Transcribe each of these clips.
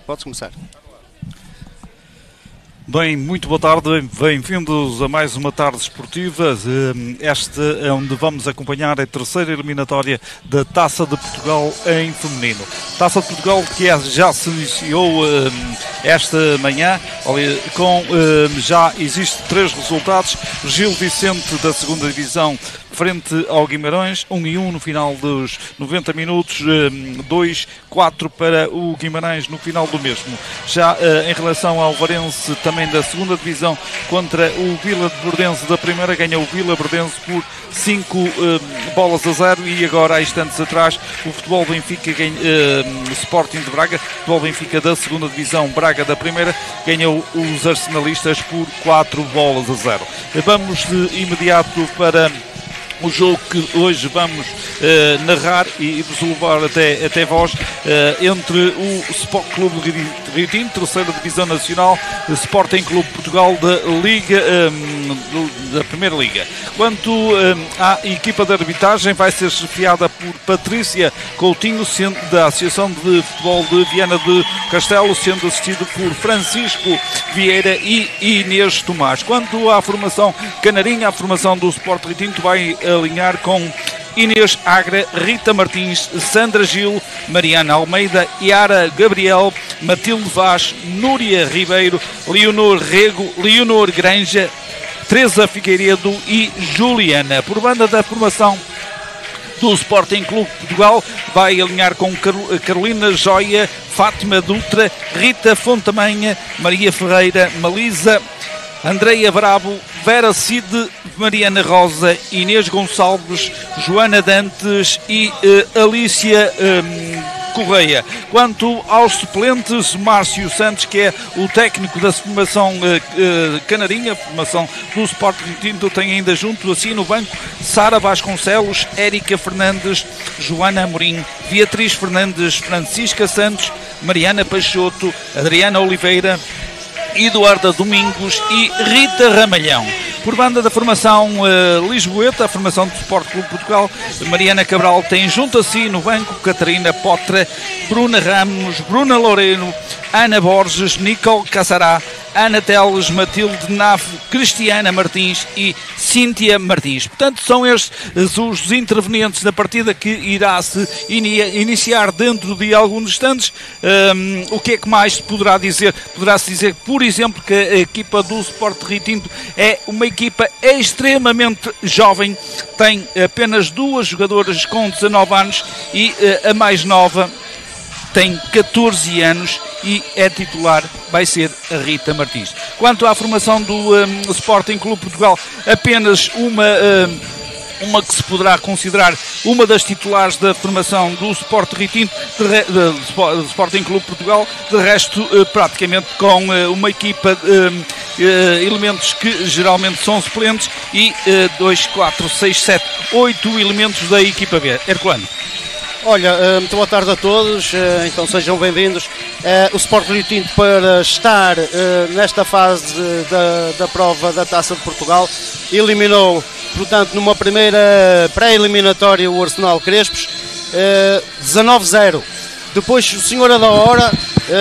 Podes começar. Bem, muito boa tarde, bem-vindos a mais uma tarde esportiva. Esta é onde vamos acompanhar a terceira eliminatória da Taça de Portugal em feminino. Taça de Portugal que já se iniciou esta manhã, com já existem 3 resultados. Gil Vicente da 2ª Divisão frente ao Guimarães, 1-1 no final dos 90 minutos, 2-4 para o Guimarães no final do mesmo. Já em relação ao Varense, também da 2ª Divisão, contra o Vila de Verdense da 1ª, ganha o Vila Verdense por 5-0, e agora há instantes atrás o Futebol Benfica Sporting de Braga, Futebol Benfica da 2ª Divisão, Braga da 1ª, ganhou os arsenalistas por 4-0. Vamos de imediato para o jogo que hoje vamos narrar e vos levar até vós, entre o Sport Clube de Rio Tinto, 3ª Divisão Nacional, Sporting Clube Portugal da Liga, da Primeira Liga. Quanto à equipa de arbitragem, vai ser chefiada por Patrícia Coutinho, da Associação de Futebol de Viana de Castelo, sendo assistido por Francisco Vieira e Inês Tomás. Quanto à formação canarinha, a formação do Sport Rio Tinto vai alinhar com Inês Agra, Rita Martins, Sandra Gil, Mariana Almeida, Yara Gabriel, Matilde Vaz, Núria Ribeiro, Leonor Rego, Leonor Granja, Teresa Figueiredo e Juliana. Por banda da formação do Sporting Clube Portugal, vai alinhar com Carolina Joia, Fátima Dutra, Rita Fontamanha, Maria Ferreira, Malisa, Andreia Bravo, Vera Cide, Mariana Rosa, Inês Gonçalves, Joana Dantes e Alicia Correia. Quanto aos suplentes, Márcio Santos, que é o técnico da formação canarinha, formação do Sport Rio Tinto, tem ainda junto assim no banco Sara Vasconcelos, Érica Fernandes, Joana Amorim, Beatriz Fernandes, Francisca Santos, Mariana Peixoto, Adriana Oliveira, Eduarda Domingos e Rita Ramalhão. Por banda da formação lisboeta, a formação do Sport Clube Portugal, Mariana Cabral tem junto a si no banco Catarina Potra, Bruna Ramos, Bruna Loureiro, Ana Borges, Nicole Cassará, Ana Teles, Matilde Nave, Cristiana Martins e Cíntia Martins. Portanto, são estes os intervenientes da partida que irá se iniciar dentro de alguns instantes. O que é que mais se poderá dizer? Poderá-se dizer, por exemplo, que a equipa do Sport Rio Tinto é uma equipa extremamente jovem, tem apenas 2 jogadoras com 19 anos e a mais nova tem 14 anos e é titular, vai ser a Rita Martins. Quanto à formação do Sporting Clube Portugal, apenas uma que se poderá considerar uma das titulares da formação do Sport Rio Tinto, do Sporting Clube Portugal, de resto praticamente com uma equipa elementos que geralmente são suplentes e 2, 4, 6, 7, 8 elementos da equipa B. Herculano. Olha, muito boa tarde a todos, então sejam bem-vindos. O Sport Rio Tinto, para estar nesta fase da prova da Taça de Portugal, eliminou, portanto, numa primeira pré-eliminatória o Arsenal Crespos, 19-0. Depois o Senhora da Hora,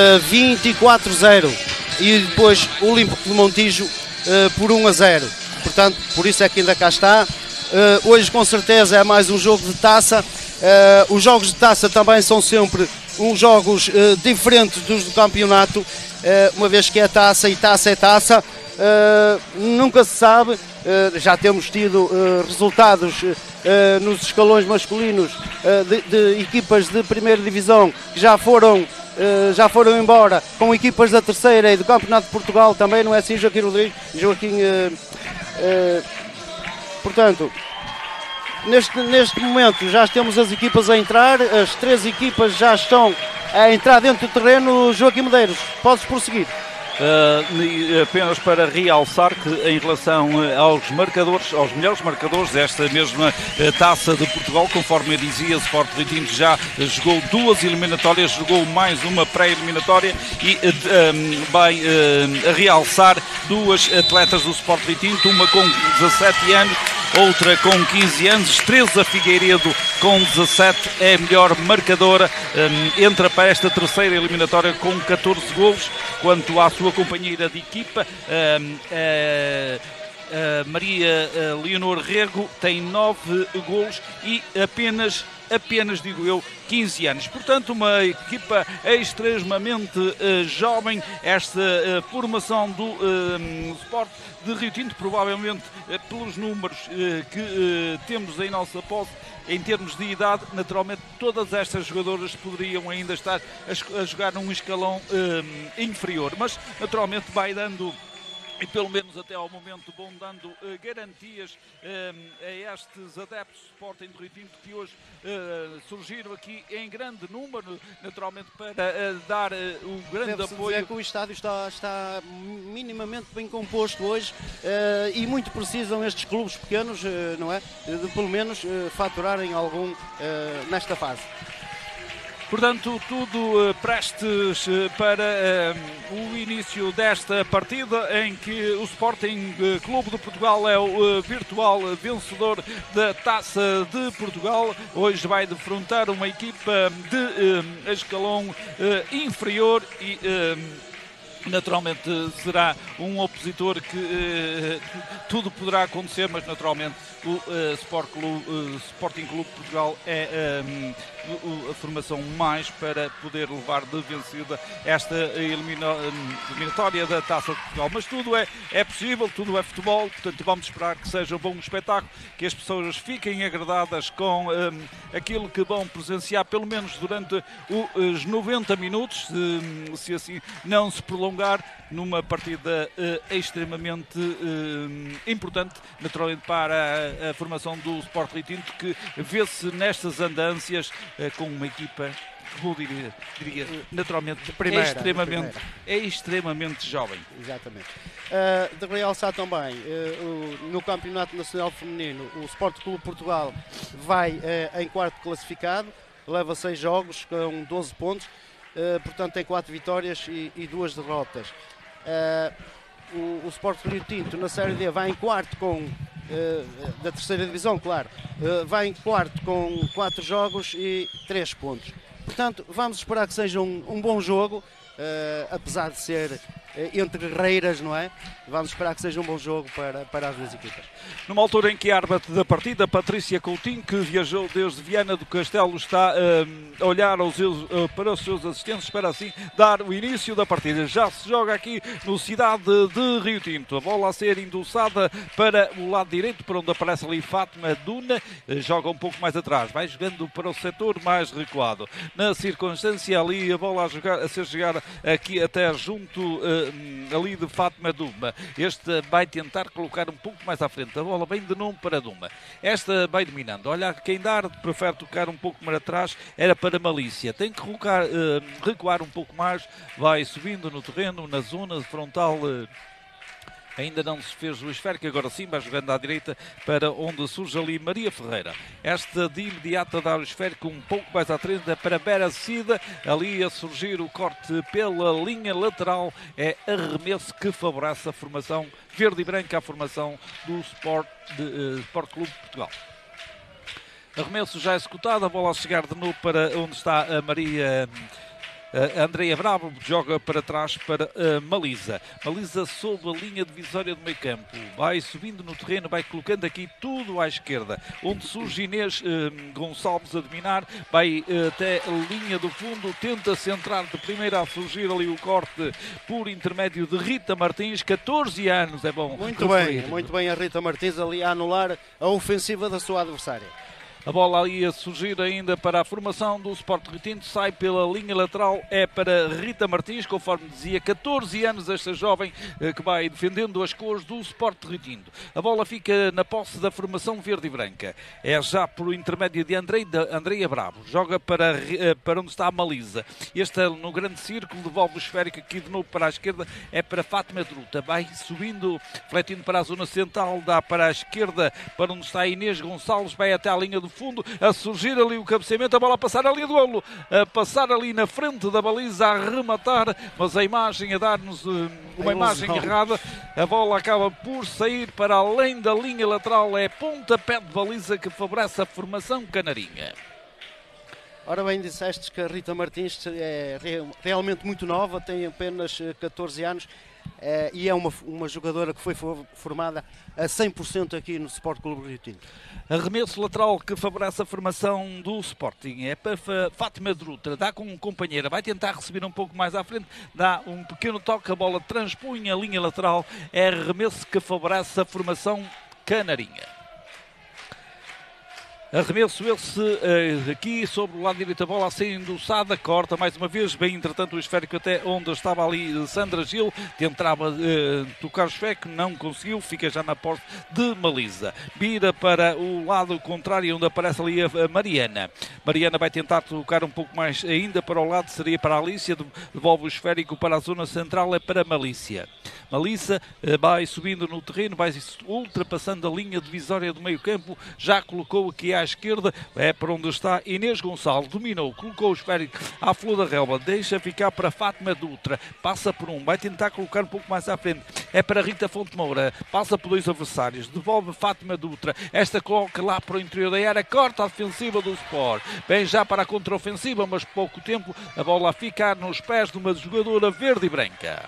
24-0. E depois o Olímpico de Montijo por 1-0. Portanto, por isso é que ainda cá está. Hoje, com certeza, é mais um jogo de taça. Os jogos de taça também são sempre uns jogos diferentes dos do campeonato, uma vez que é taça e taça é taça. Nunca se sabe, já temos tido resultados nos escalões masculinos de equipas de primeira divisão que já foram embora com equipas da terceira e do Campeonato de Portugal, também não é assim, Joaquim Rodrigues? Portanto, neste momento já temos as equipas a entrar, as 3 equipas já estão a entrar dentro do terreno. Joaquim Medeiros, podes prosseguir. Apenas para realçar que em relação aos marcadores, aos melhores marcadores desta mesma Taça de Portugal, conforme eu dizia, o Sport Rio Tinto já jogou 2 eliminatórias, jogou mais uma pré-eliminatória e vai realçar 2 atletas do Sport Rio Tinto, uma com 17 anos outra com 15 anos, Teresa Figueiredo com 17, é a melhor marcadora, entra para esta terceira eliminatória com 14 golos, quanto à sua companheira de equipa, Maria Leonor Rego tem 9 golos e apenas, digo eu, 15 anos. Portanto, uma equipa extremamente jovem. Esta formação do Sport de Rio Tinto, provavelmente pelos números que temos em nossa posse, em termos de idade, naturalmente todas estas jogadoras poderiam ainda estar a jogar num escalão inferior, mas naturalmente vai dando, e pelo menos até ao momento vão dando garantias a estes adeptos do Sporting de Rio Tinto, que hoje surgiram aqui em grande número, naturalmente para dar o grande Deve-se apoio. dizer que o estádio está minimamente bem composto hoje, e muito precisam estes clubes pequenos, não é? De pelo menos faturarem algum nesta fase. Portanto, tudo prestes para o início desta partida, em que o Sporting Clube de Portugal é o virtual vencedor da Taça de Portugal. Hoje vai defrontar uma equipa de escalão inferior e naturalmente será um opositor que tudo poderá acontecer, mas naturalmente o Sporting Clube de Portugal é a formação mais para poder levar de vencida esta eliminatória da Taça de Portugal. Mas tudo é possível, tudo é futebol, portanto vamos esperar que seja um bom espetáculo, que as pessoas fiquem agradadas com aquilo que vão presenciar, pelo menos durante os 90 minutos, se assim não se prolongar, numa partida extremamente importante, naturalmente para a formação do Sport Rio Tinto, que vê-se nestas andâncias com uma equipa, como diria naturalmente, extremamente jovem. Exatamente. De realçar também, no Campeonato Nacional Feminino, o Sport Clube Portugal vai em quarto classificado, leva 6 jogos com 12 pontos, portanto tem 4 vitórias e 2 derrotas. O Sport Rio Tinto na Série D vai em quarto da terceira divisão, claro, vai em quarto com 4 jogos e 3 pontos. Portanto, vamos esperar que seja um bom jogo, apesar de ser entre guerreiras, não é? Vamos esperar que seja um bom jogo para as duas equipas. Numa altura em que a árbitra da partida, Patrícia Coutinho, que viajou desde Viana do Castelo, está a olhar para os seus assistentes para assim dar o início da partida. Já se joga aqui no Cidade de Rio Tinto. A bola a ser endossada para o lado direito, para onde aparece ali Fátima Duna, joga um pouco mais atrás, vai jogando para o setor mais recuado. Na circunstância ali, a bola a ser jogada aqui até junto ali de Fátima Duma. Este vai tentar colocar um pouco mais à frente. A bola vem de Nuno para Duma. Esta vai dominando. Olha, quem dar prefere tocar um pouco mais atrás, era para Malícia. Tem que recuar um pouco mais. Vai subindo no terreno, na zona frontal. Ainda não se fez o esférico, agora sim vai jogando à direita para onde surge ali Maria Ferreira. Esta de imediato a dar o esférico um pouco mais à frente para Vera Cida, ali a surgir o corte pela linha lateral. É arremesso que favorece a formação verde e branca, a formação do Sport Clube de Portugal. Arremesso já executado, a bola a chegar de novo para onde está a Andreia Bravo, joga para trás para Malisa. Malisa sob a linha divisória do meio campo. Vai subindo no terreno, vai colocando aqui tudo à esquerda. Onde surge Inês Gonçalves a dominar. Vai até a linha do fundo. Tenta centrar de primeira a surgir ali o corte por intermédio de Rita Martins. 14 anos, é bom. Muito bem a Rita Martins ali a anular a ofensiva da sua adversária. A bola ali a surgir ainda para a formação do Sport Rio Tinto, sai pela linha lateral, é para Rita Martins, conforme dizia, 14 anos esta jovem que vai defendendo as cores do Sport Rio Tinto. A bola fica na posse da formação verde e branca, é já por intermédio de Andreia Bravo, joga para onde está a Malisa. Este no grande círculo, devolve o esférico aqui de novo para a esquerda, é para Fátima Druta, vai subindo, refletindo para a zona central, dá para a esquerda, para onde está a Inês Gonçalves, vai até à linha do do fundo, a surgir ali o cabeceamento, a bola a passar ali do ângulo, a passar ali na frente da baliza, a rematar, mas a imagem a dar-nos uma imagem errada. A bola acaba por sair para além da linha lateral, é pontapé de baliza que favorece a formação canarinha. Ora bem, disseste que a Rita Martins é realmente muito nova, tem apenas 14 anos e é uma jogadora que foi formada a 100% aqui no Sport Clube Rio Tinto. Arremesso lateral que favorece a formação do Sporting é para Fátima Drutra, dá com companheira, vai tentar receber um pouco mais à frente, dá um pequeno toque, a bola transpunha a linha lateral, é arremesso que favorece a formação canarinha. Arremesso esse aqui sobre o lado direito, a bola a ser endossada, corta mais uma vez, bem entretanto o esférico até onde estava ali Sandra Gil, tentava tocar o esférico, não conseguiu, fica já na porta de Malisa. Vira para o lado contrário onde aparece ali a Mariana. Mariana vai tentar tocar um pouco mais ainda para o lado, seria para a Alícia, devolve o esférico para a zona central, é para Malícia. Malícia vai subindo no terreno, vai ultrapassando a linha divisória do meio campo, já colocou aqui à esquerda, é para onde está Inês Gonçalves, dominou, colocou o esférico à flor da relva, deixa ficar para Fátima Dutra, passa por um, vai tentar colocar um pouco mais à frente, é para Rita Fonte Moura, passa por dois adversários, devolve Fátima Dutra, esta coloca lá para o interior da área, corta a defensiva do Sport, vem já para a contraofensiva, mas pouco tempo, a bola a ficar nos pés de uma jogadora verde e branca.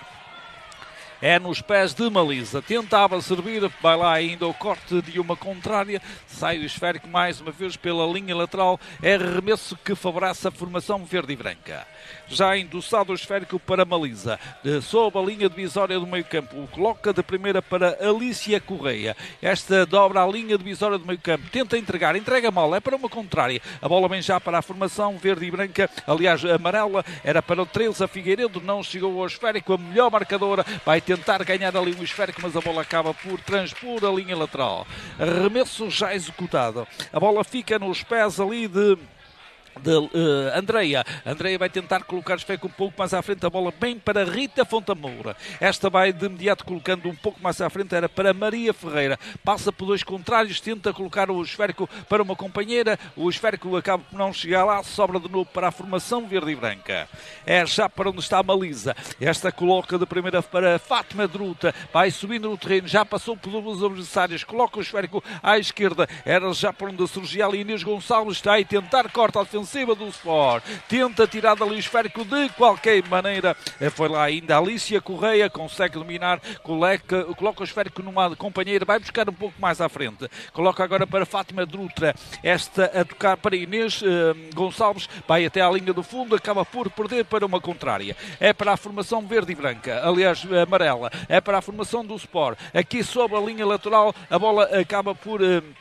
É nos pés de Malisa, tentava servir, vai lá ainda o corte de uma contrária, sai o esférico mais uma vez pela linha lateral, é arremesso que favorece a formação verde e branca. Já endossado o esférico para Malisa, sob a linha divisória do meio campo, coloca de primeira para Alícia Correia, esta dobra a linha divisória do meio campo, tenta entregar, entrega mal, é para uma contrária, a bola vem já para a formação verde e branca, aliás amarela, era para o Teresa Figueiredo, não chegou ao esférico, a melhor marcadora, vai tentar ganhar ali o esférico, mas a bola acaba por transpor a linha lateral. Arremesso já executado. A bola fica nos pés ali de Andreia. Andreia vai tentar colocar o esférico um pouco mais à frente, a bola bem para Rita Fontamoura. Esta vai de imediato colocando um pouco mais à frente, era para Maria Ferreira. Passa por dois contrários, tenta colocar o esférico para uma companheira. O esférico acaba por não chegar lá, sobra de novo para a formação verde e branca. É já para onde está a Malisa. Esta coloca de primeira para Fátima Druta. Vai subindo no terreno, já passou por duas adversárias, coloca o esférico à esquerda. Era já para onde surgia ali Inês Gonçalves, está aí tentar, corta a defensiva do Sport, tenta tirar dali o esférico de qualquer maneira, foi lá ainda a Alícia Correia, consegue dominar, coloca o esférico numa companheira, vai buscar um pouco mais à frente, coloca agora para Fátima Drutra, esta a tocar para Inês Gonçalves, vai até à linha do fundo, acaba por perder para uma contrária, é para a formação verde e branca, aliás amarela, é para a formação do Sport, aqui sobre a linha lateral, a bola acaba por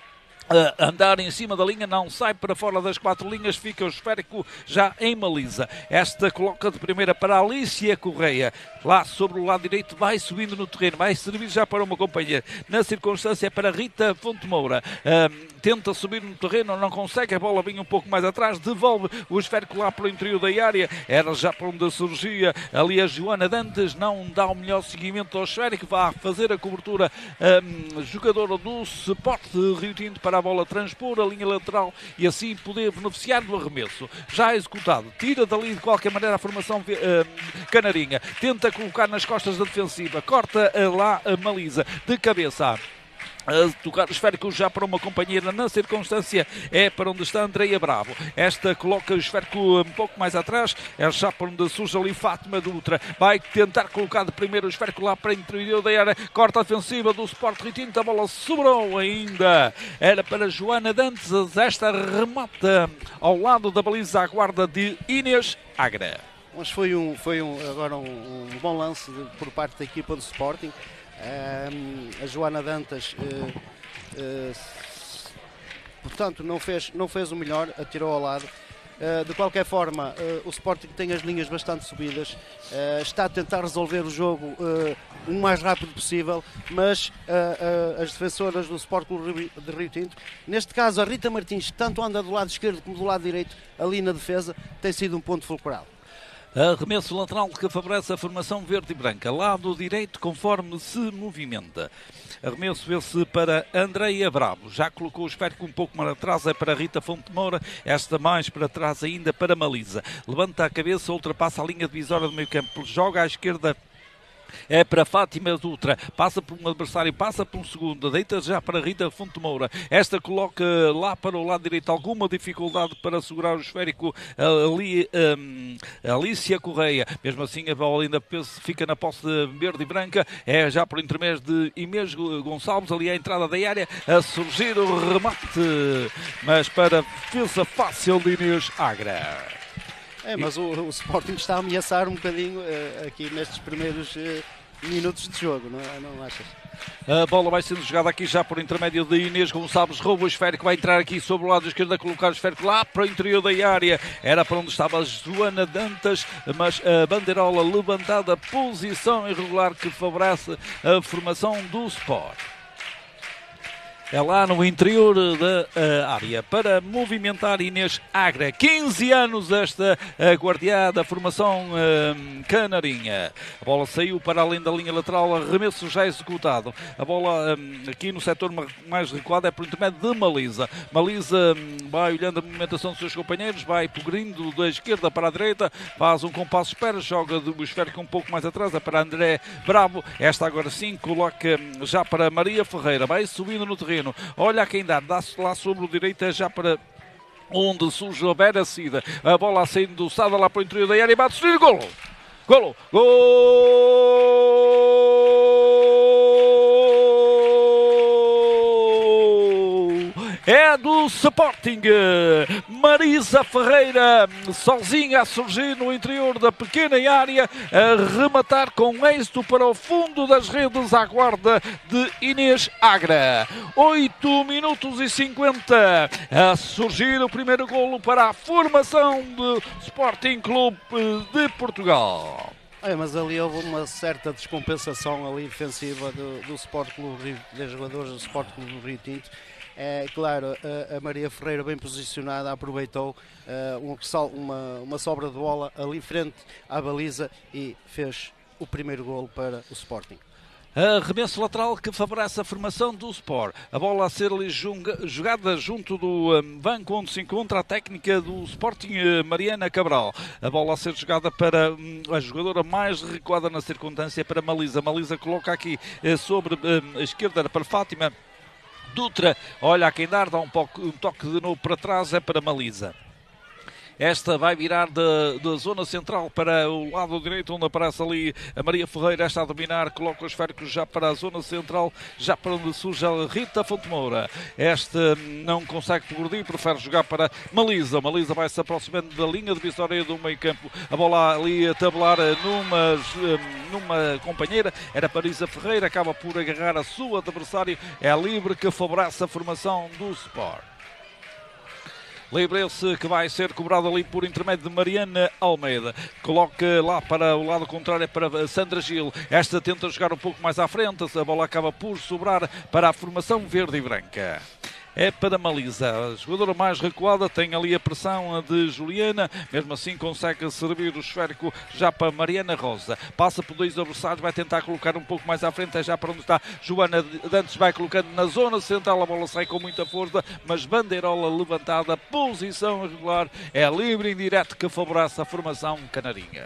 andar em cima da linha, não sai para fora das quatro linhas, fica o esférico já em Malisa. Esta coloca de primeira para a Alícia Correia, lá sobre o lado direito, vai subindo no terreno, vai servir já para uma companheira, na circunstância é para Rita Fonte Moura, tenta subir no terreno, não consegue, a bola vem um pouco mais atrás, devolve o esférico lá para o interior da área, era já para onde surgia ali a Joana Dantas, não dá o melhor seguimento ao esférico, vai fazer a cobertura jogadora do Sport Rio Tinto para a bola transpor a linha lateral e assim poder beneficiar do arremesso. Já executado, tira dali de qualquer maneira a formação canarinha, tenta colocar nas costas da defensiva, corta lá a Malisa de cabeça. A tocar o esférico já para uma companheira, na circunstância é para onde está Andreia Bravo. Esta coloca o esférico um pouco mais atrás, é já para onde surge ali Fátima Dutra, vai tentar colocar de primeiro o esférico lá para o interior da área, corta a defensiva do Sport Rio Tinto, a bola sobrou ainda, era para Joana Dantes, esta remata ao lado da baliza à guarda de Inês Agra. Mas foi agora um bom lance por parte da equipa do Sporting. A Joana Dantas portanto não fez o melhor, atirou ao lado. De qualquer forma, o Sporting tem as linhas bastante subidas, está a tentar resolver o jogo o mais rápido possível, mas as defensoras do Sport Clube de Rio Tinto, neste caso a Rita Martins, tanto anda do lado esquerdo como do lado direito ali na defesa, tem sido um ponto fulcral. Arremesso lateral que favorece a formação verde e branca. Lado direito conforme se movimenta. Arremesso vê-se para Andreia Bravo. Já colocou o esférico um pouco mais atrás. É para Rita Fonte Moura. Esta mais para trás ainda para Malisa. Levanta a cabeça, ultrapassa a linha divisória do meio campo. Joga à esquerda. É para Fátima Dutra, passa por um adversário, passa por um segundo, deita já para Rita Fonte Moura. Esta coloca lá para o lado direito alguma dificuldade para segurar o esférico ali, Alicia Correia. Mesmo assim a bola ainda fica na posse verde e branca, é já por intermédio de Inês Gonçalves, ali à entrada da área, a surgir o remate, mas para defesa fácil de Inês Agra. Mas o Sporting está a ameaçar um bocadinho aqui nestes primeiros minutos de jogo, não achas? A bola vai sendo jogada aqui já por intermédio de Inês Gonçalves, rouba o esférico, vai entrar aqui sobre o lado esquerdo, a colocar o esférico lá para o interior da área. Era para onde estava a Joana Dantas, mas a bandeirola levantada, posição irregular que favorece a formação do Sport. É lá no interior da área para movimentar Inês Agra. 15 anos esta guardiã da formação canarinha. A bola saiu para além da linha lateral, arremesso já executado. A bola aqui no setor mais recuado é por intermédio de Malisa. Malisa vai olhando a movimentação dos seus companheiros, vai progredindo da esquerda para a direita, faz um compasso espera, joga do esférico um pouco mais atrás, é para André Bravo. Esta agora sim coloca já para Maria Ferreira, vai subindo no terreno. Olha quem dá-se lá sobre o direito, é já para onde surge a Vera Cida. A bola saindo do Sada lá para o interior da área e bate o golo! Golo! É do Sporting. Marisa Ferreira sozinha a surgir no interior da pequena área, a rematar com êxito para o fundo das redes à guarda de Inês Agra. 8 minutos e 50 a surgir o primeiro golo para a formação do Sporting Clube de Portugal. Mas ali houve uma certa descompensação ali defensiva do Sport Clube, dos jogadores do Sport Clube do Rio Tinto. Claro, a Maria Ferreira bem posicionada aproveitou uma sobra de bola ali frente à baliza e fez o primeiro golo para o Sporting. Arremesso lateral que favorece a formação do Sport. A bola a ser ali jogada junto do banco onde se encontra a técnica do Sporting, Mariana Cabral. A bola a ser jogada para a jogadora mais recuada na circunstância, para Malisa. Malisa coloca aqui sobre a esquerda para Fátima Dutra. Olha a quem dá um toque de novo para trás, é para Malisa. Esta vai virar da zona central para o lado direito, onde aparece ali a Maria Ferreira. Esta a dominar, coloca os esféricos já para a zona central, já para onde surge a Rita Fonte Moura. Esta não consegue progredir, prefere jogar para Malisa. Malisa vai se aproximando da linha divisória do meio campo. A bola ali a tabelar numa companheira, era para Isa Ferreira, acaba por agarrar a sua adversário. É livre que favorece a formação do Sport. Livre-se que vai ser cobrado ali por intermédio de Mariana Almeida. Coloca lá para o lado contrário, para Sandra Gil. Esta tenta jogar um pouco mais à frente. A bola acaba por sobrar para a formação verde e branca. É para Malisa, a jogadora mais recuada, tem ali a pressão de Juliana, mesmo assim consegue servir o esférico já para Mariana Rosa. Passa por dois adversários, vai tentar colocar um pouco mais à frente, é já para onde está Joana Dantes, vai colocando na zona central, a bola sai com muita força, mas bandeirola levantada, posição regular, é livre e indireto que favorece a formação canarinha.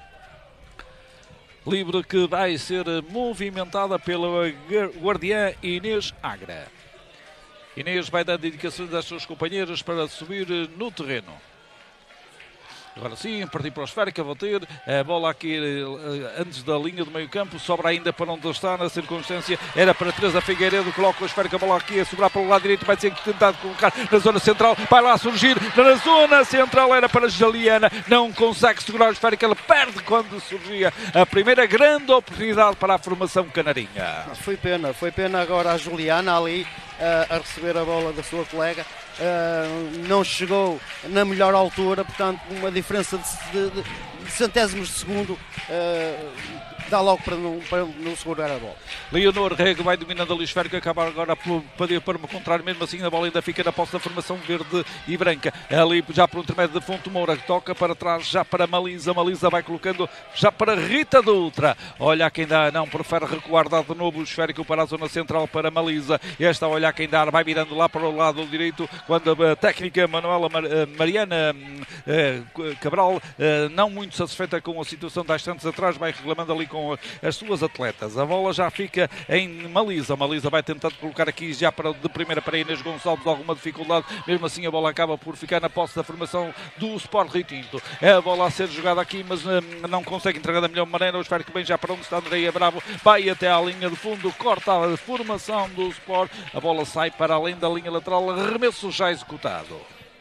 Livre que vai ser movimentada pela guardiã Inês Agra. Inês vai dando indicações às suas companheiras para subir no terreno. Agora sim, partir para o esférico, a bater. A bola aqui antes da linha do meio campo. Sobra ainda para onde está na circunstância. Era para Teresa Figueiredo. Coloca o esférico, a bola aqui a sobrar para o lado direito. Vai ser tentado colocar na zona central. Vai lá surgir na zona central. Era para Juliana. Não consegue segurar o esférico. Ela perde quando surgia a primeira grande oportunidade para a formação canarinha. Foi pena agora a Juliana ali a receber a bola da sua colega. Não chegou na melhor altura, portanto uma diferença de centésimos de segundo dá logo para não segurar a bola. Leonor Rego vai dominando ali o esférico, acaba agora para o contrário, mesmo assim a bola ainda fica na posse da formação verde e branca. Ali já por um intermédio de Fonte Moura, que toca para trás, já para Malisa vai colocando já para Rita Dutra. Olha quem dá, não, prefere recuar, dá de novo o esférico para a zona central para Malisa. Esta olha quem dá, vai virando lá para o lado direito, quando a técnica Manuela Mariana Cabral, não muito satisfeita com a situação das tantas atrás, vai reclamando ali com as suas atletas. A bola já fica em Malisa vai tentando colocar aqui já de primeira para Inês Gonçalves, alguma dificuldade, mesmo assim a bola acaba por ficar na posse da formação do Sport Rio Tinto. É a bola a ser jogada aqui, mas não consegue entregar da melhor maneira. Eu espero que bem já para onde está Andreia Bravo, vai até à linha de fundo, corta a formação do Sport, a bola sai para além da linha lateral, arremesso já executado.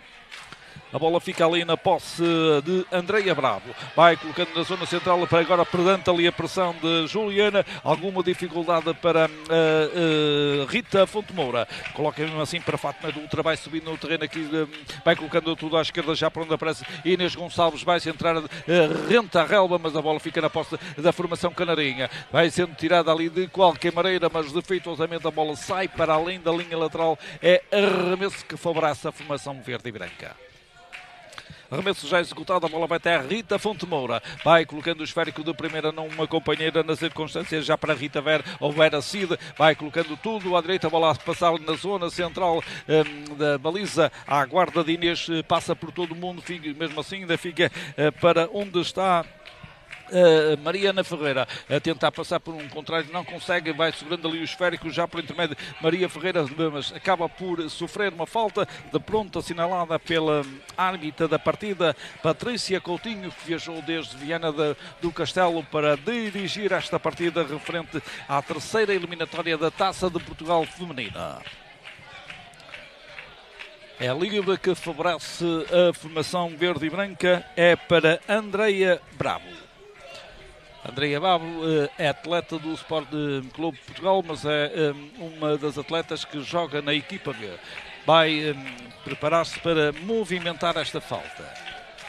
A bola fica ali na posse de Andreia Bravo. Vai colocando na zona central para agora, perdendo ali a pressão de Juliana. Alguma dificuldade para Rita Fonte Moura. Coloca mesmo assim para Fátima Dutra. Vai subindo no terreno aqui. Vai colocando tudo à esquerda já para onde aparece Inês Gonçalves. Vai centrar renta a relva, mas a bola fica na posse da formação canarinha. Vai sendo tirada ali de qualquer maneira, mas defeituosamente a bola sai para além da linha lateral. É arremesso que favorece a formação verde e branca. Arremesso já executado, a bola vai até a Rita Fonte Moura. Vai colocando o esférico de primeira numa companheira nas circunstâncias, já para Rita Vera Cid. Vai colocando tudo à direita, a bola a passar na zona central da baliza. A guarda de Inês passa por todo o mundo, mesmo assim ainda fica para onde está Mariana Ferreira a tentar passar por um contrário, não consegue, vai segurando ali o esférico já por intermédio de Maria Ferreira, mas acaba por sofrer uma falta de pronto assinalada pela árbitra da partida, Patrícia Coutinho, que viajou desde Viana do Castelo para dirigir esta partida referente à terceira eliminatória da Taça de Portugal Feminina. É livre que favorece a formação verde e branca, é para Andreia Bravo. Andreia Bravo é atleta do Sport Clube Portugal, mas é uma das atletas que joga na equipa B. Vai preparar-se para movimentar esta falta.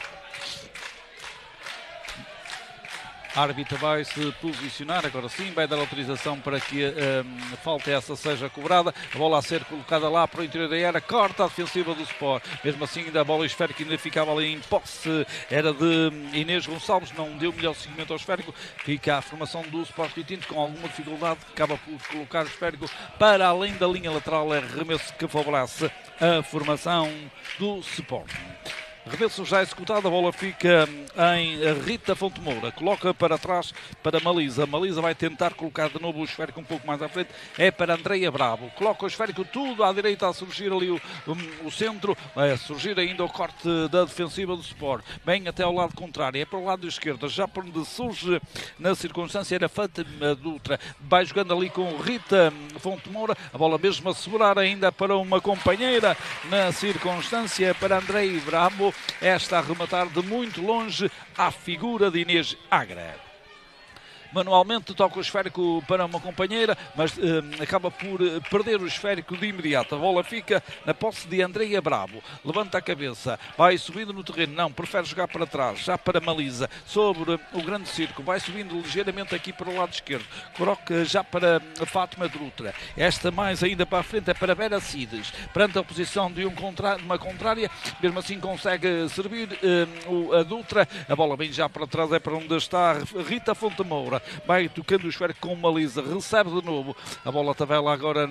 A árbitra vai se posicionar, agora sim, vai dar autorização para que a falta essa seja cobrada. A bola a ser colocada lá para o interior da área, corta a defensiva do Sport. Mesmo assim, ainda a bola esférica ainda ficava ali em posse, era de Inês Gonçalves, não deu melhor seguimento ao esférico. Fica a formação do Sport Rio Tinto com alguma dificuldade, acaba por colocar o esférico para além da linha lateral, é arremesso que favorece a formação do Sport. Arremesso já executado, a bola fica em Rita Fonte Moura, coloca para trás para Malisa vai tentar colocar de novo o esférico um pouco mais à frente, é para Andreia Bravo, coloca o esférico tudo à direita, a surgir ali o centro, vai surgir ainda o corte da defensiva do Sport, bem até ao lado contrário, é para o lado esquerdo, já por onde surge na circunstância era Fátima Dutra, vai jogando ali com Rita Fonte Moura, a bola mesmo a segurar ainda para uma companheira na circunstância, para Andreia Bravo. Esta a rematar de muito longe à figura de Inês Agra. Manualmente toca o esférico para uma companheira, mas acaba por perder o esférico de imediato. A bola fica na posse de Andreia Bravo. Levanta a cabeça, vai subindo no terreno. Não, prefere jogar para trás, já para Malisa, sobre o grande circo. Vai subindo ligeiramente aqui para o lado esquerdo. Coloca já para Fátima Dutra. Esta mais ainda para a frente é para Vera Cides. Perante a oposição de uma contrária, mesmo assim consegue servir a Dutra. A bola vem já para trás, é para onde está Rita Fonte Moura. Vai tocando o esférico com Malisa, recebe de novo, a bola tabela agora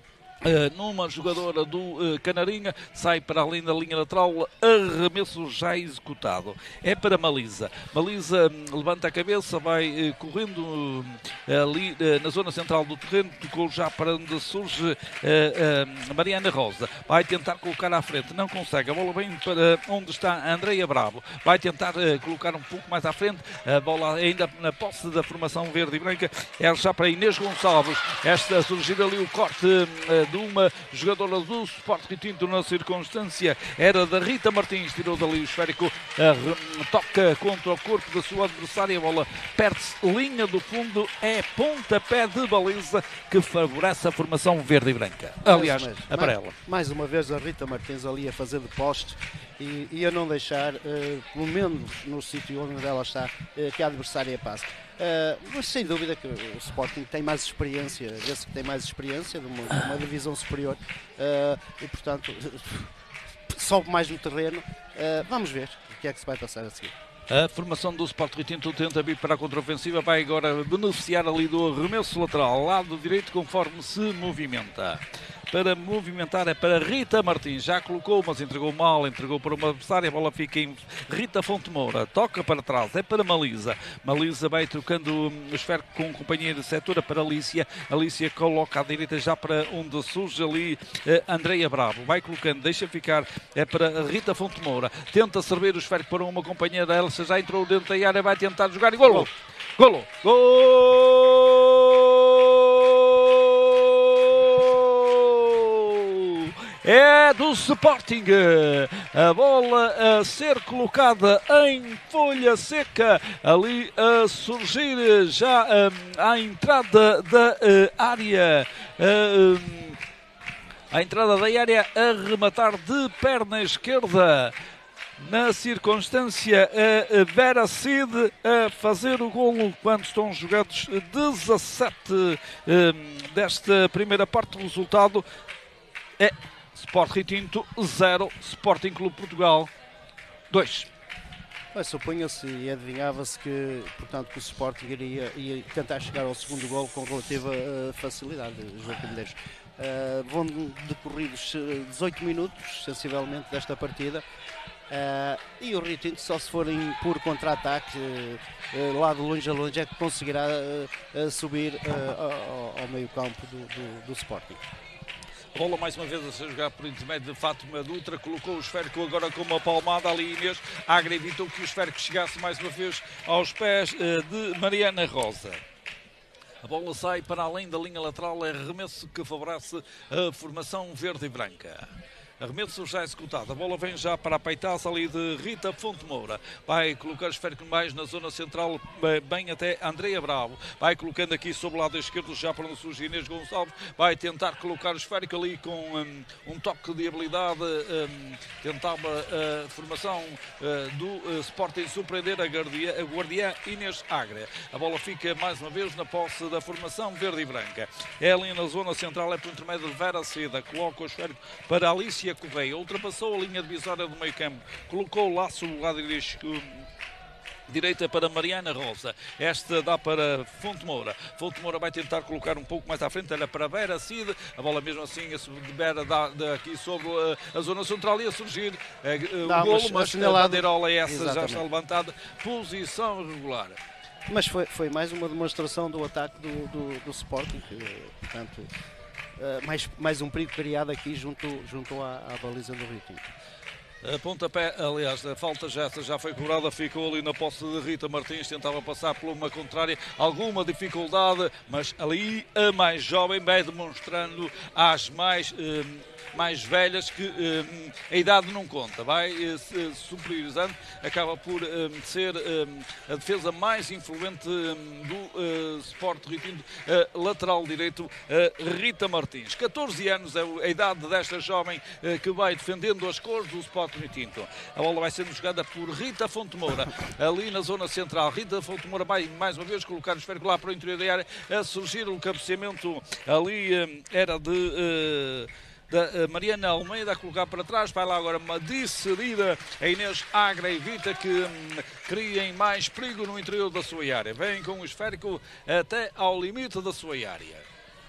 numa jogadora do Canarinha, sai para além da linha lateral, arremesso já executado, é para Malisa levanta a cabeça, vai correndo ali na zona central do terreno, tocou já para onde surge Mariana Rosa, vai tentar colocar à frente, não consegue, a bola vem para onde está Andreia Bravo, vai tentar colocar um pouco mais à frente, a bola ainda na posse da formação verde e branca, é já para Inês Gonçalves, esta a surgir ali o corte de uma jogadora do Sport Rio Tinto na circunstância, era da Rita Martins, tirou dali o esférico, toca contra o corpo da sua adversária, a bola perde-se linha do fundo, é pontapé de baliza que favorece a formação verde e branca, aliás, amarela. Mais uma vez a Rita Martins ali a fazer de poste e a não deixar, pelo menos no sítio onde ela está, que a adversária passe. Mas sem dúvida que o Sporting tem mais experiência, vê-se que tem mais experiência de uma divisão superior, e portanto sobe mais no terreno. Vamos ver o que é que se vai passar a seguir. A formação do Sporting Tinto tenta vir para a contraofensiva, vai agora beneficiar ali do arremesso lateral, lado direito, conforme se movimenta. Para movimentar é para Rita Martins, já colocou, mas entregou mal, entregou para uma adversária, a bola fica em Rita Fonte Moura, toca para trás, é para Malisa. Malisa vai trocando o esférico com o companheiro de setora para Alicia. Alicia coloca à direita já para onde surge ali Andreia Bravo, vai colocando, deixa ficar, é para Rita Fonte Moura, tenta servir o esférico para uma companheira, Elsa já entrou dentro da área, vai tentar jogar e golo! Golo! Gol! É do Sporting, a bola a ser colocada em folha seca, ali a surgir já à entrada da área, a entrada da área a rematar de perna esquerda. Na circunstância, a Vera Cid a fazer o golo quando estão jogados 17 desta primeira parte. O resultado é Sporting Tinto 0, Sporting Clube Portugal 2. Supunha-se e adivinhava-se que, portanto, que o Sporting ia tentar chegar ao segundo golo com relativa facilidade, Joaquim Medeiros. Vão decorridos 18 minutos, sensivelmente, desta partida. E o Rio Tinto, só se forem por contra-ataque, lá de longe a longe, é que conseguirá subir ao meio campo do Sporting. A bola mais uma vez a ser jogada por intermédio de Fátima Dutra, colocou o esférico agora com uma palmada ali, Inês Agra evitou que o esférico chegasse mais uma vez aos pés de Mariana Rosa. A bola sai para além da linha lateral, é arremesso que favorece a formação verde e branca. Arremesso já executado, a bola vem já para a peitaça ali de Rita Fonte Moura, vai colocar o esférico mais na zona central, bem até Andreia Bravo, vai colocando aqui sobre o lado esquerdo já para onde surge Inês Gonçalves, vai tentar colocar o esférico ali com um toque de habilidade, tentava a formação do Sporting surpreender a guardiã Inês Agra. A bola fica mais uma vez na posse da formação verde e branca, é ali na zona central, é por intermédio de Vera Seda, coloca o esférico para Alicia Correia, ultrapassou a linha divisória do meio campo, colocou o laço do lado direita para Mariana Rosa, esta dá para Fonte Moura. Fonte Moura vai tentar colocar um pouco mais à frente, era para Vera Cid, a bola mesmo assim de Vera dá aqui sobre a zona central e a surgir o golo, mas a bandeirola é essa. Exatamente. Já está levantada, posição regular. Mas foi mais uma demonstração do ataque do Sporting, portanto, mais um perigo criado aqui junto à baliza do Rio Tinto. Pontapé, aliás, a falta já foi cobrada, ficou ali na posse de Rita Martins, tentava passar por uma contrária, alguma dificuldade, mas ali a mais jovem vai demonstrando às mais velhas que a idade não conta, vai superiorizando, acaba por ser a defesa mais influente do Sport Rio Tinto, lateral direito Rita Martins. 14 anos é a idade desta jovem que vai defendendo as cores do Sport Rio Tinto. A bola vai sendo jogada por Rita Fonte Moura, ali na zona central. Rita Fonte Moura vai mais uma vez colocar o esférico lá para o interior da área, a surgir o cabeceamento ali era da Mariana Almeida a colocar para trás, vai lá agora uma decidida a Inês Agra, evita que criem mais perigo no interior da sua área, vem com o esférico até ao limite da sua área.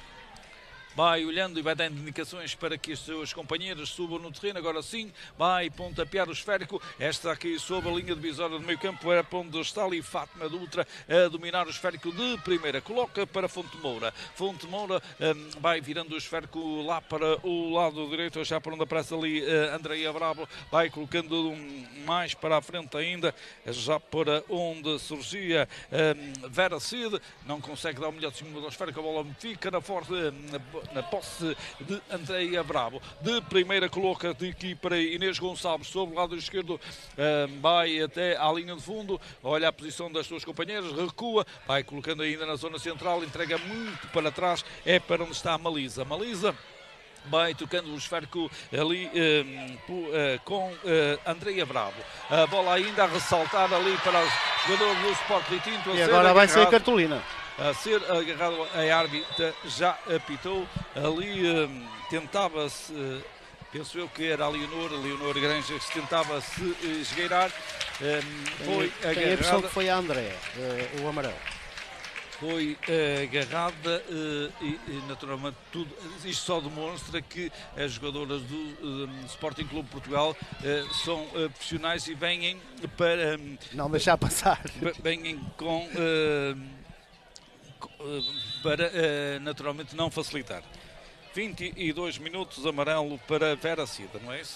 Vai olhando e vai dando indicações para que os seus companheiros subam no terreno. Agora sim, vai pontapear o esférico. Esta aqui sob a linha divisória do meio campo é para onde está ali Fátima Dutra a dominar o esférico de primeira. Coloca para Fonte Moura. Fonte Moura vai virando o esférico lá para o lado direito, já para onde aparece ali Andreia Bravo. Vai colocando mais para a frente ainda, já para onde surgia Vera Cid. Não consegue dar o melhor de cima do esférico. A bola fica na posse de Andreia Bravo. De primeira coloca aqui para Inês Gonçalves sobre o lado esquerdo, vai até à linha de fundo, olha a posição das suas companheiras, recua, vai colocando ainda na zona central, entrega muito para trás, é para onde está a Malisa. Malisa vai tocando o esférico ali com Andreia Bravo. A bola ainda a ressaltar ali para o jogador do Sporting Tinto. E agora vai ser cartolina. A ser agarrado, a árbitra já apitou. Ali tentava-se, penso eu que era a Leonor Granja, que se tentava se esgueirar. Foi agarrada. Tem a impressão que foi a André, o amarelo. Foi agarrada e naturalmente tudo isto só demonstra que as jogadoras do Sporting Clube Portugal são profissionais e vêm para não deixar passar, vêm com para naturalmente não facilitar. 22 minutos, amarelo para Vera Cida, não é isso?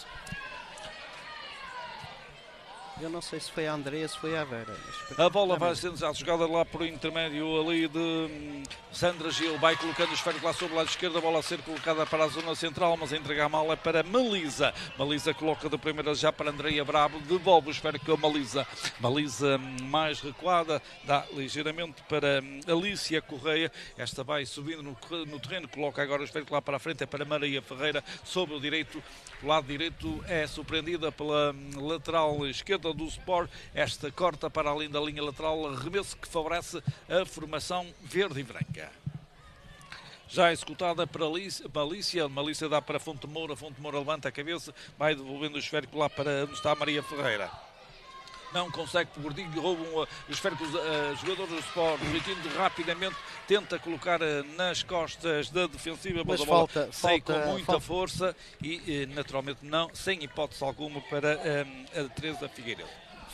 Eu não sei se foi a Andrea, se foi a Vera. A bola vai sendo já jogada lá por intermédio ali de Sandra Gil. Vai colocando o esférico lá sobre o lado esquerdo. A bola a ser colocada para a zona central, mas a entrega mal é para Melisa. Melisa coloca de primeira já para Andreia Bravo. Devolve o esférico a Melisa. Melisa mais recuada. Dá ligeiramente para Alicia Correia. Esta vai subindo no terreno. Coloca agora o esférico lá para a frente. É para Maria Ferreira. Sobre o direito. O lado direito é surpreendida pela lateral esquerda do Sport. Esta corta para além da linha lateral, arremesso que favorece a formação verde e branca. Já executada para Malícia. Malícia dá para Fonte Moura levanta a cabeça, vai devolvendo o esférico lá para onde está Maria Ferreira. Não consegue por gordinho, roubam os esféricos jogadores do Sport. Retindo rapidamente, tenta colocar nas costas da defensiva, mas a bola sai com muita força e naturalmente não, sem hipótese alguma para a Teresa Figueiredo.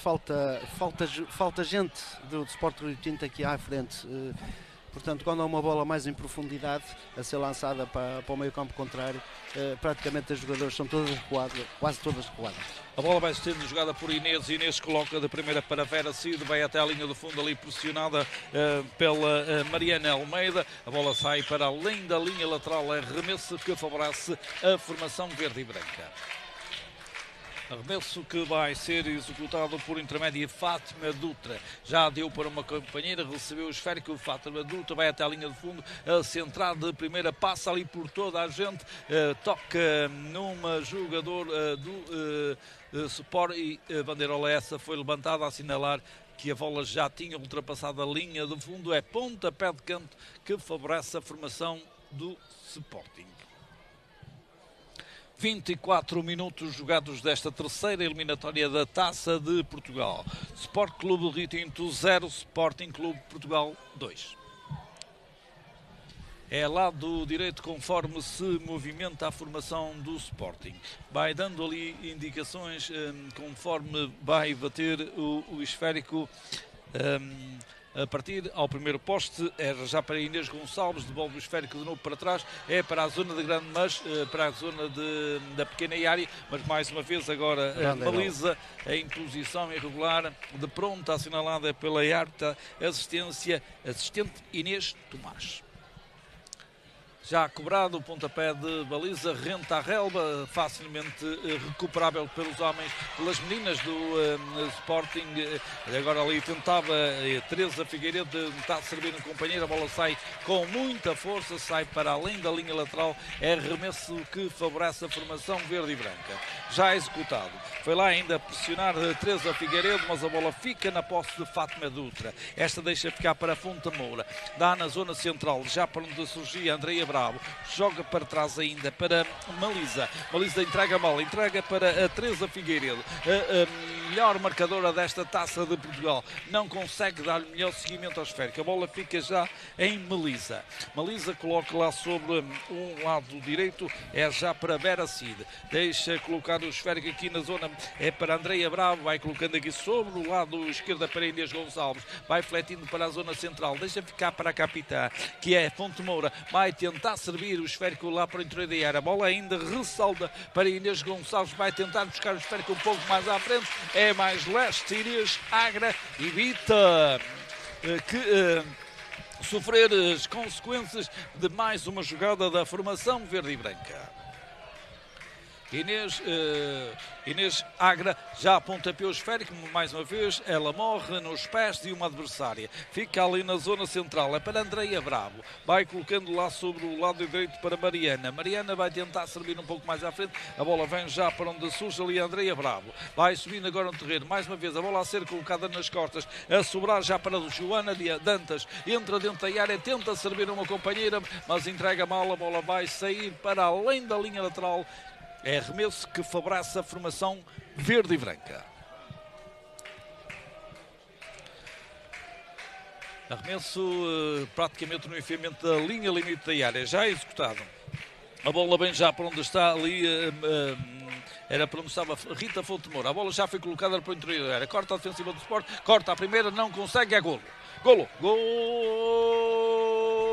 Falta gente do Sport Rio Tinto aqui à frente. Portanto, quando há uma bola mais em profundidade a ser lançada para o meio campo contrário, praticamente as jogadoras são todas recuadas, quase todas recuadas. A bola vai sendo jogada por Inês. Inês coloca de primeira para Vera Cid, vai até a linha do fundo ali pressionada pela Mariana Almeida. A bola sai para além da linha lateral, é arremesso que favorece a formação verde e branca. Arremesso que vai ser executado por intermédio de Fátima Dutra. Já deu para uma companheira, recebeu o esférico. Fátima Dutra vai até a linha de fundo, a central de primeira, passa ali por toda a gente, toca numa jogadora do Sport e a bandeirola essa foi levantada a assinalar que a bola já tinha ultrapassado a linha de fundo. É pontapé de canto que favorece a formação do Sporting. 24 minutos jogados desta terceira eliminatória da Taça de Portugal. Sport Clube Rio Tinto 0, Sporting Clube Portugal 2. É lado direito conforme se movimenta a formação do Sporting. Vai dando ali indicações conforme vai bater o esférico. A partir ao primeiro poste, é já para Inês Gonçalves, devolve o esférico de novo para trás, é para a zona de grande, mas para a zona da pequena área, mas mais uma vez agora Malisa em posição irregular, de pronta assinalada pela árbitra, assistente Inês Tomás. Já cobrado o pontapé de baliza, renta a relva, facilmente recuperável pelos homens, pelas meninas do Sporting. Agora ali tentava Teresa Figueiredo, está a servir um companheiro, a bola sai com muita força, sai para além da linha lateral, é arremesso que favorece a formação verde e branca. Já executado, foi lá ainda pressionar Teresa Figueiredo, mas a bola fica na posse de Fátima Dutra. Esta deixa ficar para Fonte Moura, dá na zona central, já para onde surgia Andreia Bravo, joga para trás ainda para Malisa. Malisa entrega mal, entrega para a Teresa Figueiredo, a melhor marcadora desta Taça de Portugal. Não consegue dar melhor seguimento ao esférico. A bola fica já em Malisa. Malisa coloca lá sobre um lado direito, é já para Vera Cid. Deixa colocar o esférico aqui na zona, é para Andreia Bravo, vai colocando aqui sobre o lado esquerdo para Inês Gonçalves, vai fletindo para a zona central, deixa ficar para a capitã, que é Fonte Moura, vai tentar servir o esférico lá para o interior da área. A bola ainda ressalta para Inês Gonçalves, vai tentar buscar o esférico um pouco mais à frente, é mais leste. Inês Agra evita sofrer as consequências de mais uma jogada da formação verde e branca. Inês Agra já pontapeou o esférico, mais uma vez, ela morre nos pés de uma adversária. Fica ali na zona central, é para Andreia Bravo. Vai colocando lá sobre o lado direito para Mariana. Mariana vai tentar servir um pouco mais à frente. A bola vem já para onde surge ali a Andreia Bravo. Vai subindo agora no terreno. Mais uma vez a bola a ser colocada nas costas. A sobrar já para Joana Dantas. Entra dentro da área, tenta servir uma companheira, mas entrega mal. A bola vai sair para além da linha lateral. É arremesso que favorece a formação verde e branca. Arremesso praticamente no enfiamento da linha limite da área, já executado. A bola vem já para onde está ali, era para onde estava Rita Fonte Moura. A bola já foi colocada para o interior da área. Corta a defensiva do Sport, corta a primeira, não consegue, é golo. Golo, gol!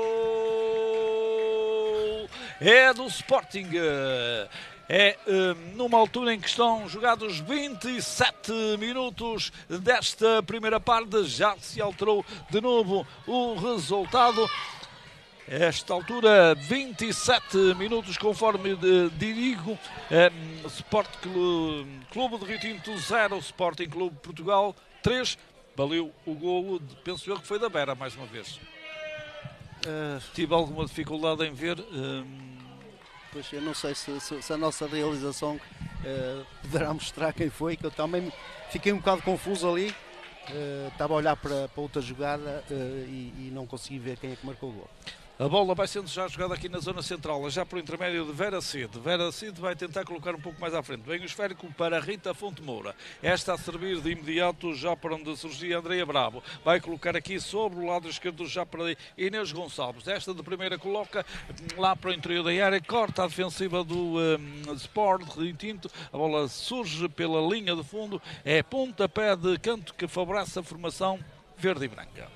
É do Sporting. É numa altura em que estão jogados 27 minutos desta primeira parte. Já se alterou de novo o resultado. Esta altura, 27 minutos, conforme digo, Sport Clube de Rio Tinto 0, Sporting Clube de Portugal 3. Valeu o golo, penso eu que foi da Vera, mais uma vez. Tive alguma dificuldade em ver. Pois eu não sei se a nossa realização poderá mostrar quem foi, que eu também fiquei um bocado confuso ali. Estava a olhar para outra jogada e não consegui ver quem é que marcou o gol. A bola vai sendo já jogada aqui na zona central, já por intermédio de Vera Cid. Vera Cid vai tentar colocar um pouco mais à frente. Vem o esférico para Rita Fonte Moura. Esta a servir de imediato já para onde surgia Andreia Bravo. Vai colocar aqui sobre o lado esquerdo já para Inês Gonçalves. Esta de primeira coloca lá para o interior da área. Corta a defensiva do Sport Rio Tinto. A bola surge pela linha de fundo. É pontapé de canto que favorece a formação verde e branca.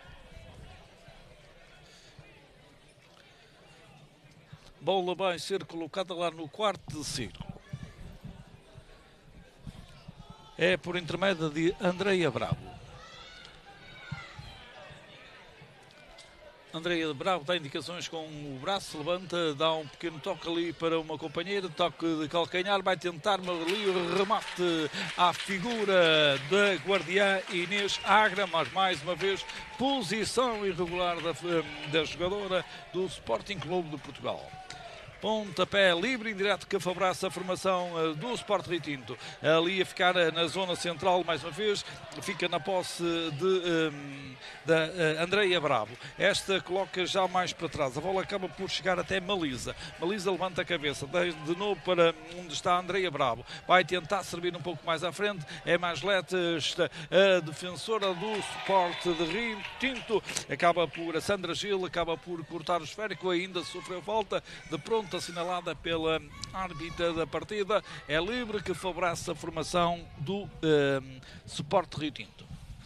Bola vai ser colocada lá no quarto de círculo. É por intermédio de Andreia Bravo. Andreia Bravo dá indicações com o braço, levanta, dá um pequeno toque ali para uma companheira, toque de calcanhar, vai tentar ali o remate à figura da guardiã Inês Agra, mas mais uma vez posição irregular da jogadora do Sporting Clube de Portugal. Pontapé livre indireto que favorece a formação do Sport Rio Tinto. Ali a ficar na zona central mais uma vez, fica na posse da Andreia Bravo. Esta coloca já mais para trás. A bola acaba por chegar até Malisa. Malisa levanta a cabeça, de novo para onde está a Andreia Bravo. Vai tentar servir um pouco mais à frente. É mais lenta a defensora do Sport de Rio Tinto. Acaba por, a Sandra Gil acaba por cortar o esférico, ainda sofreu falta de pronto assinalada pela árbitra da partida. É livre que favorece a formação do Sport Rio Tinto.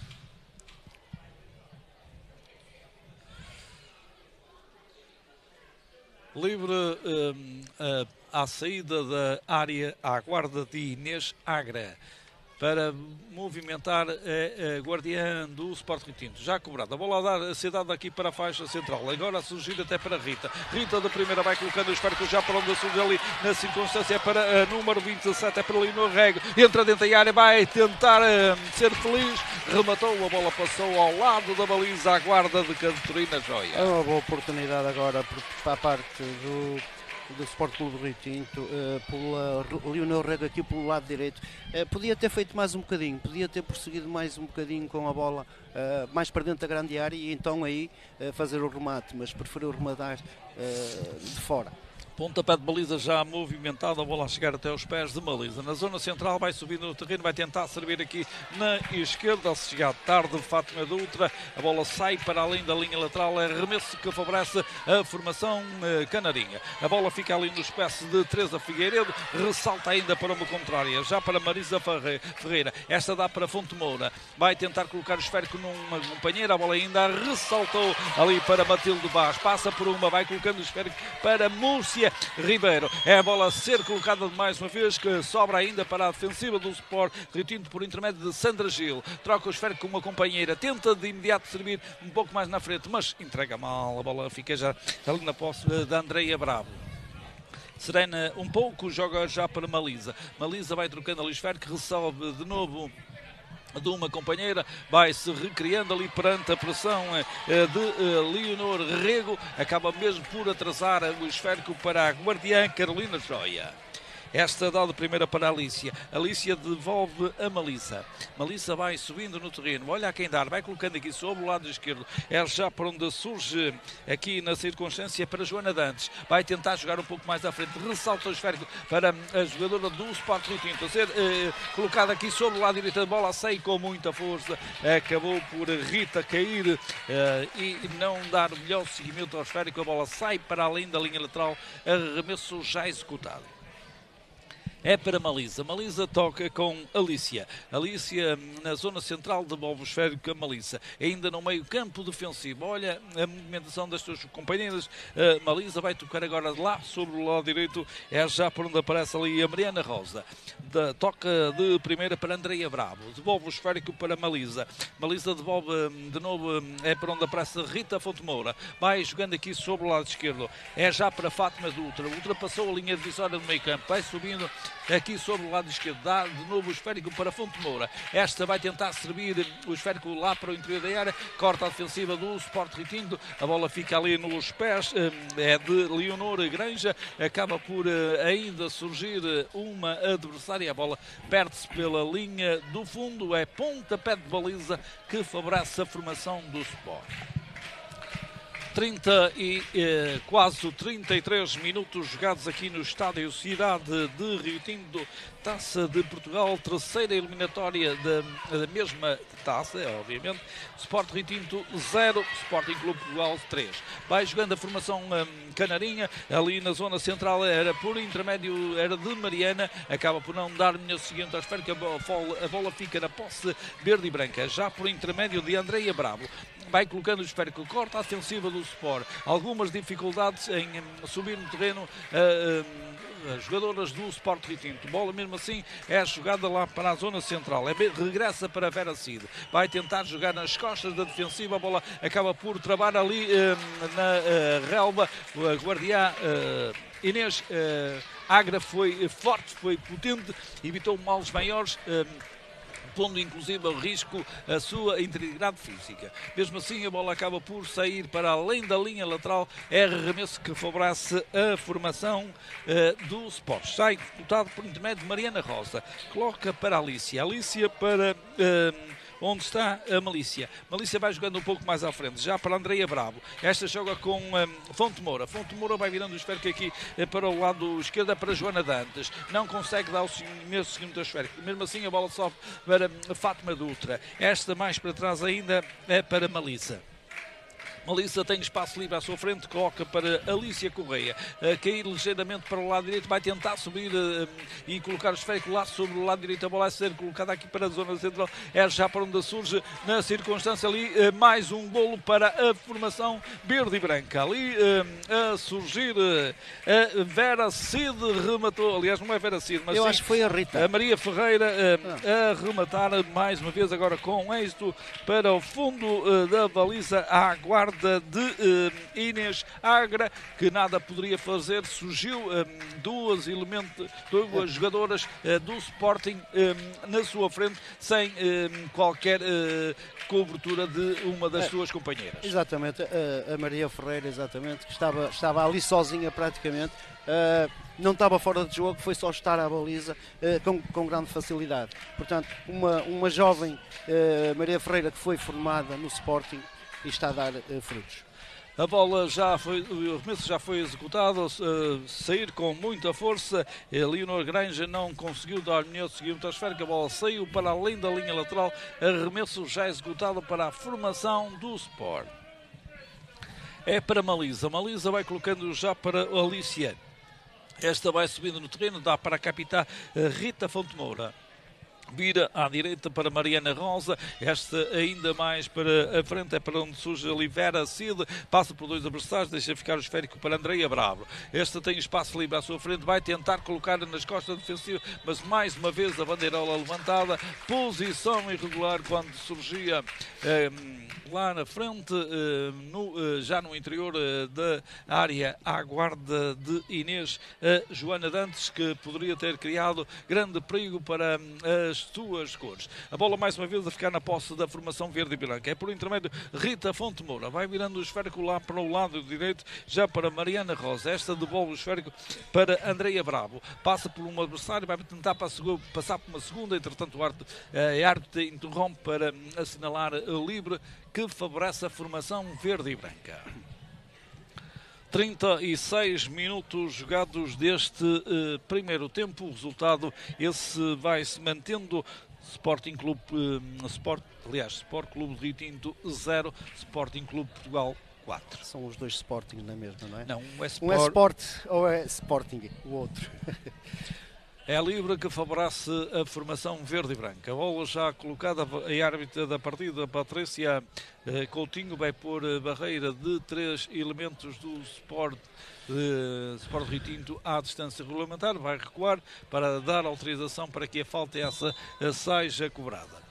Livre à saída da área à guarda de Inês Agra para movimentar a guardiã do Sport Rio Tinto. Já cobrada. A bola a ser dada aqui para a faixa central. Agora a surgir até para Rita. Rita da primeira vai colocando o esférico já para onde surge ali na circunstância. É para a número 27. É para Leonor Rego. Entra dentro da área. Vai tentar ser feliz. Rematou. A bola passou ao lado da baliza à guarda de Catarina Joia. É uma boa oportunidade agora para a parte do Sport Clube do Rio Tinto, pela Leonor Rego aqui pelo lado direito. Podia ter feito mais um bocadinho, podia ter prosseguido mais um bocadinho com a bola mais para dentro da grande área e então aí fazer o remate, mas preferiu rematar de fora. Pontapé de baliza já movimentado, a bola a chegar até os pés de Malisa. Na zona central vai subindo no terreno, vai tentar servir aqui na esquerda. Se chegar tarde, Fátima Dutra, a bola sai para além da linha lateral, é arremesso que favorece a formação canarinha. A bola fica ali nos pés de Teresa Figueiredo, ressalta ainda para uma contrária, já para Marisa Ferreira. Esta dá para Fonte Moura, vai tentar colocar o esférico numa companheira, a bola ainda ressaltou ali para Matilde Vaz, passa por uma, vai colocando o esférico para Múrcia Ribeiro. É a bola a ser colocada mais uma vez, que sobra ainda para a defensiva do Sport Rio Tinto por intermédio de Sandra Gil. Troca o esférico com uma companheira, tenta de imediato servir um pouco mais na frente, mas entrega mal. A bola fica já ali na posse da Andreia Bravo. serena um pouco, joga já para Malisa. Malisa vai trocando ali o esférico, que resolve de novo de uma companheira, vai-se recriando ali perante a pressão de Leonor Rego, acaba mesmo por atrasar o esférico para a guardiã Carolina Joia. Esta dá de primeira para a Alicia. Alicia devolve a Malisa. Malisa vai subindo no terreno. Olha a quem dar. Vai colocando aqui sobre o lado esquerdo. É já para onde surge aqui na circunstância para Joana Dantes. Vai tentar jogar um pouco mais à frente. Ressalta o esférico para a jogadora do Sport Tinto. A ser colocada aqui sobre o lado direito da bola. Sai com muita força. Acabou por Rita cair e não dar o melhor seguimento ao esférico. A bola sai para além da linha lateral. Arremesso já executado. É para Malisa. Malisa toca com Alicia. Alicia na zona central devolve o esférico a Malisa. Ainda no meio campo defensivo. Olha a movimentação das suas companheiras. Malisa vai tocar agora lá sobre o lado direito. É já por onde aparece ali a Mariana Rosa. Toca de primeira para Andreia Bravo. Devolve o esférico para Malisa. Malisa devolve de novo. É para onde aparece Rita Fonte Moura. Vai jogando aqui sobre o lado esquerdo. É já para Fátima Dutra. Ultrapassou a linha divisória do meio campo. Vai subindo aqui sobre o lado esquerdo, dá de novo o esférico para Fonte Moura. Esta vai tentar servir o esférico lá para o interior da área, corta a defensiva do Sport Tinto, a bola fica ali nos pés, é de Leonor Granja, acaba por ainda surgir uma adversária, a bola perde-se pela linha do fundo, é pontapé de baliza que favorece a formação do Sport. 30 e quase 33 minutos jogados aqui no estádio Cidade de Rio Tinto, Taça de Portugal, terceira eliminatória da mesma taça, obviamente. Sport Rio Tinto 0, Sporting Clube Portugal 3. Vai jogando a formação canarinha, ali na zona central era por intermédio, era de Mariana, acaba por não dar minha seguinte à esfera, que a bola fica na posse verde e branca, já por intermédio de Andreia Bravo. Vai colocando o esférico, corta a ofensiva do Sport. Algumas dificuldades em subir no terreno as jogadoras do Sport Rio Tinto. Bola mesmo assim é jogada lá para a zona central. Regressa para Vera Cid. Vai tentar jogar nas costas da defensiva. A bola acaba por travar ali na relva. A guardiã Inês Agra foi forte, foi potente, evitou males maiores, pondo inclusive ao risco a sua integridade física. Mesmo assim, a bola acaba por sair para além da linha lateral. É arremesso que favorece a formação do Sport. Sai disputado por intermédio de Mariana Rosa. Coloca para Alicia. Alicia para onde está a Malícia. Malícia vai jogando um pouco mais à frente, já para Andreia Bravo. Esta joga com Fonte Moura. Fonte Moura vai virando o esférico aqui para o lado esquerdo, para Joana Dantes. Não consegue dar o mesmo segundo esférico. Mesmo assim, a bola sobe para Fátima Dutra. Esta mais para trás ainda é para Malícia. Malisa tem espaço livre à sua frente, coloca para Alicia Correia, cair ligeiramente para o lado direito, vai tentar subir e colocar o esférico lá sobre o lado direito, a bola a ser colocada aqui para a zona central, é já para onde surge na circunstância ali, mais um golo para a formação verde e branca, ali a surgir a Vera Cid rematou, aliás não é Vera Cid, mas eu sim, acho que foi a Rita, a Maria Ferreira a rematar mais uma vez agora com êxito para o fundo da baliza à guarda de Inês Agra, que nada poderia fazer. Surgiu duas jogadoras do Sporting na sua frente, sem qualquer cobertura de uma das suas companheiras. Exatamente, a Maria Ferreira, exatamente, que estava ali sozinha praticamente, não estava fora de jogo, foi só estar à baliza com grande facilidade. Portanto, uma jovem Maria Ferreira que foi formada no Sporting e está a dar frutos. A bola o arremesso já foi executado, sair com muita força. Leonor Granja não conseguiu dar melhor seguimento à esfera, que a bola saiu para além da linha lateral. Arremesso já executado para a formação do Sport. É para Malisa. Malisa vai colocando já para Alicia. Esta vai subindo no terreno, dá para a capitã Rita Fonte Moura. Vira à direita para Mariana Rosa, esta ainda mais para a frente, é para onde surge ali Vera Cid, passa por dois adversários, deixa ficar o esférico para Andreia Bravo. Esta tem espaço livre à sua frente, vai tentar colocar nas costas defensivas, mas mais uma vez a bandeirola levantada, posição irregular quando surgia lá na frente, já no interior da área à guarda de Inês, Joana Dantes, que poderia ter criado grande perigo para as suas cores. A bola mais uma vez a ficar na posse da formação verde e branca. É por intermédio Rita Fonte Moura. Vai virando o esférico lá para o lado direito, já para Mariana Rosa. Esta devolve o esférico para Andreia Bravo. Passa por um adversário, vai tentar passar por uma segunda. Entretanto, o árbitro interrompe para assinalar livre, que favorece a formação verde e branca. 36 minutos jogados deste primeiro tempo. O resultado esse vai-se mantendo. Sport Clube de Rio Tinto 0, Sporting Clube Portugal 4. São os dois Sporting na mesma, não é? Não, um é Sport ou é Sporting, o outro. É livre, que favorece a formação verde e branca. A bola já colocada, a árbitra da partida, Patrícia Coutinho, vai pôr a barreira de 3 elementos do Sport Rio Tinto à distância regulamentar. Vai recuar para dar autorização para que a falta essa seja cobrada.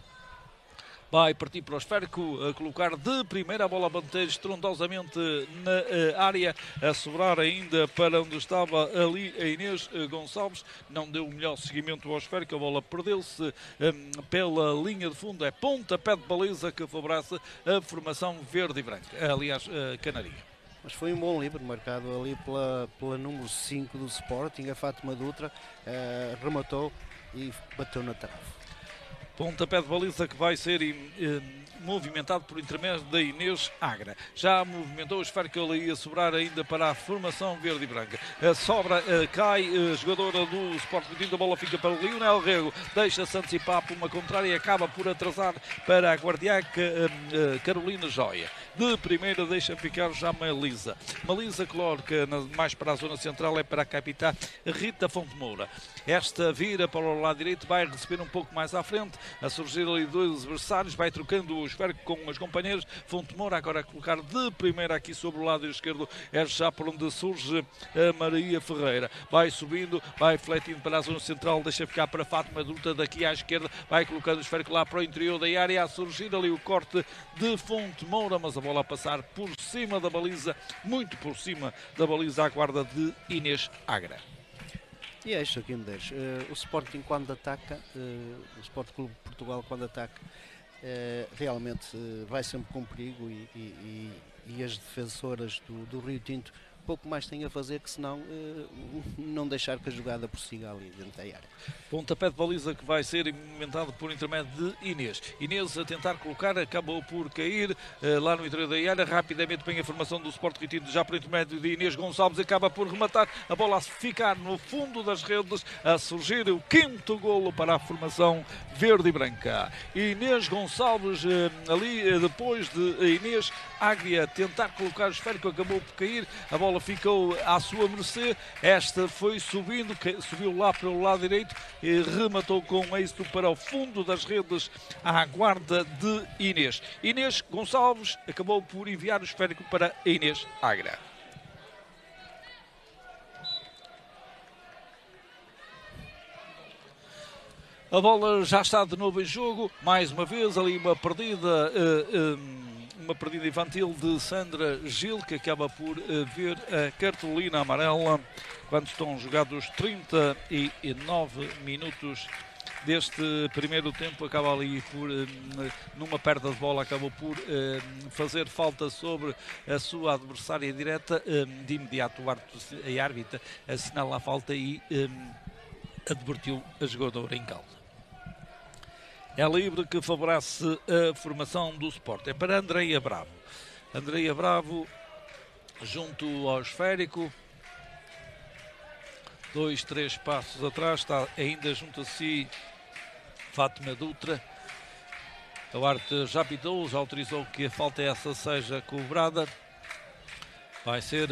Vai partir para o esférico, a colocar de primeira a bola a bater estrondosamente na área, a sobrar ainda para onde estava ali a Inês Gonçalves. Não deu o melhor seguimento ao esférico, a bola perdeu-se pela linha de fundo. É pontapé de baliza que favorece a formação verde e branca, aliás, canarinha. Mas foi um bom livre, marcado ali pela número 5 do Sporting, a Fátima Dutra, rematou e bateu na trave. Pontapé de baliza que vai ser movimentado por intermédio da Inês Agra. Já movimentou o esférico, ele ia sobrar ainda para a formação verde e branca. A sobra cai, a jogadora do Sport Rio, a bola fica para o Lionel Rego, deixa-se antecipar por uma contrária e acaba por atrasar para a guardiã Carolina Joia. De primeira deixa ficar já Malisa. Malisa coloca mais para a zona central, é para a capitã Rita Fonte Moura. Esta vira para o lado direito, vai receber um pouco mais à frente, a surgir ali dois adversários, vai trocando o esférico com as companheiras. Fonte Moura agora a colocar de primeira aqui sobre o lado esquerdo, é já por onde surge a Maria Ferreira. Vai subindo, vai fletindo para a zona central, deixa ficar para Fátima Dutra daqui à esquerda, vai colocando o esférico lá para o interior da área, a surgir ali o corte de Fonte Moura, mas a bola a passar por cima da baliza, muito por cima da baliza, à guarda de Inês Agra. E é isto aqui, Medeiros. O Sporting, quando ataca, o Sport Clube de Portugal, quando ataca, realmente vai sempre com perigo e as defensoras do Rio Tinto pouco mais têm a fazer que senão não deixar que a jogada prossiga ali dentro da área. Pontapé de baliza que vai ser movimentado por intermédio de Inês. Inês a tentar colocar, acabou por cair lá no interior da área. Rapidamente vem a formação do Sport Rio Tinto, já por intermédio de Inês Gonçalves, acaba por rematar. A bola a ficar no fundo das redes, a surgir o quinto golo para a formação verde e branca. Inês Gonçalves ali, depois de Inês Águia tentar colocar o esférico, acabou por cair. A bola ficou à sua mercê. Esta foi subindo, subiu lá pelo lado direito e rematou com êxito para o fundo das redes à guarda de Inês. Inês Gonçalves acabou por enviar o esférico para Inês Agra. A bola já está de novo em jogo, mais uma vez ali uma perdida infantil de Sandra Gil, que acaba por ver a cartolina amarela quando estão jogados 39 minutos deste primeiro tempo. Acaba ali por, numa perda de bola, acabou por fazer falta sobre a sua adversária direta. De imediato a árbitra assinala a falta e advertiu a jogadora em causa. É livre, que favorece a formação do Sport. É para Andreia Bravo. Andreia Bravo junto ao esférico. 2-3 passos atrás. Está ainda junto a si Fátima Dutra. O árbitro já pitou, já autorizou que a falta essa seja cobrada. Vai ser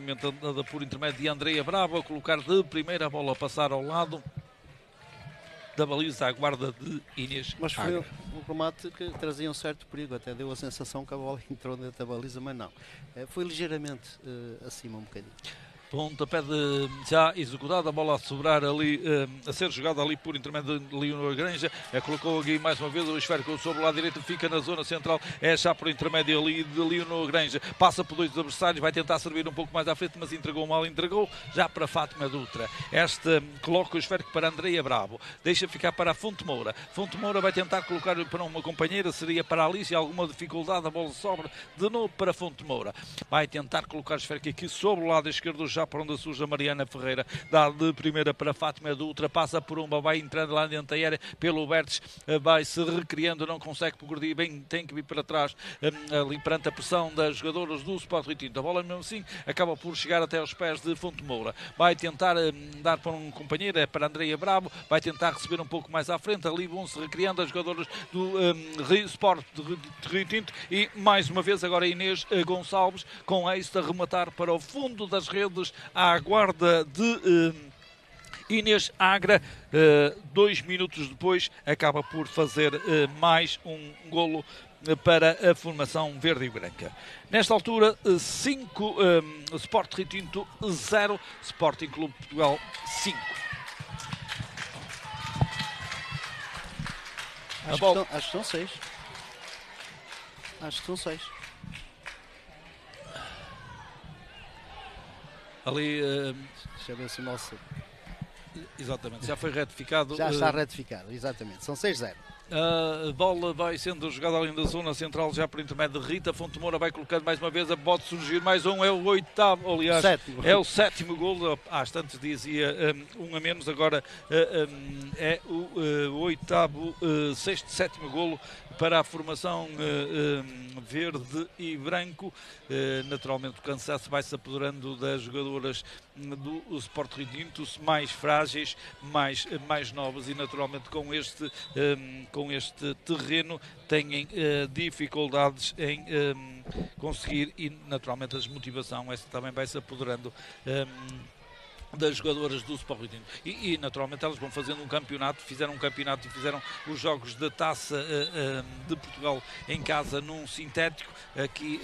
movimentada por intermédio de Andreia Bravo, a colocar de primeira a bola a passar ao lado. da baliza à guarda de Inês Mas foi Agra. um remate que trazia um certo perigo, até deu a sensação que a bola entrou dentro da baliza, mas não. Foi ligeiramente acima um bocadinho. Pontapé já executado, a bola a sobrar ali, a ser jogada ali por intermédio de Leonor Granja, colocou aqui mais uma vez o esférico sobre o lado direito, fica na zona central, é já por intermédio ali de Leonor Granja, passa por dois adversários, vai tentar servir um pouco mais à frente, mas entregou mal, entregou já para Fátima Dutra. Coloca o esférico para Andreia Bravo, deixa ficar para a Fonte Moura vai tentar colocar para uma companheira, seria para a Alice, alguma dificuldade, a bola sobra de novo para a Fonte Moura, vai tentar colocar o esférico aqui sobre o lado esquerdo, já para onde surge a Mariana Ferreira, dá de primeira para Fátima Dutra, passa por uma, vai entrando lá dentro da área, pelo Bertes, vai se recriando, não consegue progredir bem, tem que vir para trás, ali perante a pressão das jogadoras do Sport Rio Tinto. A bola mesmo assim acaba por chegar até aos pés de Fonte Moura, vai tentar dar para um companheiro, é para Andreia Bravo, vai tentar receber um pouco mais à frente, ali vão se recriando as jogadoras do Sport de Rio Tinto e mais uma vez agora Inês Gonçalves com êxito a rematar para o fundo das redes à guarda de Inês Agra. 2 minutos depois acaba por fazer mais um golo para a formação verde e branca. Nesta altura 5 Sport Rio Tinto 0 Sporting Clube Portugal 5. Acho que são 6. Acho que são 6. Ali deixa eu ver se o nosso... Exatamente, já foi retificado. Já está retificado, exatamente. São 6-0. A bola vai sendo jogada ali na zona central, já por intermédio de Rita. Fonte Moura vai colocando mais uma vez, pode surgir mais um, é o 8º, aliás, é o 7º golo. Há instantes dizia um a menos, agora é o 8º, 6º, 7º golo para a formação verde e branco. Naturalmente o cansaço vai-se apoderando das jogadoras do Sport Rio Tinto, mais frágeis, mais novas, e naturalmente com este terreno têm dificuldades em conseguir, e naturalmente a desmotivação essa também vai-se apoderando das jogadoras do Sport Rio Tinto. E naturalmente elas vão fazendo um campeonato, fizeram e fizeram os jogos da Taça de Portugal em casa num sintético. Aqui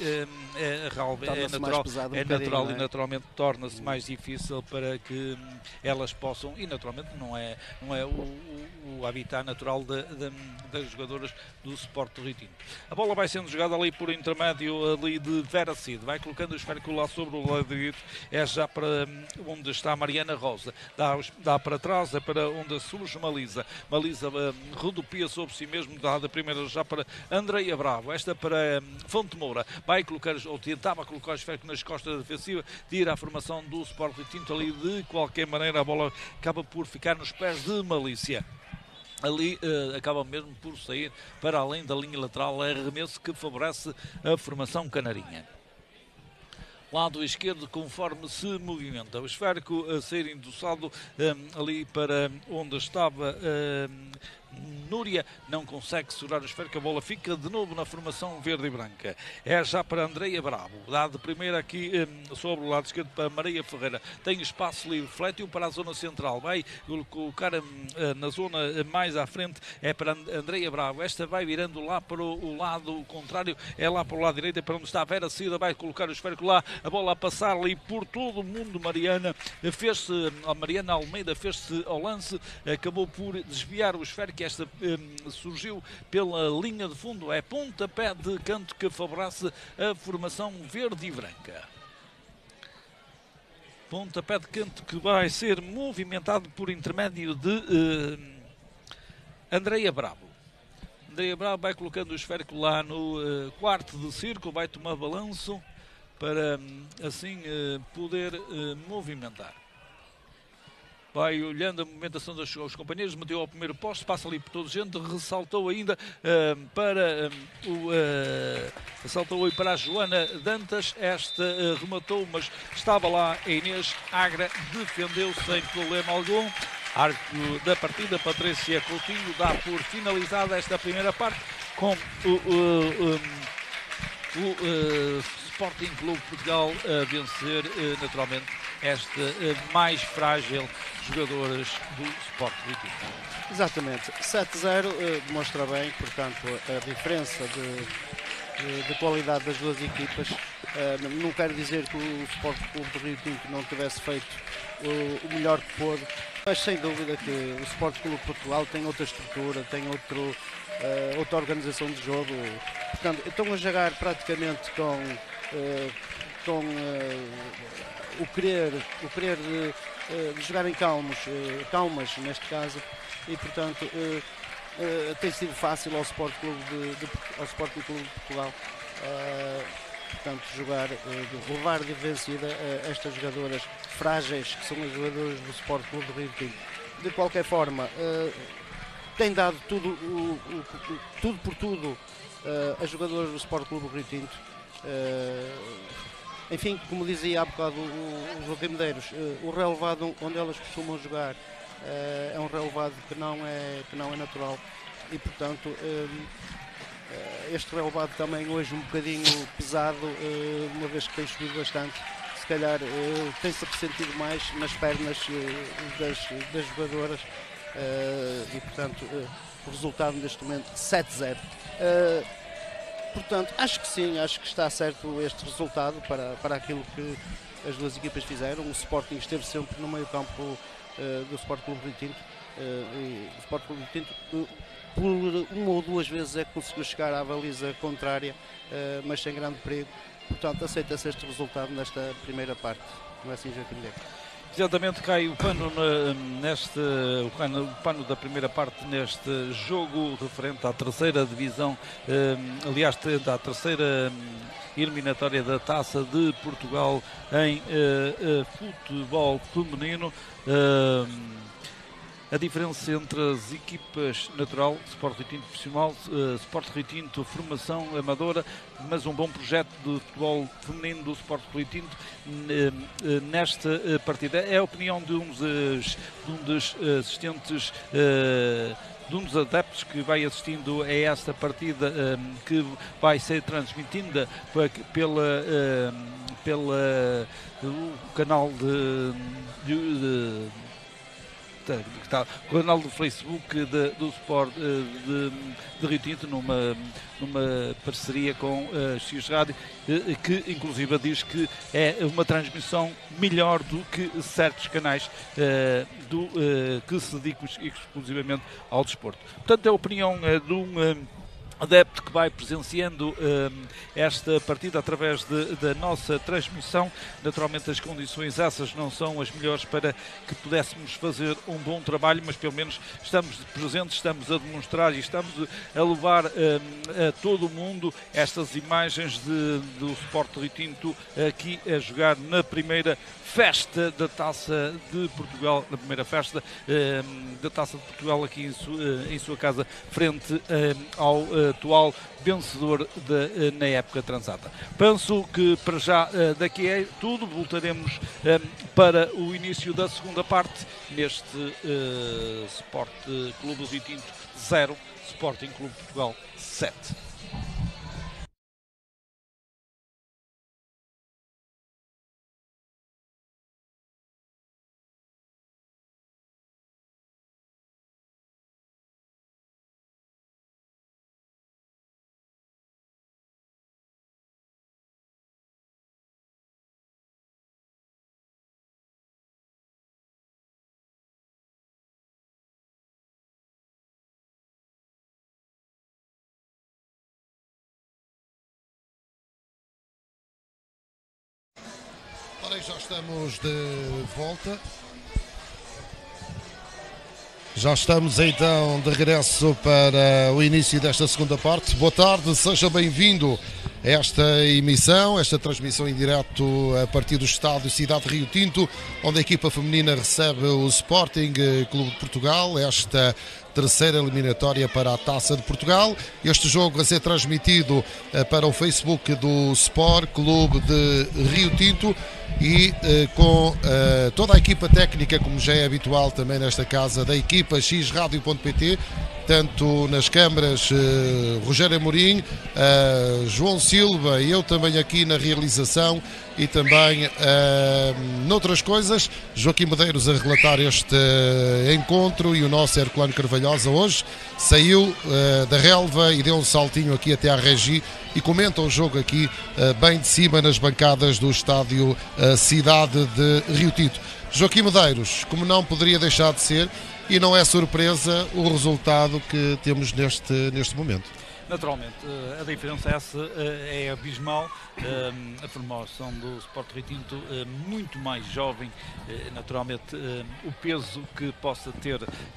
é natural e naturalmente torna-se mais difícil para que elas possam, e naturalmente não é o habitat natural das jogadoras do Sport Rio Tinto. A bola vai sendo jogada ali por intermédio ali de Vera Cid, vai colocando o esférico lá sobre o lado direito, é já para onde está Mariana Rosa, dá para trás, é para onde surge Malisa rodopia sobre si mesmo, dá da primeira já para Andreia Bravo, esta para Fonte Moura, vai colocar, ou tentava colocar o esférico nas costas defensivas, tira a formação do Sport Rio Tinto ali, de qualquer maneira a bola acaba por ficar nos pés de Malícia. Ali acaba mesmo por sair para além da linha lateral, é arremesso que favorece a formação canarinha. Lado esquerdo, conforme se movimenta o esférico, a ser endossado ali para onde estava Núria, não consegue segurar o esférico, a bola fica de novo na formação verde e branca. É já para Andreia Bravo, dá de primeira aqui sobre o lado esquerdo para Maria Ferreira, tem espaço livre, flete-o para a zona central, vai colocar na zona mais à frente, é para Andreia Bravo, esta vai virando lá para o lado contrário, é lá para o lado direito, é para onde está a Vera Cida, vai colocar o esférico lá, a bola a passar ali por todo o mundo. Mariana Almeida fez-se ao lance, acabou por desviar o esférico, esta surgiu pela linha de fundo, é pontapé de canto que favorece a formação verde e branca. Pontapé de canto que vai ser movimentado por intermédio de Andreia Bravo. Andreia Bravo vai colocando o esférico lá no quarto de círculo, vai tomar balanço para assim poder movimentar. Vai olhando a movimentação dos seus companheiros, meteu ao primeiro posto, passa ali por toda a gente, ressaltou ainda saltou para a Joana Dantas, esta rematou, mas estava lá a Inês Agra, defendeu sem problema algum. Árbitro da partida, Patrícia Coutinho, dá por finalizada esta primeira parte com o Sporting Clube Portugal a vencer naturalmente esta mais frágil jogadoras do Sport Rio Tinto. Exatamente, 7-0 demonstra bem, portanto, a diferença de qualidade das duas equipas. Não quero dizer que o Sport Clube do Rio Tinto não tivesse feito o melhor que pôde, mas sem dúvida que o Sport Clube de Portugal tem outra estrutura, tem outra organização de jogo. Portanto, estão a jogar praticamente com o querer de jogar em calmas neste caso, e portanto tem sido fácil ao Sport Clube de Portugal portanto jogar, levar de vencida estas jogadoras frágeis que são as jogadoras do Sport Clube do Rio Tinto. De qualquer forma, tem dado tudo por tudo as jogadoras do Sport Clube do Rio Tinto. Enfim, como dizia há bocado o Joaquim Medeiros, o relevado onde elas costumam jogar é um relevado que não é natural, e portanto este relevado também hoje um bocadinho pesado, uma vez que tem subido bastante, se calhar tem-se ressentido mais nas pernas das jogadoras, e portanto o resultado neste momento 7-0. Portanto, acho que sim, acho que está certo este resultado para aquilo que as duas equipas fizeram. O Sporting esteve sempre no meio campo do Sport Clube Rio Tinto, e o Sport Clube Rio Tinto por uma ou duas vezes é que conseguiu chegar à baliza contrária, mas sem grande perigo. Portanto, aceita-se este resultado nesta primeira parte. Não é assim, Joaquim Medeiros? Exatamente, cai o pano o pano da primeira parte neste jogo referente à terceira divisão, aliás, da terceira eliminatória da Taça de Portugal em futebol feminino. A diferença entre as equipas natural, Sport Rio Tinto profissional, Sport Rio Tinto formação amadora, mas um bom projeto de futebol feminino do Sport Rio Tinto nesta partida. É a opinião de um dos assistentes, de um dos adeptos que vai assistindo a esta partida, que vai ser transmitida pela canal o canal do Facebook do Sport de Rio Tinto, numa parceria com a X Rádio, que inclusive diz que é uma transmissão melhor do que certos canais que se dedicam exclusivamente ao desporto. Portanto, é a opinião de um adepto que vai presenciando esta partida através da nossa transmissão. Naturalmente as condições essas não são as melhores para que pudéssemos fazer um bom trabalho, mas pelo menos estamos presentes, estamos a demonstrar e estamos a levar a todo o mundo estas imagens do Sport Rio Tinto aqui a jogar na primeira festa da Taça de Portugal, na primeira festa da Taça de Portugal aqui em sua casa, frente ao atual vencedor na época transata. Penso que para já daqui é tudo. Voltaremos para o início da segunda parte neste Sport Clube Rio Tinto 0, Sporting Clube Portugal 7. Ora, já estamos de volta. Já estamos então de regresso para o início desta segunda parte. Boa tarde, seja bem-vindo a esta emissão, esta transmissão em direto a partir do estádio Cidade de Rio Tinto, onde a equipa feminina recebe o Sporting Clube de Portugal, esta terceira eliminatória para a Taça de Portugal. Este jogo a ser transmitido para o Facebook do Sport Clube de Rio Tinto e com toda a equipa técnica, como já é habitual também nesta casa, da equipa xradio.pt. tanto nas câmaras Rogério Amorim, João Silva e eu também aqui na realização e também noutras coisas, Joaquim Medeiros a relatar este encontro e o nosso Herculano Carvalhosa hoje saiu da relva e deu um saltinho aqui até à Regi e comenta o jogo aqui bem de cima nas bancadas do estádio Cidade de Rio Tinto. Joaquim Medeiros, como não poderia deixar de ser, e não é surpresa o resultado que temos neste momento. Naturalmente, a diferença é abismal. A formação do Sport Rio Tinto muito mais jovem, naturalmente o peso que possa ter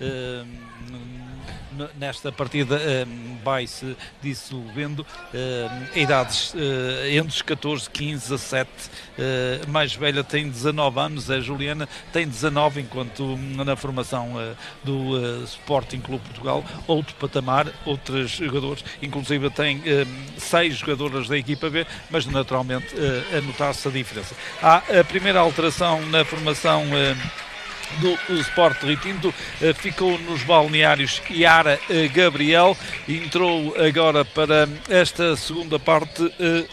nesta partida vai-se dissolvendo. Idades entre os 14, 15, 17, a mais velha tem 19 anos, a Juliana tem 19, enquanto na formação do Sporting Clube Portugal, outro patamar, outros jogadores, inclusive tem 6 jogadoras da equipa B, mas naturalmente a notar-se a diferença. Há a primeira alteração na formação do Sport Rio Tinto, ficou nos balneários Yara Gabriel, entrou agora para esta segunda parte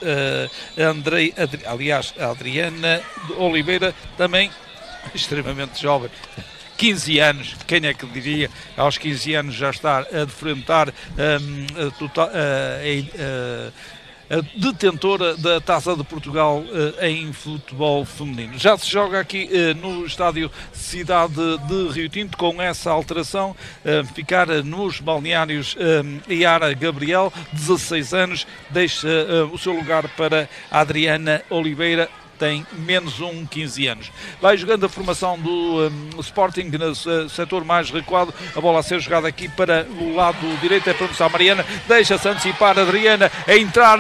a Adriana Oliveira, também extremamente jovem. 15 anos, quem é que diria, aos 15 anos já está a defrontar a detentora da Taça de Portugal em futebol feminino. Já se joga aqui no estádio Cidade de Rio Tinto, com essa alteração, ficar nos balneários Yara Gabriel, 16 anos, deixa o seu lugar para a Adriana Oliveira, tem menos 15 anos. Vai jogando a formação do Sporting no setor mais recuado, a bola a ser jogada aqui para o lado direito, é para começar a Mariana, deixa-se antecipar a Adriana, a entrar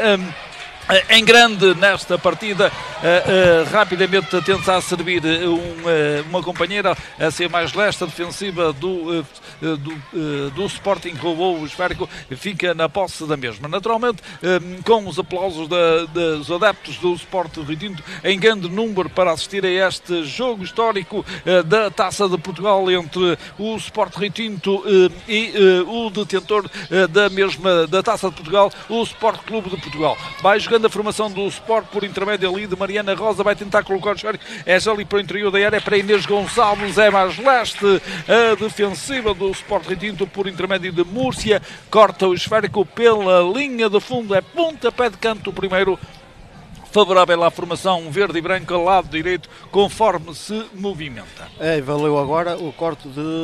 em grande nesta partida, rapidamente a tentar servir uma companheira, a ser mais lesta, defensiva do Sporting, roubou o esférico, fica na posse da mesma. Naturalmente, com os aplausos dos adeptos do Sport Rio Tinto, em grande número para assistir a este jogo histórico da Taça de Portugal entre o Sport Rio Tinto e o detentor da Taça de Portugal, o Sport Clube de Portugal. Vai jogando a formação do Sport por intermédio ali de Mariana Rosa, vai tentar colocar o esférico, é já ali para o interior da área, é para Inês Gonçalves, é mais leste, a defensiva do Sport Rio Tinto por intermédio de Múrcia, corta o esférico pela linha de fundo, é pontapé de canto o primeiro, favorável à formação verde e branca, lado direito, conforme se movimenta. Valeu agora o corte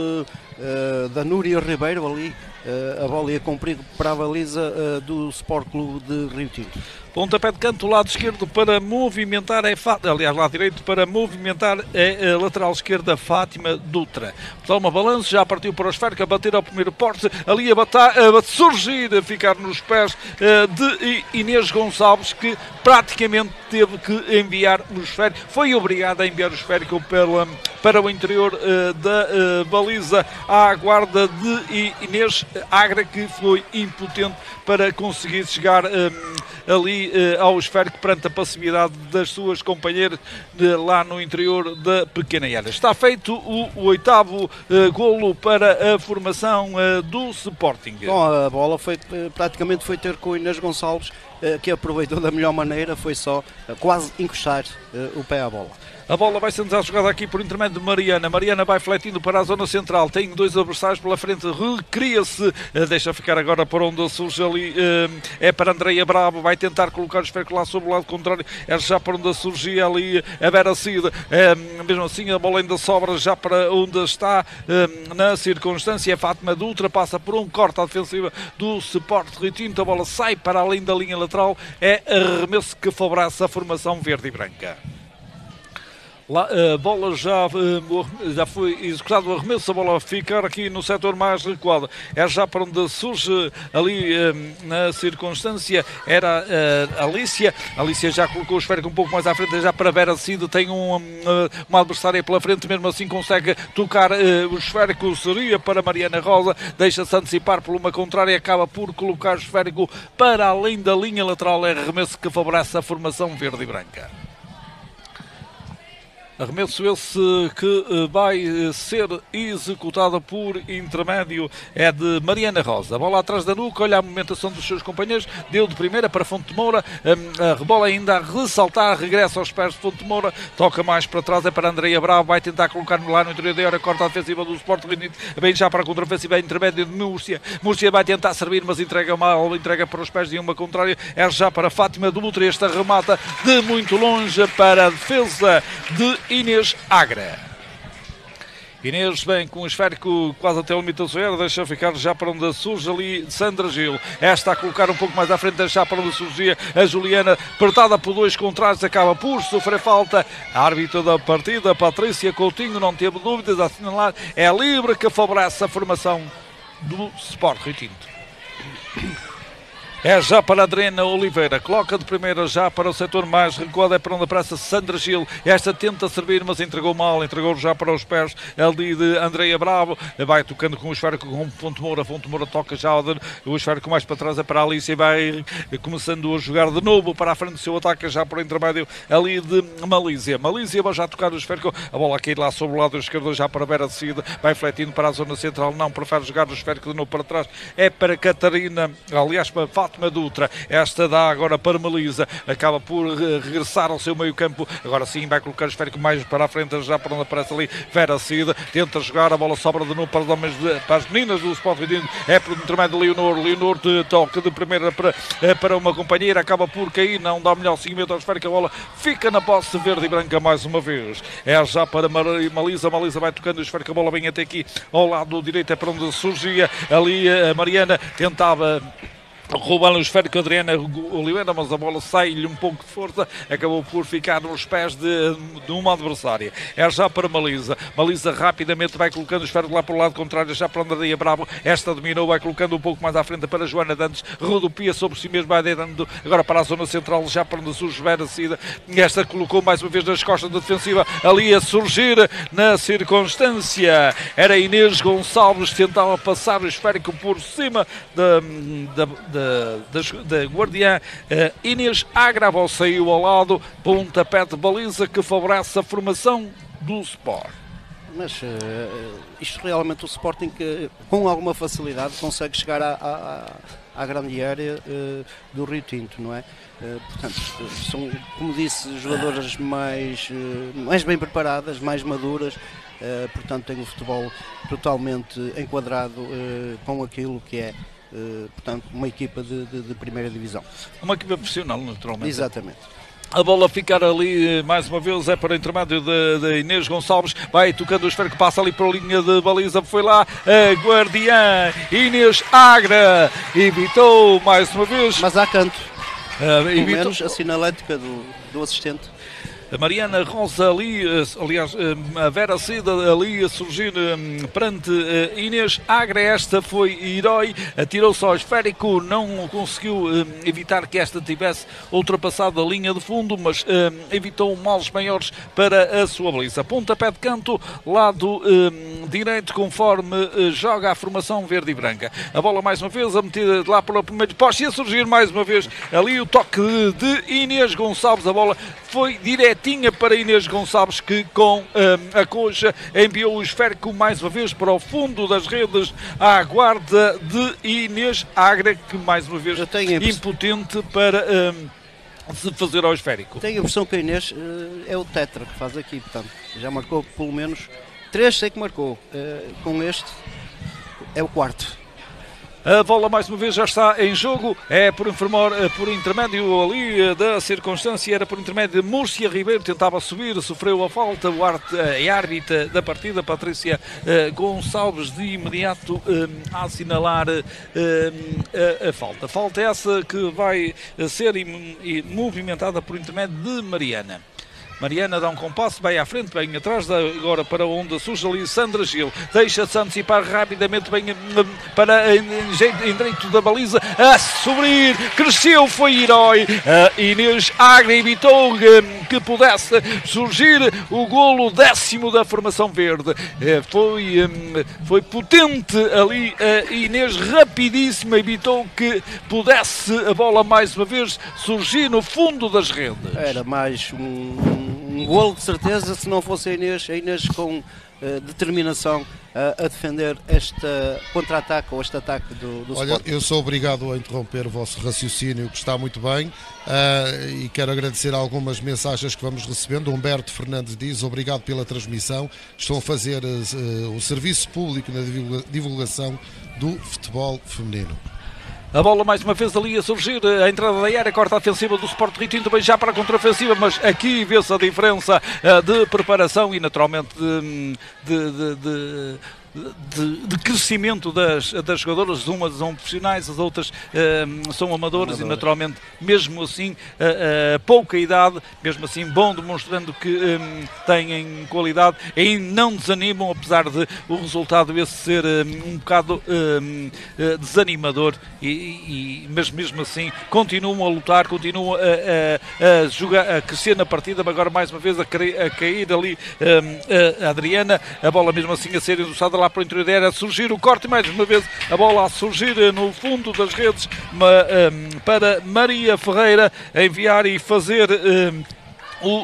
da Núria Ribeiro ali, a bola ia cumprir para a baliza do Sport Clube de Rio Tinto. Pontapé de canto, lado esquerdo para movimentar aliás, lado direito para movimentar é a lateral esquerda Fátima Dutra. Dá uma balança, já partiu para o esférico, a bater ao primeiro poste, ali a surgir, a ficar nos pés de Inês Gonçalves, que praticamente teve que enviar o esférico, foi obrigada a enviar o esférico para o interior da baliza à guarda de Inês Agra, que foi impotente para conseguir chegar ali ao esférico perante a passividade das suas companheiras lá no interior da pequena área. Está feito o 8º golo para a formação do Sporting. Bom, a bola praticamente foi ter com o Inês Gonçalves, que aproveitou da melhor maneira, foi só quase encostar o pé à bola. A bola vai sendo jogada aqui por intermédio de Mariana. Mariana vai fletindo para a zona central. Tem 2 adversários pela frente. Recria-se. Deixa ficar agora por onde surge ali. É para Andreia Bravo. Vai tentar colocar o esférico lá sobre o lado contrário. É já para onde surgia ali a Vera Cid. Mesmo assim a bola ainda sobra já para onde está na circunstância. A Fátima Dutra passa por um corte à defensiva do Sport Rio Tinto. A bola sai para além da linha lateral. É arremesso que favorece a formação verde e branca. Lá, a bola já foi executado o arremesso, a bola ficar aqui no setor mais recuado, é já para onde surge ali na circunstância, era a Alicia já colocou o esférico um pouco mais à frente, já para Vera Cid, tem uma adversária pela frente, mesmo assim consegue tocar o esférico, seria para Mariana Rosa, deixa-se antecipar por uma contrária, acaba por colocar o esférico para além da linha lateral, é arremesso que favorece a formação verde e branca. Arremesso esse que vai ser executado por intermédio é de Mariana Rosa. A bola atrás da nuca, olha a movimentação dos seus companheiros, deu de primeira para Fonte de Moura, a bola ainda a ressaltar, regressa aos pés de Fonte de Moura, toca mais para trás, é para Andreia Bravo, vai tentar colocar lá no interior da área, corta a defensiva do Sporting, bem já para a contra-ofensiva, intermédio de Múrcia. Múrcia vai tentar servir, mas entrega mal, entrega para os pés de uma contrária, é já para Fátima Dutra, esta remata de muito longe para a defesa de Inês Agra. Inês vem com o esférico quase até o limite da zoeira, deixa ficar já para onde surge ali Sandra Gil. Esta a colocar um pouco mais à frente, deixa para onde surgia a Juliana, apertada por dois contrários, acaba por sofrer falta. A árbitra da partida, Patrícia Coutinho, não teve dúvidas a assinalar, é livre, que favorece a formação do Sport Rio Tinto. É já para a Adriana Oliveira, coloca de primeira já para o setor mais recuado, é para onde aparece Sandra Gil. Esta tenta servir, mas entregou mal, entregou já para os pés ali de Andreia Bravo. Vai tocando com o esférico com Fonte Moura toca já o esférico mais para trás, é para a Alice e vai começando a jogar de novo para a frente do seu ataque, já para o intermédio ali de Malísia. Malísia vai já tocar o esférico, a bola a cair lá sobre o lado esquerdo, já para Vera de Cida, vai fletindo para a zona central, não, prefere jogar o esférico de novo para trás, é para Catarina, aliás para Fátima Dutra, esta dá agora para Melisa, acaba por regressar ao seu meio campo, agora sim vai colocar o esférico mais para a frente, já para onde aparece ali Vera Cida, tenta jogar, a bola sobra de novo para os homens para as meninas do Sport Rio Tinto, é por intermédio de Leonor toca de primeira para uma companheira, acaba por cair, não dá o melhor seguimento ao esférico, a bola fica na posse verde e branca mais uma vez, é já para Malisa vai tocando o esférico, a bola vem até aqui ao lado direito, é para onde surgia ali a Mariana, tentava roubando o esférico Adriana Oliveira, mas a bola sai-lhe um pouco de força, acabou por ficar nos pés de uma adversária. É já para Malisa rapidamente vai colocando o esférico lá para o lado contrário, já para Andreia Bravo, esta dominou, vai colocando um pouco mais à frente para Joana Dantes, rodopia sobre si mesmo, vai dando agora para a zona central, já para onde surge Vera Cida, esta colocou mais uma vez nas costas da defensiva, ali a surgir na circunstância, era Inês Gonçalves, tentava passar o esférico por cima da guardiã Inês Agra, saiu ao lado, pontapé de baliza que favorece a formação do Sport. Mas isto realmente o Sporting com alguma facilidade consegue chegar à grande área do Rio Tinto, não é? Portanto, são, como disse, jogadoras mais bem preparadas, mais maduras, portanto tem o futebol totalmente enquadrado com aquilo que é portanto, uma equipa de primeira divisão. Uma equipa profissional, naturalmente. Exatamente. A bola ficar ali, mais uma vez, é para o intermédio de Inês Gonçalves, vai tocando o esférico, passa ali para a linha de baliza, foi lá a guardiã Inês Agra, evitou mais uma vez. Mas há canto, pelo menos a sinalética do assistente. A Mariana Rosa ali, aliás, a Vera Cida ali a surgir perante Inês Agra, esta foi herói, atirou-se ao esférico, não conseguiu evitar que esta tivesse ultrapassado a linha de fundo, mas evitou males maiores para a sua baliza. Pontapé de canto, lado direito, conforme joga a formação verde e branca. A bola mais uma vez, a metida de lá para o primeiro poste e a surgir mais uma vez ali o toque de Inês Gonçalves, a bola foi direitinha para Inês Gonçalves, que com a coxa enviou o esférico mais uma vez para o fundo das redes à guarda de Inês Agra, que mais uma vez impotente para se fazer ao esférico. Tenho a impressão que a Inês é o tetra que faz aqui, portanto, já marcou pelo menos 3, sei que marcou, com este é o quarto. A bola mais uma vez já está em jogo, é por intermédio ali da circunstância, era por intermédio de Múrcia Ribeiro, tentava subir, sofreu a falta, a árbitra da partida, Patrícia Gonçalves, de imediato a assinalar a falta. Falta essa que vai ser movimentada por intermédio de Mariana. Mariana dá um compasso, vai à frente, vem atrás, agora para onde surge ali Sandra Gil, deixa-se antecipar rapidamente, vem para em direito da baliza, a subir, cresceu, foi herói, Inês Agra evitou que pudesse surgir o golo 10º da formação verde, foi potente ali a Inês, rapidíssima, evitou que pudesse a bola mais uma vez surgir no fundo das redes. Era mais um um golo de certeza, se não fosse a Inês com determinação a defender este contra-ataque ou este ataque do Olha, Sporting. eu sou obrigado a interromper o vosso raciocínio, que está muito bem, e quero agradecer algumas mensagens que vamos recebendo. Humberto Fernandes diz: obrigado pela transmissão, estão a fazer o serviço público na divulgação do futebol feminino. A bola mais uma vez ali a surgir, a entrada da área, corta a ofensiva do Sport Rui Tinto, bem já para a contraofensiva, mas aqui vê-se a diferença de preparação e naturalmente de crescimento das jogadoras. Umas são profissionais, as outras são amadoras, e naturalmente mesmo assim pouca idade, mesmo assim bom, demonstrando que têm qualidade e não desanimam, apesar de o resultado esse ser um bocado desanimador, mas mesmo assim continuam a lutar, continuam a jogar, a crescer na partida. Agora mais uma vez a cair ali a Adriana, a bola mesmo assim a ser endossada lá para o interior da área, a surgir o corte, mais uma vez a bola a surgir no fundo das redes para Maria Ferreira enviar e fazer o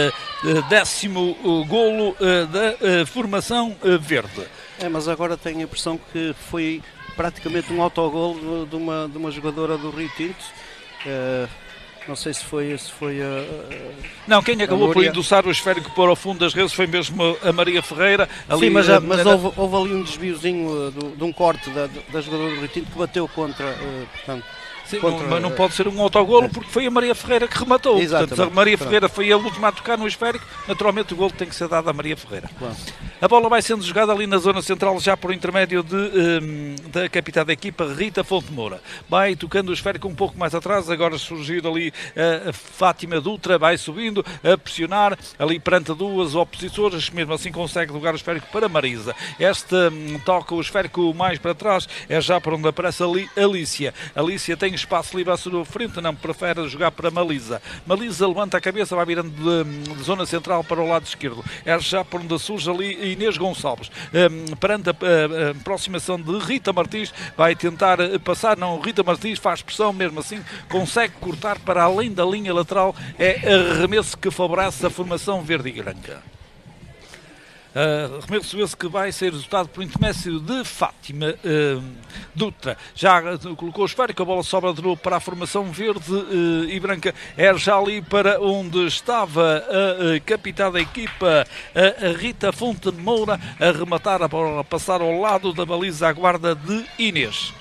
10º golo da formação verde. Mas agora tenho a impressão que foi praticamente um autogol de uma jogadora do Rio Tinto. Não sei se foi não, quem acabou por endossar o esférico para o fundo das redes foi mesmo a Maria Ferreira. Ali, sim, mas houve ali um desviozinho de um corte da jogadora do Rio Tinto que bateu contra, portanto... Sim, mas não pode ser um autogolo porque foi a Maria Ferreira que rematou. Portanto, a Maria Ferreira foi a última a tocar no esférico, naturalmente o golo tem que ser dado à Maria Ferreira. Claro. A bola vai sendo jogada ali na zona central, já por intermédio da capitã da equipa, Rita Fonte Moura. Vai tocando o esférico um pouco mais atrás, agora surgir ali a Fátima Dutra, vai subindo, a pressionar ali perante duas oposições, mesmo assim consegue jogar o esférico para Marisa. Toca o esférico mais para trás, é já por onde aparece ali Alícia. Alícia tem espaço livre à sua frente, não prefere jogar para Malisa. Malisa levanta a cabeça, vai virando de zona central para o lado esquerdo. É já por onde surge ali Inês Gonçalves. Perante a aproximação de Rita Martins, vai tentar passar, não, Rita Martins faz pressão, mesmo assim consegue cortar para além da linha lateral. É arremesso que favorece a formação verde e branca. Arremesso esse que vai ser executado por intermédio de Fátima Dutra. Já colocou o esférico, a bola sobra de novo para a formação verde e branca. É já ali para onde estava a capitã da equipa, a Rita Fonte Moura, a rematar a bola, a passar ao lado da baliza à guarda de Inês.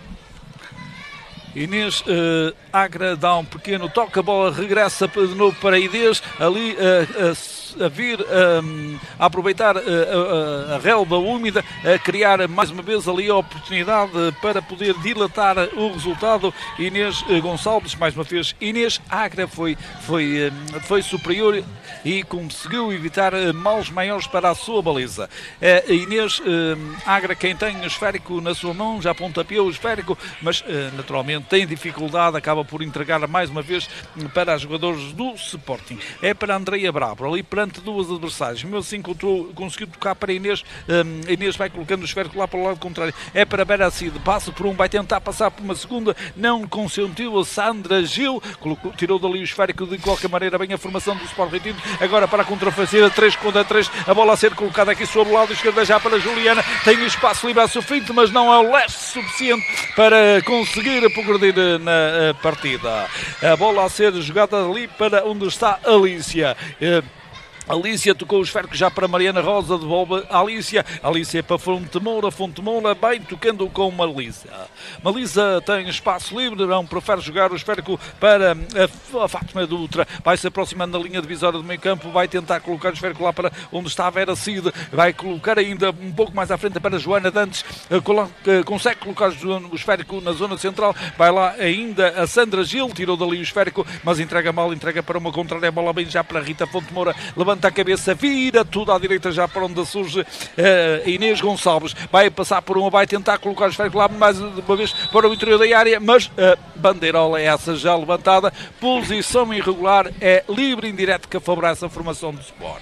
Inês Agra dá um pequeno toque, a bola regressa de novo para Inês, ali a vir a aproveitar a relva úmida, a criar mais uma vez ali a oportunidade para poder dilatar o resultado. Inês Gonçalves, mais uma vez, Inês Agra foi superior e conseguiu evitar males maiores para a sua baliza. Inês Agra, quem tem o esférico na sua mão, já pontapeou o esférico, mas naturalmente tem dificuldade, acaba por entregar mais uma vez para os jogadores do Sporting. É para Andreia Bravo, ali perante duas adversários, mesmo assim conseguiu tocar para Inês. Inês vai colocando o esférico lá para o lado contrário, é para Vera Cid, passa por vai tentar passar por uma segunda, não consentiu. A Sandra Gil tirou dali o esférico, de qualquer maneira bem a formação do Sporting Tinto. Agora para a contraofensiva, 3 contra 3, a bola a ser colocada aqui sobre o lado esquerdo, já para Juliana, tem espaço livre à sua frente, mas não é o leste suficiente para conseguir progredir na partida. A bola a ser jogada ali para onde está Alícia. Alícia tocou o esférico já para Mariana Rosa, devolve a Alícia para Fonte Moura, bem tocando com Malisa. Malisa tem espaço livre, não prefere jogar o esférico para a Fátima Dutra, vai se aproximando da linha divisória do meio campo, vai tentar colocar o esférico lá para onde está a Vera Cid, vai colocar ainda um pouco mais à frente para Joana Dantes, consegue colocar o esférico na zona central, vai lá ainda a Sandra Gil, tirou dali o esférico, mas entrega mal, entrega para uma contrária, a bola bem já para Rita Fonte Moura, levanta a cabeça, vira tudo à direita já para onde surge Inês Gonçalves, vai passar por uma, vai tentar colocar o esférico lá mais uma vez para o interior da área, mas a bandeirola é essa já levantada, posição irregular, é livre indireto que favorece a formação do Sport.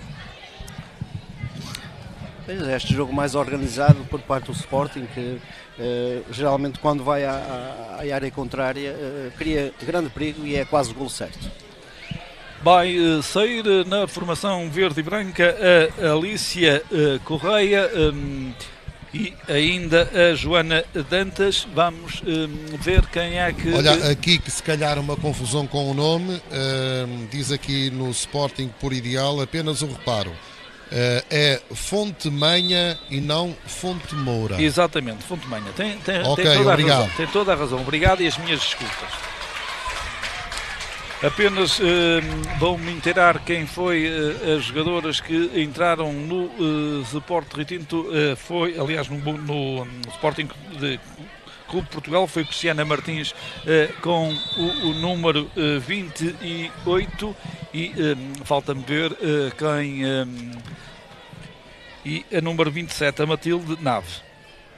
Este jogo mais organizado por parte do Sporting, que geralmente quando vai à área contrária cria grande perigo e é quase o golo certo. vai sair na formação verde e branca a Alicia Correia e ainda a Joana Dantas. Vamos ver quem é que... Olha, aqui que se calhar uma confusão com o nome, diz aqui no Sporting por Ideal apenas um reparo. É Fonte Manha e não Fonte Moura. Exatamente, Fonte Manha. Tem toda a razão. Obrigado e as minhas desculpas. Apenas vou-me inteirar quem foi as jogadoras que entraram no Sport Rio Tinto. Foi, aliás, no Sporting de Clube de Portugal, foi Cristiana Martins com o número 28 e falta-me ver quem... e a número 27, a Matilde Nave.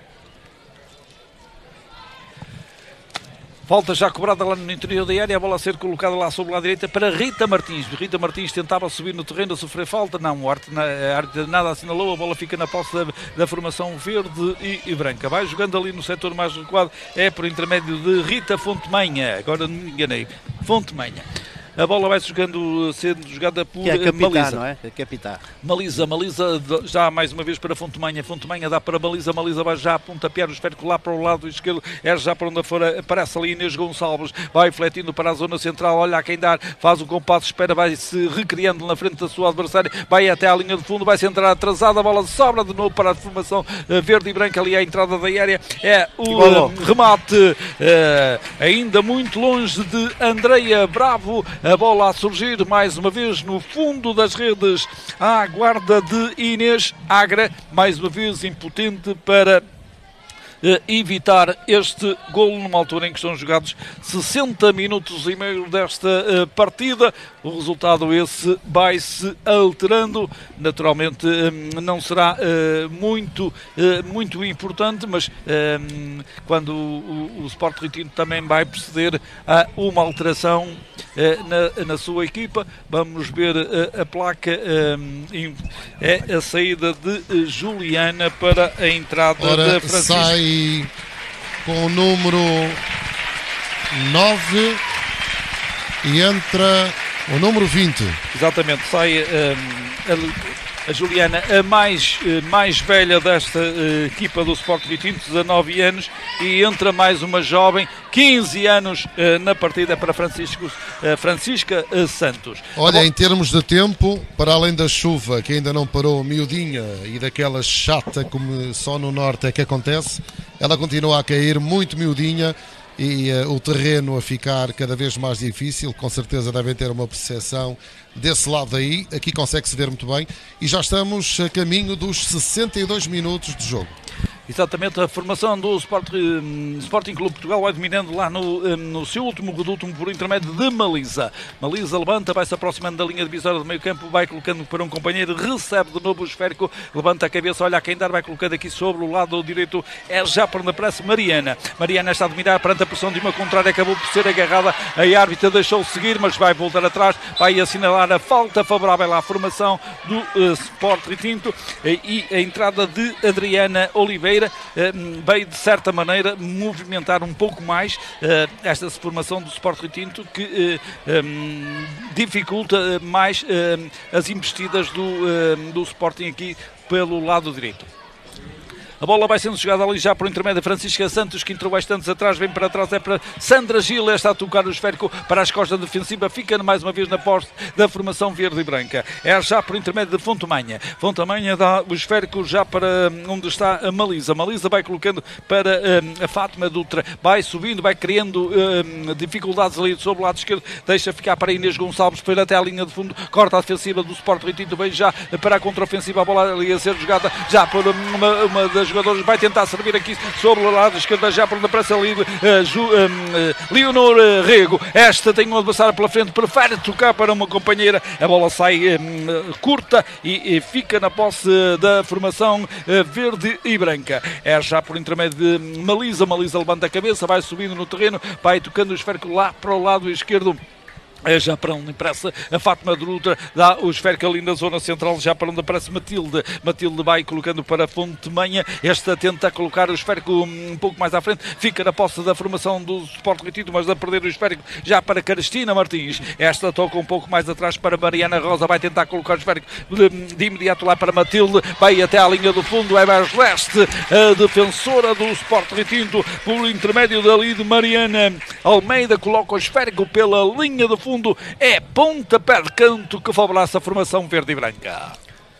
Falta já cobrada lá no interior da área, a bola a ser colocada lá sobre o lado direita para Rita Martins. Rita Martins tentava subir no terreno, a sofrer falta. Não, a árbitra nada assinalou, a bola fica na posse da formação verde e branca. Vai jogando ali no setor mais recuado, é por intermédio de Rita Fontemanha. Agora não me enganei, Fontemanha. A bola vai sendo jogada por Malisa. Não é? Capitã. Malisa já mais uma vez para Fontemanha. Fontemanha dá para Malisa vai já a pontapear o esférico lá para o lado esquerdo. É já para onde fora, aparece ali Inês Gonçalves. Vai fletindo para a zona central. Olha a quem dar, faz o compasso, espera, vai se recriando na frente da sua adversária. Vai até à linha de fundo, vai se entrar atrasada. A bola sobra de novo para a formação verde e branca. Ali à entrada da área é o remate ainda muito longe de Andreia Bravo. A bola a surgir mais uma vez no fundo das redes à guarda de Inês Agra, mais uma vez impotente para evitar este golo numa altura em que estão jogados 60 minutos e meio desta partida. O resultado esse vai-se alterando, naturalmente não será muito importante, mas quando o Sport Rio Tinto também vai proceder a uma alteração na sua equipa. Vamos ver a placa, é a saída de Juliana para a entrada da Francisca. Sai com o número 9 e entra o número 20. Exatamente, sai a Juliana, a mais velha desta equipa do Sport Rio Tinto, 19 anos, e entra mais uma jovem, 15 anos na partida para Francisca Santos. Olha, em termos de tempo, para além da chuva que ainda não parou, miudinha, e daquela chata como só no norte é que acontece, ela continua a cair muito miudinha. E o terreno a ficar cada vez mais difícil, com certeza devem ter uma percepção desse lado aí, aqui consegue-se ver muito bem, e já estamos a caminho dos 62 minutos de jogo. Exatamente, a formação do Sporting Clube Portugal vai dominando lá no seu último reduto por intermédio de Malisa. Malisa levanta, vai se aproximando da linha divisória do meio campo, vai colocando para um companheiro, recebe de novo o esférico, levanta a cabeça, olha a quem dar, vai colocando aqui sobre o lado direito, é já para onde aparece Mariana. Mariana está a dominar perante a pressão de uma contrária, acabou por ser agarrada, a árbitra deixou seguir, mas vai voltar atrás, vai assinalar a falta favorável à formação do Sport Rio Tinto, e a entrada de Adriana Oliveira veio de certa maneira movimentar um pouco mais esta formação do Sport Rio Tinto, que dificulta mais as investidas do Sporting aqui pelo lado direito. A bola vai sendo jogada ali já por intermédio de Francisca Santos, que entrou bastantes atrás, vem para trás, é para Sandra Gil, está a tocar o esférico para as costas defensiva, fica mais uma vez na posse da formação verde e branca. É já por intermédio de Fontemanha. Fontemanha dá o esférico já para onde está a Malisa. Malisa vai colocando para a Fátima Dutra, vai subindo, vai criando dificuldades ali sobre o lado esquerdo, deixa ficar para Inês Gonçalves, foi até à linha de fundo, corta a defensiva do Sport Rio Tinto, vem já para a contraofensiva, a bola ali a ser jogada já por uma das jogadores, vai tentar servir aqui sobre o lado esquerdo, já por onde aparece ali Leonor Rego. Esta tem um adversário pela frente, prefere tocar para uma companheira, a bola sai curta e fica na posse da formação verde e branca. É já por intermédio de Malisa. Malisa levanta a cabeça, vai subindo no terreno, vai tocando o esférico lá para o lado esquerdo Já para onde aparece a Fátima Dutra, dá o esférico ali na zona central, já para onde aparece Matilde. Matilde vai colocando para Fonte Manha, esta tenta colocar o esférico um pouco mais à frente, fica na posse da formação do Sport Retito, mas a perder o esférico já para Cristina Martins. Esta toca um pouco mais atrás para Mariana Rosa, vai tentar colocar o esférico de imediato lá para Matilde, vai até à linha do fundo, é mais leste, a defensora do Sport Retito, por intermédio dali de Mariana Almeida, coloca o esférico pela linha do fundo. É pontapé de canto que favorece a formação verde e branca.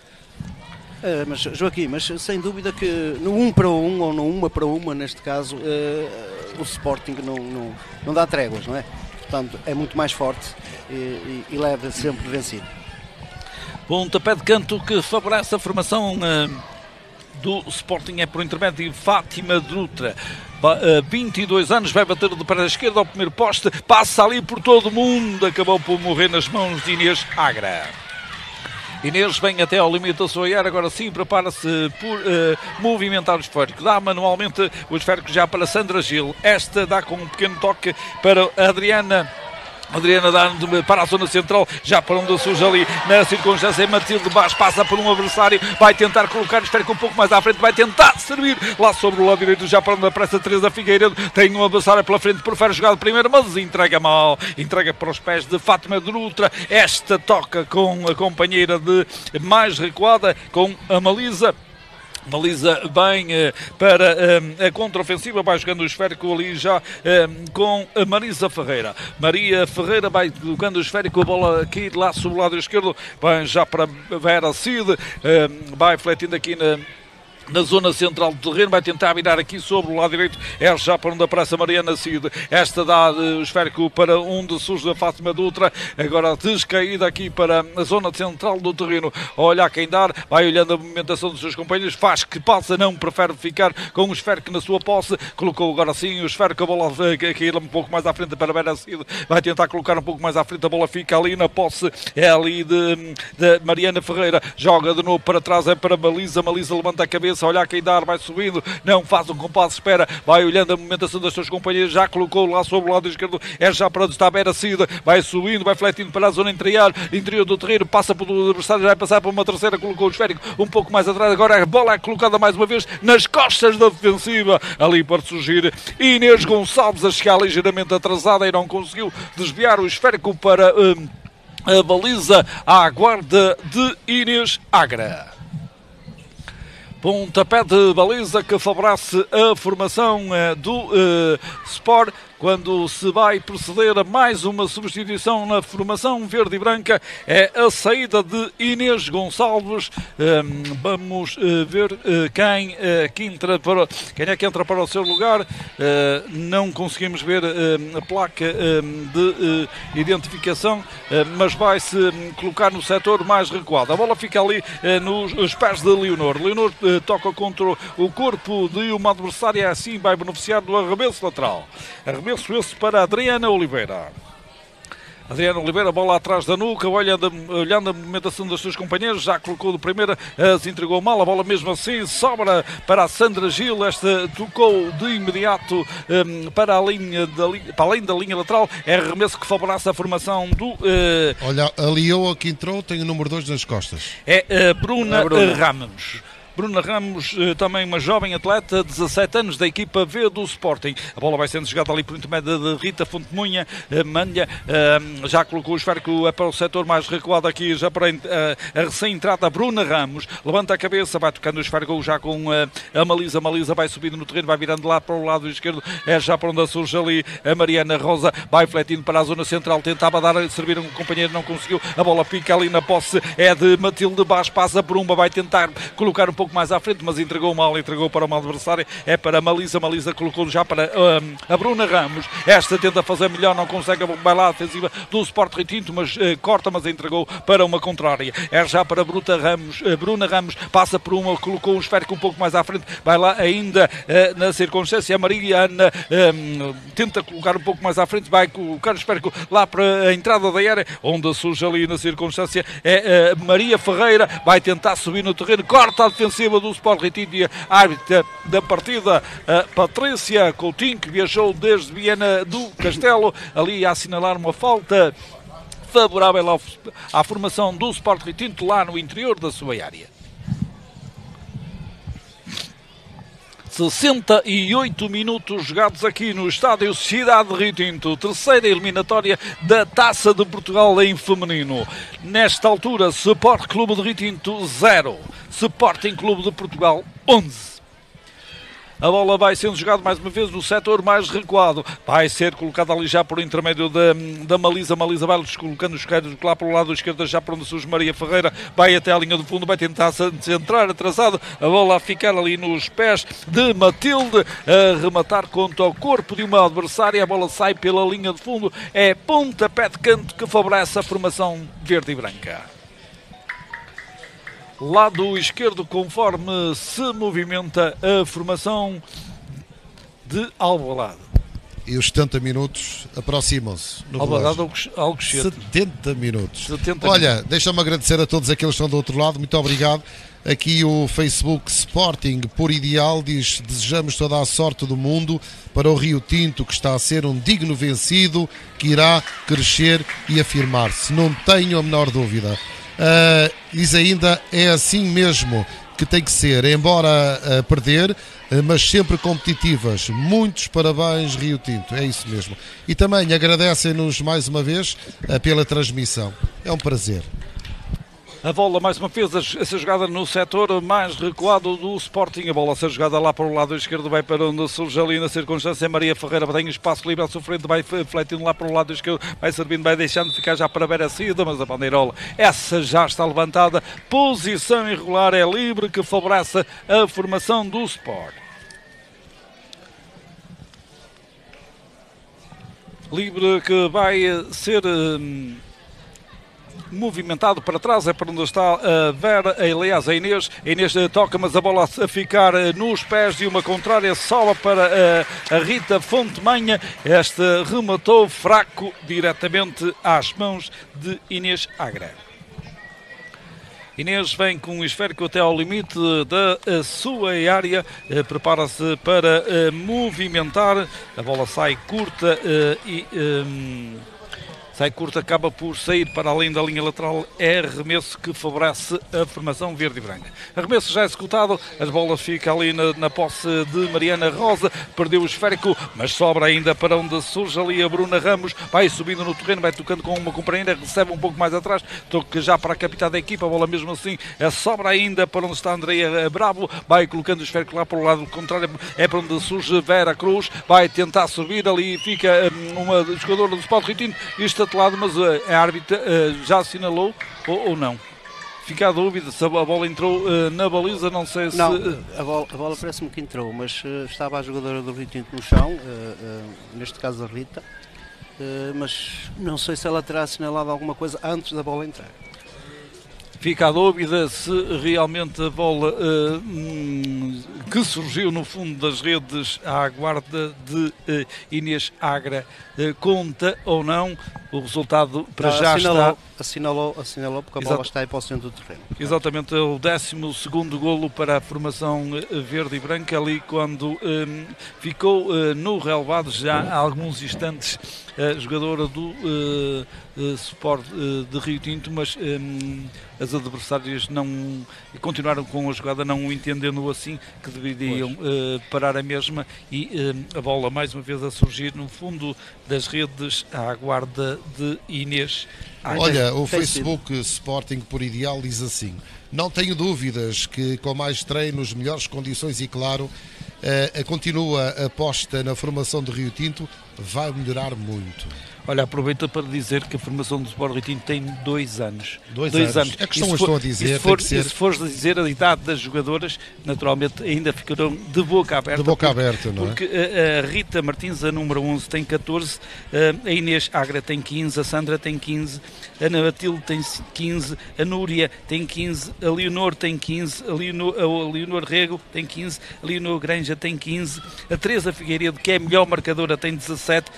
Mas Joaquim, mas sem dúvida que no 1 para 1 ou no 1 para 1 neste caso o Sporting não dá tréguas, não é? Portanto é muito mais forte e leva sempre vencido. Pontapé de canto que favorece a formação do Sporting, é por intermédio de Fátima Dutra. 22 anos, vai bater de para a esquerda ao primeiro poste, passa ali por todo o mundo, acabou por morrer nas mãos de Inês Agra. Inês vem até ao limite da sua área, agora sim prepara-se por movimentar o esférico, dá manualmente o esférico já para Sandra Gil, esta dá com um pequeno toque para Adriana dá para a zona central, já para onde surge ali na circunstância. Matilde Bas passa por um adversário, vai tentar colocar o esférico um pouco mais à frente, vai tentar servir lá sobre o lado direito, já para onde aparece a Teresa Figueiredo, tem um adversário pela frente, prefere jogar de primeiro, mas entrega mal, entrega para os pés de Fátima Dutra. Esta toca com a companheira de mais recuada, com a Malisa bem para a contraofensiva, vai jogando o esférico ali já com a Marisa Ferreira. Maria Ferreira vai colocando o esférico, a bola aqui lá sobre o lado esquerdo, vai já para Vera Cid, vai fletindo aqui na zona central do terreno, vai tentar virar aqui sobre o lado direito, é já para onde aparece a Mariana Cid, esta dá o esférico para onde surge a Fátima Dutra, agora descaída aqui para a zona central do terreno, olha quem dar, vai olhando a movimentação dos seus companheiros, faz que passa, não prefere ficar com o esférico na sua posse, colocou agora sim o esférico, a bola a cair um pouco mais à frente para a Vera Cid, vai tentar colocar um pouco mais à frente, a bola fica ali na posse, é ali de Mariana Ferreira, joga de novo para trás, é para Malisa levanta a cabeça, olha quem dar, vai subindo, não faz um compasso, espera, vai olhando a movimentação das suas companheiras, já colocou lá sobre o lado esquerdo, é já para onde está a Vera Cid, vai subindo, vai fletindo para a zona interior do terreno, passa pelo adversário, vai passar para uma terceira, colocou o esférico um pouco mais atrás, agora a bola é colocada mais uma vez nas costas da defensiva, ali para surgir Inês Gonçalves, a chegar ligeiramente atrasada e não conseguiu desviar o esférico para a baliza à guarda de Inês Agra. Pontapé de baliza que favorece a formação do Sport, quando se vai proceder a mais uma substituição na formação verde e branca, é a saída de Inês Gonçalves. Vamos ver quem é que entra para o seu lugar. Não conseguimos ver a placa de identificação, mas vai-se colocar no setor mais recuado. A bola fica ali nos pés de Leonor. Leonor toca contra o corpo de uma adversária, assim vai beneficiar do arremesso lateral. Arremesso esse para Adriana Oliveira. Adriana Oliveira, bola atrás da nuca, olhando a movimentação dos seus companheiros, já colocou de primeira, se entregou mal, a bola mesmo assim sobra para a Sandra Gil, esta tocou de imediato para além da linha lateral, é arremesso que favorece a formação do... Olha, a Leoa que entrou tem o número 2 nas costas. É Bruna Ramos. Bruna Ramos, também uma jovem atleta, 17 anos, da equipa V do Sporting. A bola vai sendo jogada ali por intermédio de Rita Fontemunha, Manha, já colocou o esférico para o setor mais recuado aqui, já para a recém-entrada Bruna Ramos, levanta a cabeça, vai tocando o esférico já com a Malisa. Malisa vai subindo no terreno, vai virando lá para o lado esquerdo, é já para onde surge ali a Mariana Rosa, vai fletindo para a zona central, tentava servir um companheiro, não conseguiu, a bola fica ali na posse, é de Matilde Bas, passa por uma, vai tentar colocar um pouco mais à frente, mas entregou mal, entregou para uma adversária, é para a Malisa colocou já para a Bruna Ramos, esta tenta fazer melhor, não consegue, vai lá a defensiva do Sport Retinto, mas corta, mas entregou para uma contrária, é já para Bruna Ramos, passa por uma, colocou um esférico um pouco mais à frente, vai lá ainda na circunstância, a Mariana tenta colocar um pouco mais à frente, vai colocar o esférico lá para a entrada da área, onde surge ali na circunstância, é Maria Ferreira, vai tentar subir no terreno, corta a defensiva do Sport Retinto e a árbitra da partida, Patrícia Coutinho, que viajou desde Viana do Castelo, ali a assinalar uma falta favorável à formação do Sport Rio Tinto lá no interior da sua área. 68 minutos jogados aqui no estádio Cidade de Rio Tinto, terceira eliminatória da Taça de Portugal em feminino. Nesta altura, Sport Clube de Rio Tinto 0, Sporting Clube de Portugal 11. A bola vai sendo jogada mais uma vez no setor mais recuado. Vai ser colocada ali já por intermédio da Malisa. Malisa vai colocando os queiros lá para o lado esquerdo, já para onde surge Maria Ferreira. Vai até a linha do fundo, vai tentar centrar atrasado. A bola a ficar ali nos pés de Matilde. A rematar contra o corpo de uma adversária. A bola sai pela linha de fundo. É pontapé de canto que favorece a formação verde e branca. Lado esquerdo, conforme se movimenta a formação de Alvalade. E os 70 minutos aproximam-se. Alvalade Alcochete. 70 minutos. 70 Olha, minutos. deixa-me agradecer a todos aqueles que estão do outro lado. Muito obrigado. Aqui o Facebook Sporting por Ideal diz: desejamos toda a sorte do mundo para o Rio Tinto, que está a ser um digno vencido, que irá crescer e afirmar-se. Não tenho a menor dúvida. Diz ainda, é assim mesmo que tem que ser, embora perder, mas sempre competitivas. Muitos parabéns, Rio Tinto, é isso mesmo. E também agradecem-nos mais uma vez pela transmissão, é um prazer. A bola mais uma vez, essa jogada no setor mais recuado do Sporting. A bola a ser jogada lá para o lado esquerdo, vai para onde surge ali na circunstância Maria Ferreira, tem espaço livre à sua frente, vai fletindo lá para o lado esquerdo, vai servindo, vai deixando ficar já para ver a saída, mas a bandeirola, essa já está levantada. Posição irregular, é livre, que favorece a formação do Sport. Livre que vai ser movimentado para trás, é para onde está a Vera, aliás a Inês. A Inês toca, mas a bola a ficar nos pés de uma contrária, sobra para a Rita Fontemanha. Esta rematou fraco diretamente às mãos de Inês Agra. Inês vem com o esférico até ao limite da sua área, prepara-se para movimentar. A bola sai curta sai curta, acaba por sair para além da linha lateral. É arremesso que favorece a formação verde e branca. Arremesso já executado, as bolas ficam ali na posse de Mariana Rosa, perdeu o esférico, mas sobra ainda para onde surge ali a Bruna Ramos, vai subindo no terreno, vai tocando com uma companheira, recebe um pouco mais atrás, toca já para a capitã da equipa, a bola mesmo assim, sobra ainda para onde está a Andreia Bravo, vai colocando o esférico lá para o lado contrário, é para onde surge Vera Cruz, vai tentar subir ali, fica uma jogadora do Sport Rio Tinto, isto lado, mas a árbitra já assinalou ou não? Fica a dúvida se a bola entrou na baliza, não sei se... Não, a bola parece-me que entrou, mas estava a jogadora do Rio Tinto no chão, neste caso a Rita, mas não sei se ela terá assinalado alguma coisa antes da bola entrar. Fica a dúvida se realmente a bola que surgiu no fundo das redes à guarda de Inês Agra conta ou não. O resultado para já assinalou porque a bola está aí para o centro do terreno. Exatamente, é o 12º golo para a formação verde e branca, ali quando ficou no relevado já há alguns instantes a jogadora do Sport de Rio Tinto, mas as adversárias não continuaram com a jogada, não entendendo assim que deveriam parar a mesma, e a bola mais uma vez a surgir no fundo das redes à guarda de Inês. Olha, o Facebook Sporting por Ideal diz assim: não tenho dúvidas que com mais treinos, melhores condições e claro, continua a aposta na formação de Rio Tinto, vai melhorar muito. Olha, aproveita para dizer que a formação do Sport Rio Tinto tem 2 anos. 2 anos. É que estão a dizer. Se fores dizer a idade das jogadoras, naturalmente ainda ficarão de boca aberta. De boca aberta, não é? Porque a Rita Martins, a número 11, tem 14, a Inês Agra tem 15, a Sandra tem 15, a Ana Matilde tem 15, a Núria tem 15, a Leonor tem 15, a Leonor Rego tem 15, a Leonor Granja tem 15, a Teresa Figueiredo, que é a melhor marcadora, tem 17,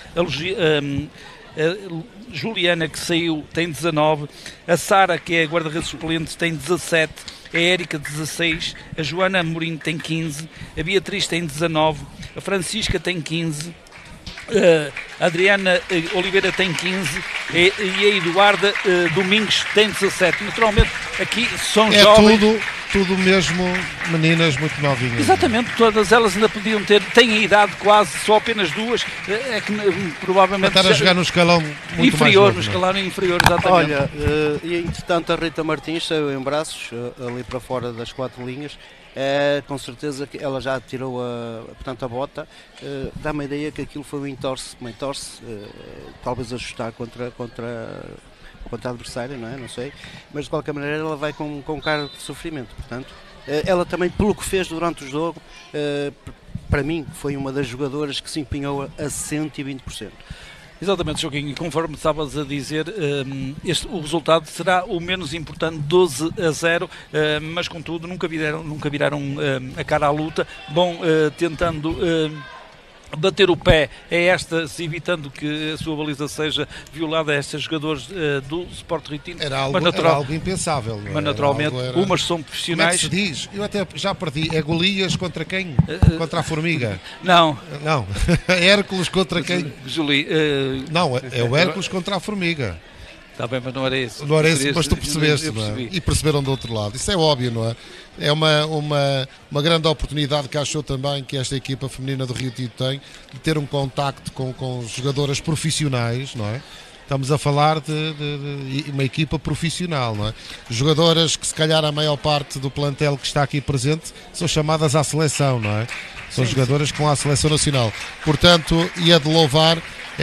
a Juliana, que saiu, tem 19, a Sara, que é a guarda-redes suplente, tem 17, a Érica 16, a Joana Amorim tem 15, a Beatriz tem 19, a Francisca tem 15, Adriana Oliveira tem 15 e a Eduarda Domingos tem 17. Naturalmente, aqui são jovens. Tudo mesmo meninas muito novinhas. Exatamente, todas elas ainda podiam têm a idade quase, só apenas duas, é que provavelmente... Para estar a jogar no escalão muito inferior, mais novo, no escalão inferior, exatamente. Olha, e entretanto a Rita Martins saiu em braços, ali para fora das 4 linhas, com certeza que ela já tirou portanto, a bota, dá-me a ideia que aquilo foi um entorce, talvez ajustar contra a adversária, não sei, mas de qualquer maneira ela vai com cara de sofrimento, portanto, ela também, pelo que fez durante o jogo, para mim foi uma das jogadoras que se empenhou a 120%. Exatamente, Joaquim, e conforme estavas a dizer, o resultado será o menos importante, 12-0, mas contudo nunca viraram a cara à luta, vão tentando... bater o pé a estas, evitando que a sua baliza seja violada a estes jogadores do Sport Rítino. Era algo impensável. Não é? Mas naturalmente, umas são profissionais. Como é que se diz? Eu até já perdi. É Golias contra quem? Contra a Formiga? Não. Hércules contra quem? Julie, não, é o Hércules contra a Formiga. Está bem, mas não era isso. Não era isso, mas tu percebeste, não é? E perceberam do outro lado. Isso é óbvio, não é? É uma grande oportunidade que achou também que esta equipa feminina do Rio Tinto tem de ter um contacto com jogadoras profissionais, não é? Estamos a falar de uma equipa profissional, não é? Jogadoras que se calhar a maior parte do plantel que está aqui presente são chamadas à seleção, não é? São jogadoras que vão à seleção nacional. Portanto, e é de louvar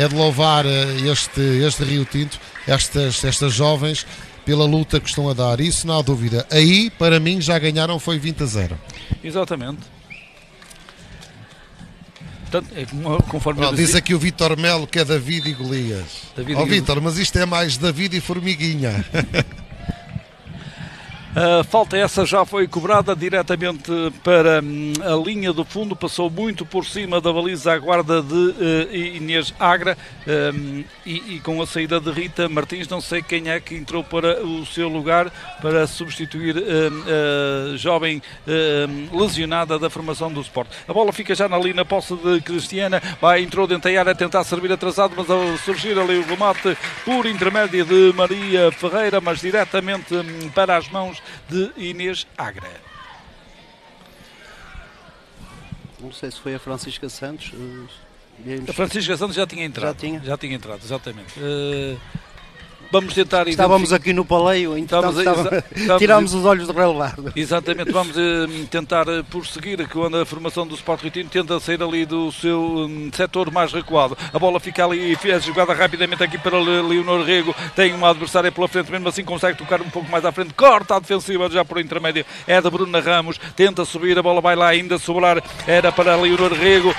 este Rio Tinto, estas jovens, pela luta que estão a dar, isso não há dúvida. Aí, para mim, já ganharam, foi 20-0. Exatamente. Portanto, conforme diz aqui o Vítor Melo que é David e Golias. Vítor, mas isto é mais David e Formiguinha. A falta essa já foi cobrada diretamente para a linha do fundo, passou muito por cima da baliza à guarda de Inês Agra e com a saída de Rita Martins, não sei quem é que entrou para o seu lugar para substituir a jovem lesionada da formação do Sport. A bola fica já ali na posse de Cristiana, entrou dentro da área a tentar servir atrasado, mas ao surgir ali o remate por intermédio de Maria Ferreira, mas diretamente para as mãos de Inês Agra. Não sei se foi a Francisca Santos. A Francisca Santos já tinha entrado. Já tinha entrado, exatamente. Vamos tentar... Estávamos aqui no paleio, então tirámos os olhos do relevado. Exatamente, vamos tentar prosseguir quando a formação do Sport Rítino tenta sair ali do seu setor mais recuado. A bola fica ali e é jogada rapidamente aqui para Leonor Rego. Tem uma adversária pela frente, mesmo assim consegue tocar um pouco mais à frente. Corta a defensiva já por intermédio. É da Bruna Ramos, tenta subir, a bola vai lá ainda sobrar. Era para Leonor Rego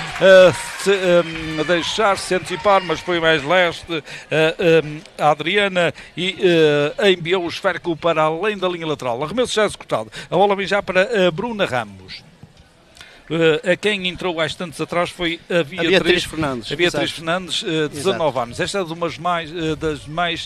deixar-se antecipar, mas foi mais leste. A Adriana e enviou o esférico para além da linha lateral. Arremesso já executado. A bola vem já para Bruna Ramos. A quem entrou há instantes atrás foi a Beatriz Fernandes. A Beatriz Fernandes, 19 anos. Esta é das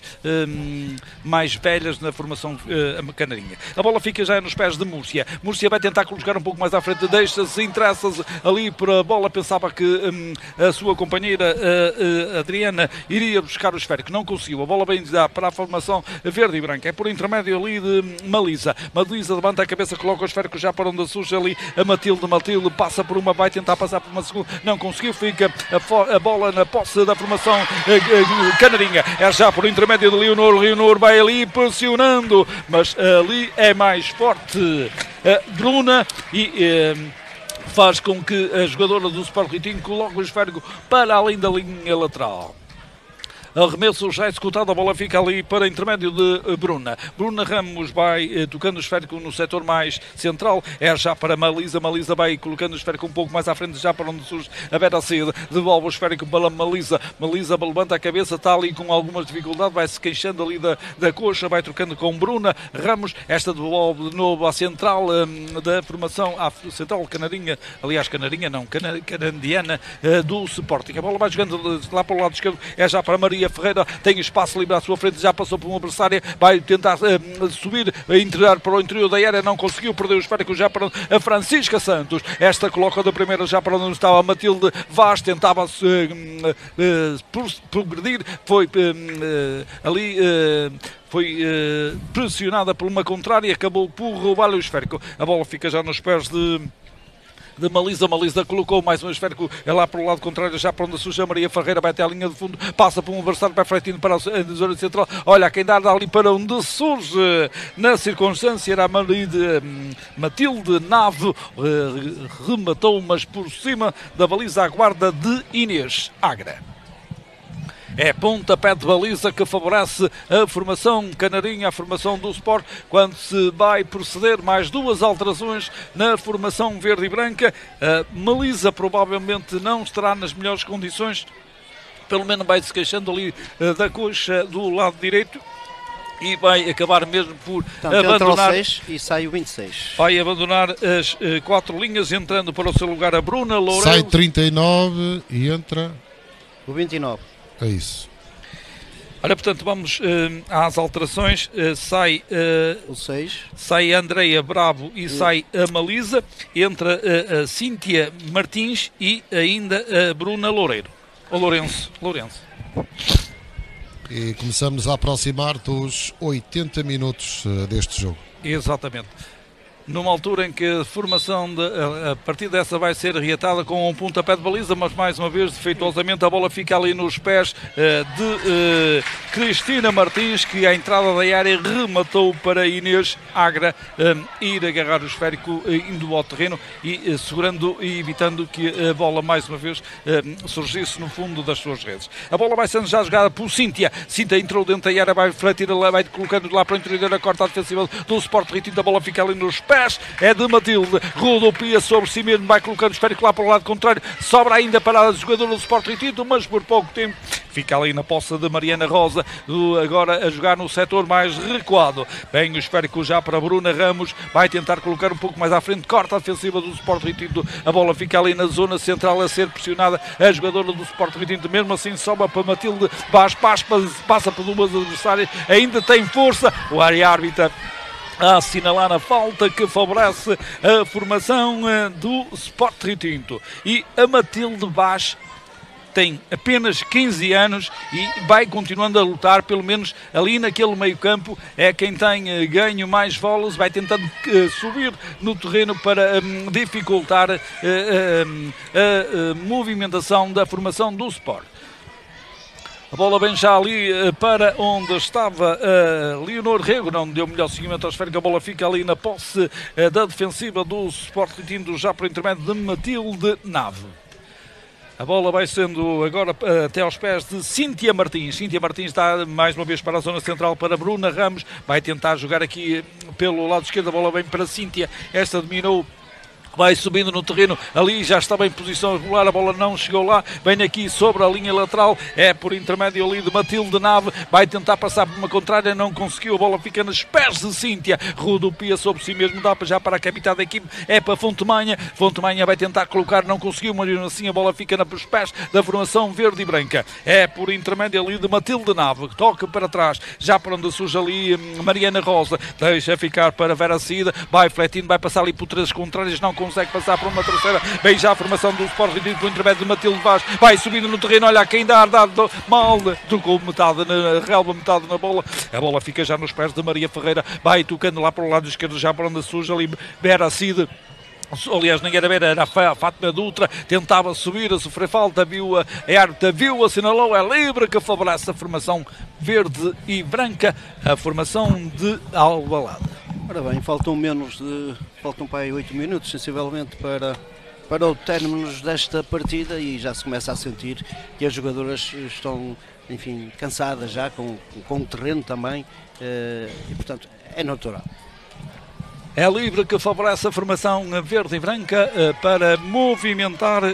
mais velhas na formação canarinha. A bola fica já nos pés de Múrcia. Múrcia vai tentar colocar um pouco mais à frente, deixa-se, interessa-se ali para a bola. Pensava que a sua companheira Adriana iria buscar o esférico. Não conseguiu. A bola vem já para a formação verde e branca. É por intermédio ali de Malisa. Malisa levanta a cabeça, coloca o esférico já para onde surge ali a Matilde. Passa por uma, vai tentar passar por uma segunda, não conseguiu, fica a bola na posse da formação canarinha. É já por intermédio de Leonor vai ali pressionando, mas ali é mais forte Bruna e faz com que a jogadora do Sport Rítino coloque o esférico para além da linha lateral. Arremesso já executado, a bola fica ali para intermédio de Bruna. Bruna Ramos vai tocando o esférico no setor mais central, é já para Malisa. Malisa vai colocando o esférico um pouco mais à frente, já para onde surge a Vera Cid. Devolve o esférico para Malisa. Malisa levanta a cabeça, está ali com algumas dificuldades, vai se queixando ali da coxa, vai trocando com Bruna Ramos. Esta devolve de novo à central da formação, à central canarinha, aliás, canadiana do Sporting. A bola vai jogando lá para o lado esquerdo, é já para Maria Maria Ferreira tem espaço livre à sua frente, já passou por uma adversária, vai tentar subir, entrar para o interior da área, não conseguiu, perdeu o esférico já para a Francisca Santos. Esta coloca da primeira já para onde estava a Matilde Vaz, tentava progredir, foi ali... foi pressionada por uma contrária, acabou por roubar o esférico. A bola fica já nos pés de Malisa. Malisa colocou mais um esférico lá para o lado contrário, já para onde surge a Maria Ferreira, vai até a linha de fundo, passa por um adversário, vai fretindo para a zona central, olha quem dá ali para onde surge na circunstância, era a Matilde Nave, rematou, mas por cima da baliza, a guarda de Inês Agra. É pontapé de baliza que favorece a formação canarinha, a formação do Sport, quando se vai proceder mais duas alterações na formação verde e branca. A Melisa provavelmente não estará nas melhores condições, pelo menos vai se queixando ali da coxa do lado direito. E vai acabar mesmo por abandonar. 6 e sai o 26. Vai abandonar as 4 linhas, entrando para o seu lugar a Bruna Loureiro. Sai 39 e entra o 29. É isso. Olha, portanto, vamos às alterações. Sai o 6. Sai a Andreia Bravo e sai a Malisa. Entra a Cíntia Martins e ainda a Bruna Loureiro. Ou Lourenço. E começamos a aproximar dos 80 minutos deste jogo. Exatamente. Numa altura em que a formação, a partir dessa vai ser reatada com um pontapé de baliza, mas mais uma vez, defeituosamente, a bola fica ali nos pés de Cristina Martins, que à entrada da área rematou para Inês Agra ir agarrar o esférico, indo ao terreno e segurando e evitando que a bola mais uma vez surgisse no fundo das suas redes. A bola vai sendo já jogada por Cíntia. Cíntia entrou dentro da área, vai refletir, vai colocando lá para o interior da corta defensiva do Sport Retinto. A bola fica ali nos pés, é de Matilde, rodopia sobre si mesmo, vai colocando o esférico lá para o lado contrário, sobra ainda para a jogadora do Sport Retinto, mas por pouco tempo fica ali na posse de Mariana Rosa, agora a jogar no setor mais recuado. Vem o esférico já para Bruna Ramos, vai tentar colocar um pouco mais à frente, corta a defensiva do Sport Retinto, a bola fica ali na zona central a ser pressionada, a jogadora do Sport Retinto, mesmo assim sobra para Matilde Vaz, passa por duas adversárias, ainda tem força, o área-árbitra a assinalar a falta que favorece a formação do Sport Retinto. E a Matilde Vaz tem apenas 15 anos e vai continuando a lutar, pelo menos ali naquele meio campo, é quem tem ganho mais bolas, vai tentando subir no terreno para dificultar a movimentação da formação do Sport. A bola vem já ali para onde estava Leonor Rego, não deu melhor seguimento ao esférico, a bola fica ali na posse da defensiva do Sport Retinto, já por intermédio de Matilde Nave. A bola vai sendo agora até aos pés de Cíntia Martins. Cíntia Martins está mais uma vez para a zona central para Bruna Ramos, vai tentar jogar aqui pelo lado esquerdo, a bola vem para Cíntia, esta dominou, vai subindo no terreno, ali já estava em posição regular, a bola não chegou lá, vem aqui sobre a linha lateral, é por intermédio ali de Matilde Nave, vai tentar passar por uma contrária, não conseguiu, a bola fica nos pés de Cíntia, rodopia sobre si mesmo, dá já para a capitã da equipe, é para Fontemanha vai tentar colocar, não conseguiu, mas assim a bola fica nos pés da formação verde e branca, é por intermédio ali de Matilde Nave, toca para trás, já para onde surge ali Mariana Rosa, deixa ficar para Vera Cida, vai fletindo, vai passar ali por três contrárias, não consegue passar para uma terceira, bem já a formação do Sport Retinto com o intermédio de Matilde Vaz, vai subindo no terreno, olha quem dá mal, trocou metade na relva, metade na bola, a bola fica já nos pés de Maria Ferreira, vai tocando lá para o lado esquerdo, já para onde surge ali Vera Cida. Aliás, nem era Vera, era a Fátima Dutra, tentava subir, a sofrer falta, viu a árbitra, assinalou, é livre, que favorece a formação verde e branca, a formação de Alvalade. Ora bem, faltam para aí 8 minutos, sensivelmente, para o término desta partida e já se começa a sentir que as jogadoras estão, enfim, cansadas já, com o terreno também, e portanto é natural. É livre, que favorece a formação verde e branca para movimentar.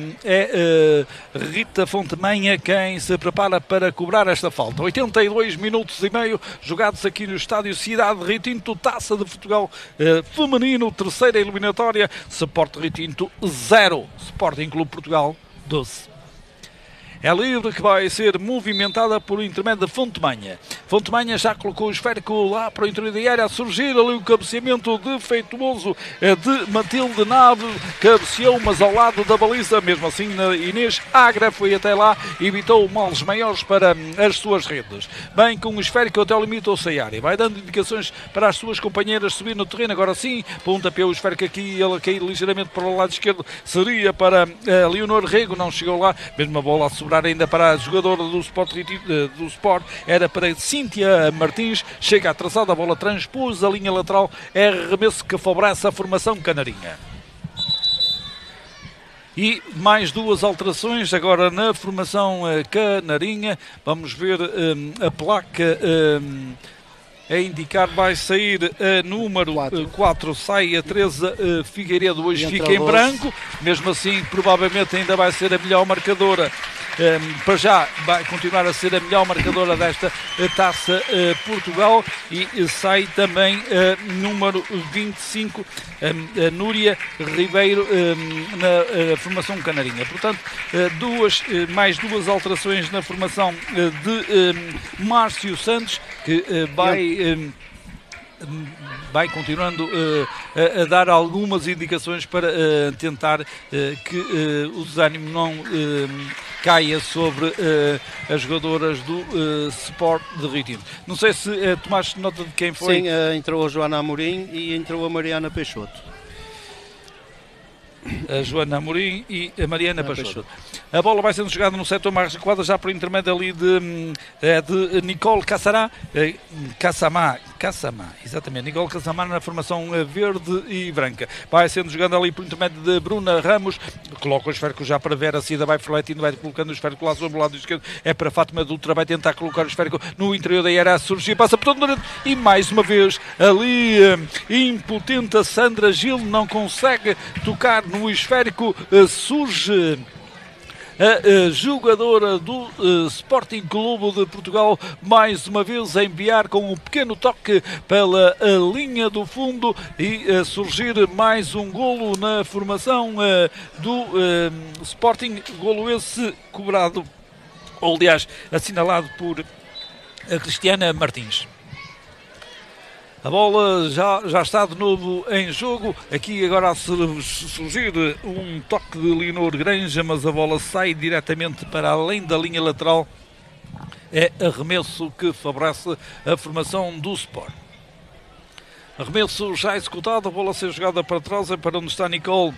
É Rita Fontemanha quem se prepara para cobrar esta falta. 82 minutos e meio jogados aqui no estádio Cidade Retinto, Taça de Portugal feminino, terceira eliminatória, Sport Retinto 0, Sporting Clube Portugal 12. É livre que vai ser movimentada por intermédio de Fontemanha. Fontemanha já colocou o esférico lá para o interior da área, a surgir ali o cabeceamento defeituoso de Matilde Nave, cabeceou, mas ao lado da baliza, mesmo assim Inês Agra foi até lá e evitou males maiores para as suas redes. Bem, com o esférico até o limite ou a área, vai dando indicações para as suas companheiras subir no terreno, agora sim, pontapeou o esférico aqui, ele cair ligeiramente para o lado esquerdo, seria para Leonor Rego, não chegou lá, mesmo a bola a sobrar ainda para a jogadora do Sport, era para Cíntia Martins, chega atrasada, a bola transpôs a linha lateral, é arremesso que favorece a formação canarinha. E mais duas alterações agora na formação canarinha, vamos ver a placa a indicar, vai sair a número 4, sai a Teresa Figueiredo, hoje fica em branco, mesmo assim provavelmente ainda vai ser a melhor marcadora, para já vai continuar a ser a melhor marcadora desta Taça Portugal, e sai também número 25, Núria Ribeiro, na formação canarinha. Portanto, mais duas alterações na formação de Márcio Santos, que vai continuando a dar algumas indicações para tentar que o desânimo não caia sobre as jogadoras do Sport de Rio Tinto. Não sei se tomaste nota de quem foi. Sim, entrou a Joana Amorim e entrou a Mariana Peixoto. A Joana Amorim e a Mariana Peixoto. A bola vai sendo jogada no setor mais recuado, já por intermédio ali de Nicole Cassamá, exatamente, Nicole Cassamá na formação verde e branca. Vai sendo jogada ali por intermédio de Bruna Ramos, coloca o esférico já para Vera Cida, vai fletando, vai colocando o esférico lá sobre o lado esquerdo, é para Fátima Dutra, vai tentar colocar o esférico no interior da área, a surgir, passa por todo o e mais uma vez ali impotente a Sandra Gil, não consegue tocar no esférico, surge a jogadora do Sporting Clube de Portugal, mais uma vez a enviar com um pequeno toque pela linha do fundo e a surgir mais um golo na formação do Sporting, golo esse cobrado, ou aliás assinalado por a Cristiana Martins. A bola já está de novo em jogo. Aqui agora a surgir um toque de Leonor Granja, mas a bola sai diretamente para além da linha lateral. É arremesso que favorece a formação do Sport. Arremesso já executado, a bola a ser jogada para trás, é para onde está Nicole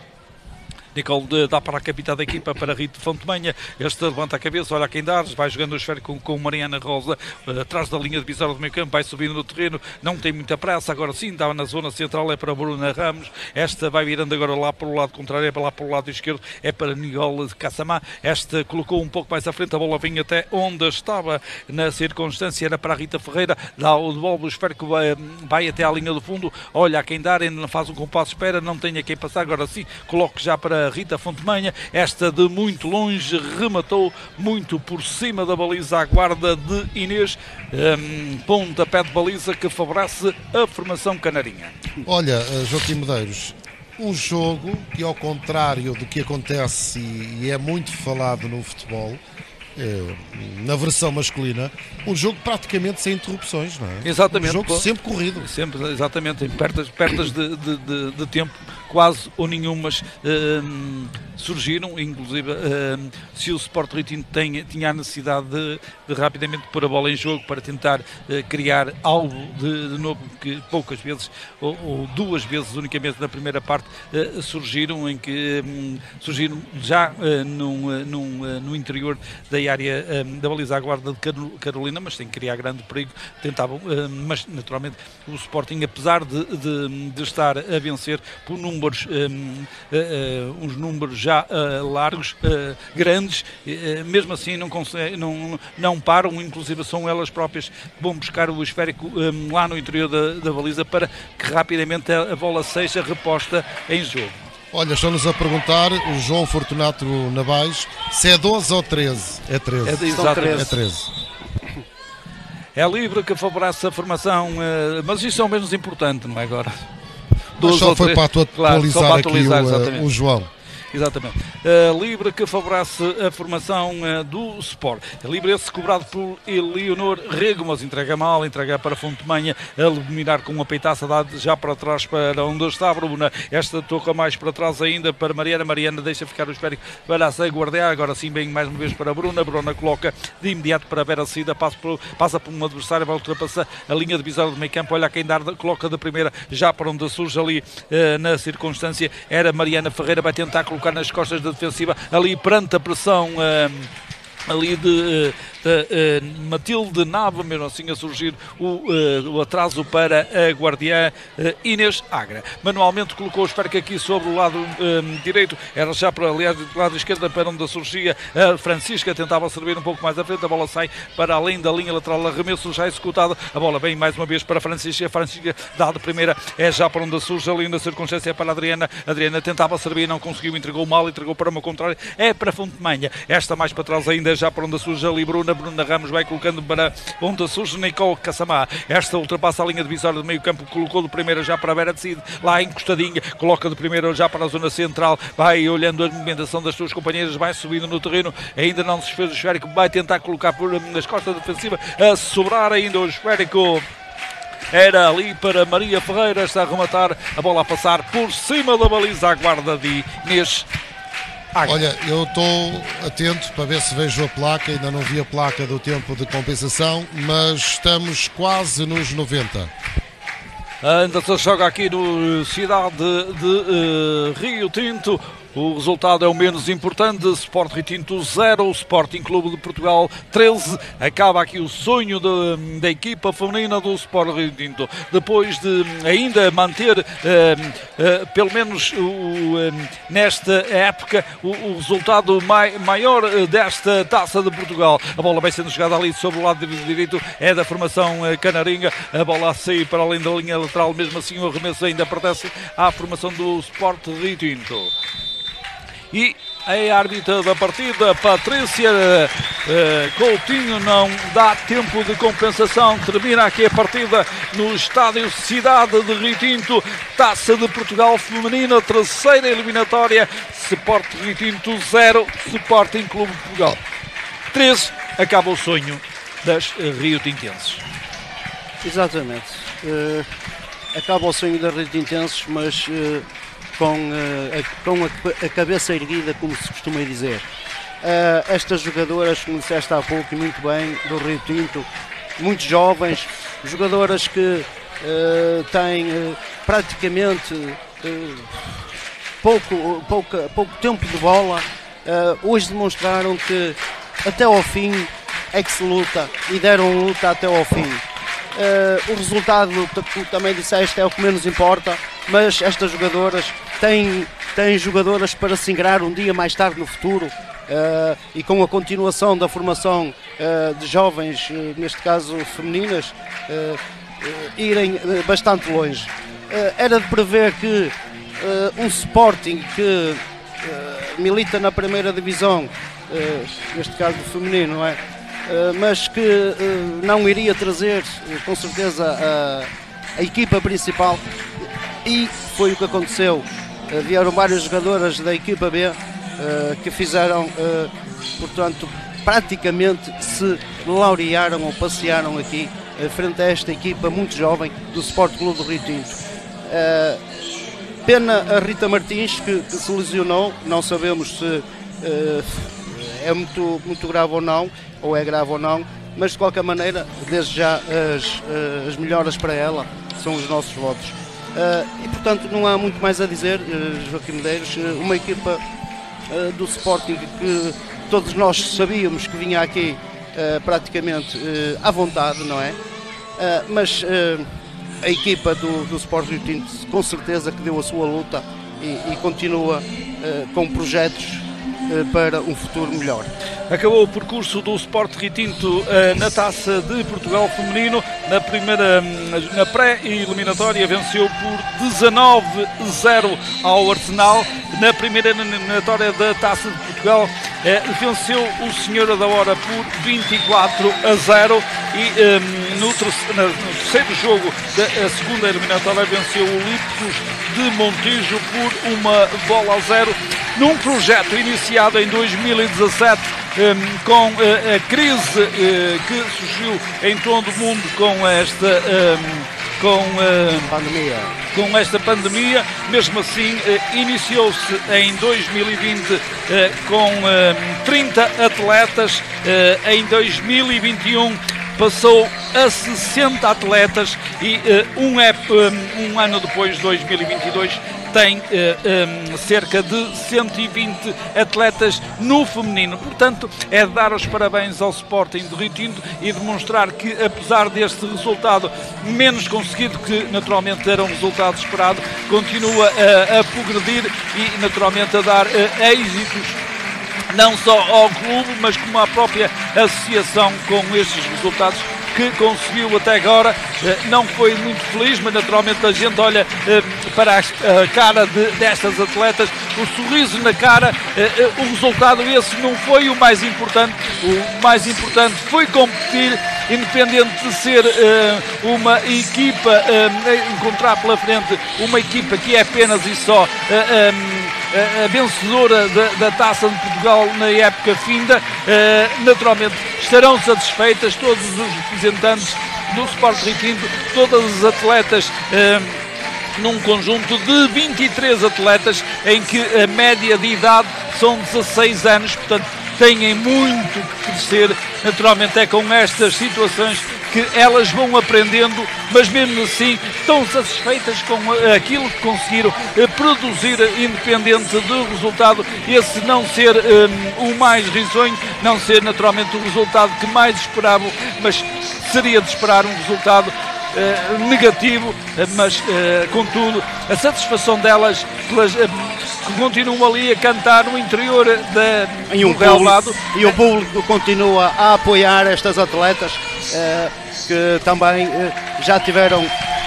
dá para a capitã da equipa, para Rita Fontemanha. Este levanta a cabeça, olha quem dá, vai jogando o esférico com Mariana Rosa atrás da linha de divisória do meio campo, vai subindo no terreno, não tem muita pressa, agora sim, estava na zona central, é para Bruna Ramos, esta vai virando agora lá para o lado contrário, é para lá para o lado esquerdo, é para Nicole Cassamá, esta colocou um pouco mais à frente, a bola vinha até onde estava na circunstância, era para a Rita Ferreira, dá o devolve o esférico, vai até à linha do fundo, olha a quem dar, ainda não faz um compasso, espera, não tem a quem passar, agora sim, coloque já para Rita Fontemanha, esta de muito longe, rematou muito por cima da baliza à guarda de Inês, pontapé de baliza que favorece a formação canarinha. Olha, Joaquim Medeiros, um jogo que, ao contrário do que acontece e é muito falado no futebol, na versão masculina, um jogo praticamente sem interrupções, não é? Exatamente. Um jogo sempre corrido. Sempre, exatamente, em perdas de tempo, quase ou nenhumas surgiram, inclusive se o Sport Rio Tinto tinha a necessidade de rapidamente pôr a bola em jogo para tentar criar algo de novo, que poucas vezes, ou duas vezes unicamente na primeira parte, surgiram surgiram já no interior da área da baliza à guarda de Carolina, mas sem criar grande perigo, tentavam, mas naturalmente o Sporting, apesar de estar a vencer por números, uns números já largos, grandes, mesmo assim não param, inclusive são elas próprias que vão buscar o esférico lá no interior da baliza para que rapidamente a bola seja reposta em jogo. Olha, estão-nos a perguntar, o João Fortunato Navais, se é 12 ou 13? É 13. Exatamente. É 13. É livre que favorece a formação, mas isso é o menos importante, não é agora? Mas só foi para atualizar, claro, aqui o João. Exatamente. Livre que favorece a formação do Sport. Livre esse cobrado por Eleonor Rego, mas entrega mal, entrega para Fontemanha, a eliminar com uma peitaça dada já para trás para onde está a Bruna. Esta toca mais para trás ainda para Mariana. Mariana deixa ficar o esférico para a guardear. Agora sim, bem mais uma vez para a Bruna. Bruna coloca de imediato para a Vera Cida, passa por um adversário, vai ultrapassar a linha divisória do meio campo. Olha quem dá, coloca de primeira já para onde surge ali na circunstância. Era Mariana Ferreira, vai tentar colocar nas costas da defensiva, ali perante a pressão ali de Matilde Nava, mesmo assim a surgir o atraso para a guardiã Inês Agra. Manualmente colocou o esférico aqui sobre o lado direito, era já para, aliás, do lado esquerdo para onde surgia a Francisca, tentava servir um pouco mais à frente, a bola sai para além da linha lateral, arremesso já executado, a bola vem mais uma vez para a Francisca dá de primeira, é já para onde surge ali na circunstância para a Adriana. Adriana tentava servir, não conseguiu, entregou mal, entregou para uma contrária, é para Fontemanha, esta mais para trás ainda, já para onde surge ali Bruna Ramos vai colocando para onde surge Nicole Cassamá. Esta ultrapassa a linha divisória do meio campo, colocou de primeira já para a Vera Decide, lá encostadinha, coloca de primeira já para a zona central, vai olhando a movimentação das suas companheiras, vai subindo no terreno, ainda não se desfez o esférico, vai tentar colocar nas costas defensivas, a sobrar ainda o esférico. Era ali para Maria Ferreira, está a rematar, a bola a passar por cima da baliza à guarda de Inês. Olha, eu estou atento para ver se vejo a placa, ainda não vi a placa do tempo de compensação, mas estamos quase nos 90. Ainda se joga aqui no Cidade de Rio Tinto. O resultado é o menos importante. Sport Rio Tinto 0, Sporting Clube de Portugal 13. Acaba aqui o sonho da equipa feminina do Sport Rio Tinto. Depois de ainda manter, pelo menos nesta época, o resultado maior desta Taça de Portugal. A bola vai sendo jogada ali sobre o lado direito, é da formação canarinha. A bola a sair para além da linha lateral, mesmo assim o arremesso ainda pertence à formação do Sport Rio Tinto. E a árbitra da partida, Patrícia Coutinho, não dá tempo de compensação. Termina aqui a partida no estádio Cidade de Rio Tinto. Taça de Portugal feminina, terceira eliminatória. Sport Rio Tinto 0, Sporting Clube de Portugal 3. Acaba o sonho das Rio Tintenses. Exatamente. Acaba o sonho das Rio Tintenses, mas com a cabeça erguida, como se costuma dizer. Estas jogadoras, como disseste há pouco e muito bem, do Rio Tinto, muito jovens, jogadoras que têm praticamente pouco tempo de bola, hoje demonstraram que até ao fim é que se luta e deram luta até ao fim. O resultado, como também disseste, é o que menos importa, mas estas jogadoras têm jogadoras para se ingrar um dia mais tarde no futuro, e com a continuação da formação de jovens, neste caso femininas, irem bastante longe. Era de prever que um Sporting que milita na primeira divisão, neste caso do feminino, não é? Mas que não iria trazer com certeza a equipa principal, e foi o que aconteceu. Vieram várias jogadoras da equipa B que fizeram, portanto, praticamente se laurearam ou passearam aqui frente a esta equipa muito jovem do Sport Clube do Rio Tinto. Pena a Rita Martins que se lesionou, não sabemos se é muito grave ou é grave ou não, mas de qualquer maneira, desde já as melhoras para ela são os nossos votos. E portanto não há muito mais a dizer, Joaquim Medeiros, uma equipa do Sporting que todos nós sabíamos que vinha aqui praticamente à vontade, não é? Mas a equipa do Sport Rio Tinto com certeza que deu a sua luta e continua com projetos para um futuro melhor. Acabou o percurso do Sport Rio Tinto na Taça de Portugal feminino. Na pré-eliminatória venceu por 19-0 ao Arsenal. Na primeira eliminatória da Taça de Portugal venceu o Senhora da Hora por 24-0 e no terceiro jogo da segunda eliminatória venceu o Olímpicos de Montijo por 1-0, num projeto iniciado em 2017 com a crise que surgiu em todo o mundo com esta pandemia. Mesmo assim, iniciou-se em 2020 com 30 atletas, em 2021 passou a 60 atletas e um ano depois, 2022, tem cerca de 120 atletas no feminino. Portanto, é dar os parabéns ao Sporting de Rio Tinto e demonstrar que, apesar deste resultado menos conseguido, que naturalmente era um resultado esperado, continua a progredir e naturalmente a dar êxitos não só ao clube, mas como à própria associação com estes resultados que conseguiu até agora. Não foi muito feliz, mas naturalmente a gente olha para a cara destas atletas, o sorriso na cara. O resultado esse não foi o mais importante. O mais importante foi competir, independente de ser uma equipa, encontrar pela frente uma equipa que é apenas e só a vencedora da Taça de Portugal na época finda. Naturalmente estarão satisfeitas todos os representantes do Sporting Rio Tinto, todas as atletas, num conjunto de 23 atletas, em que a média de idade são 16 anos, portanto têm muito que crescer. Naturalmente é com estas situações que elas vão aprendendo, mas mesmo assim estão satisfeitas com aquilo que conseguiram produzir, independente do resultado, esse não ser o mais risonho, não ser naturalmente o resultado que mais esperavam, mas seria de esperar um resultado negativo, mas contudo a satisfação delas que continuam ali a cantar no interior do relvado, e o público continua a apoiar estas atletas, que também já tiveram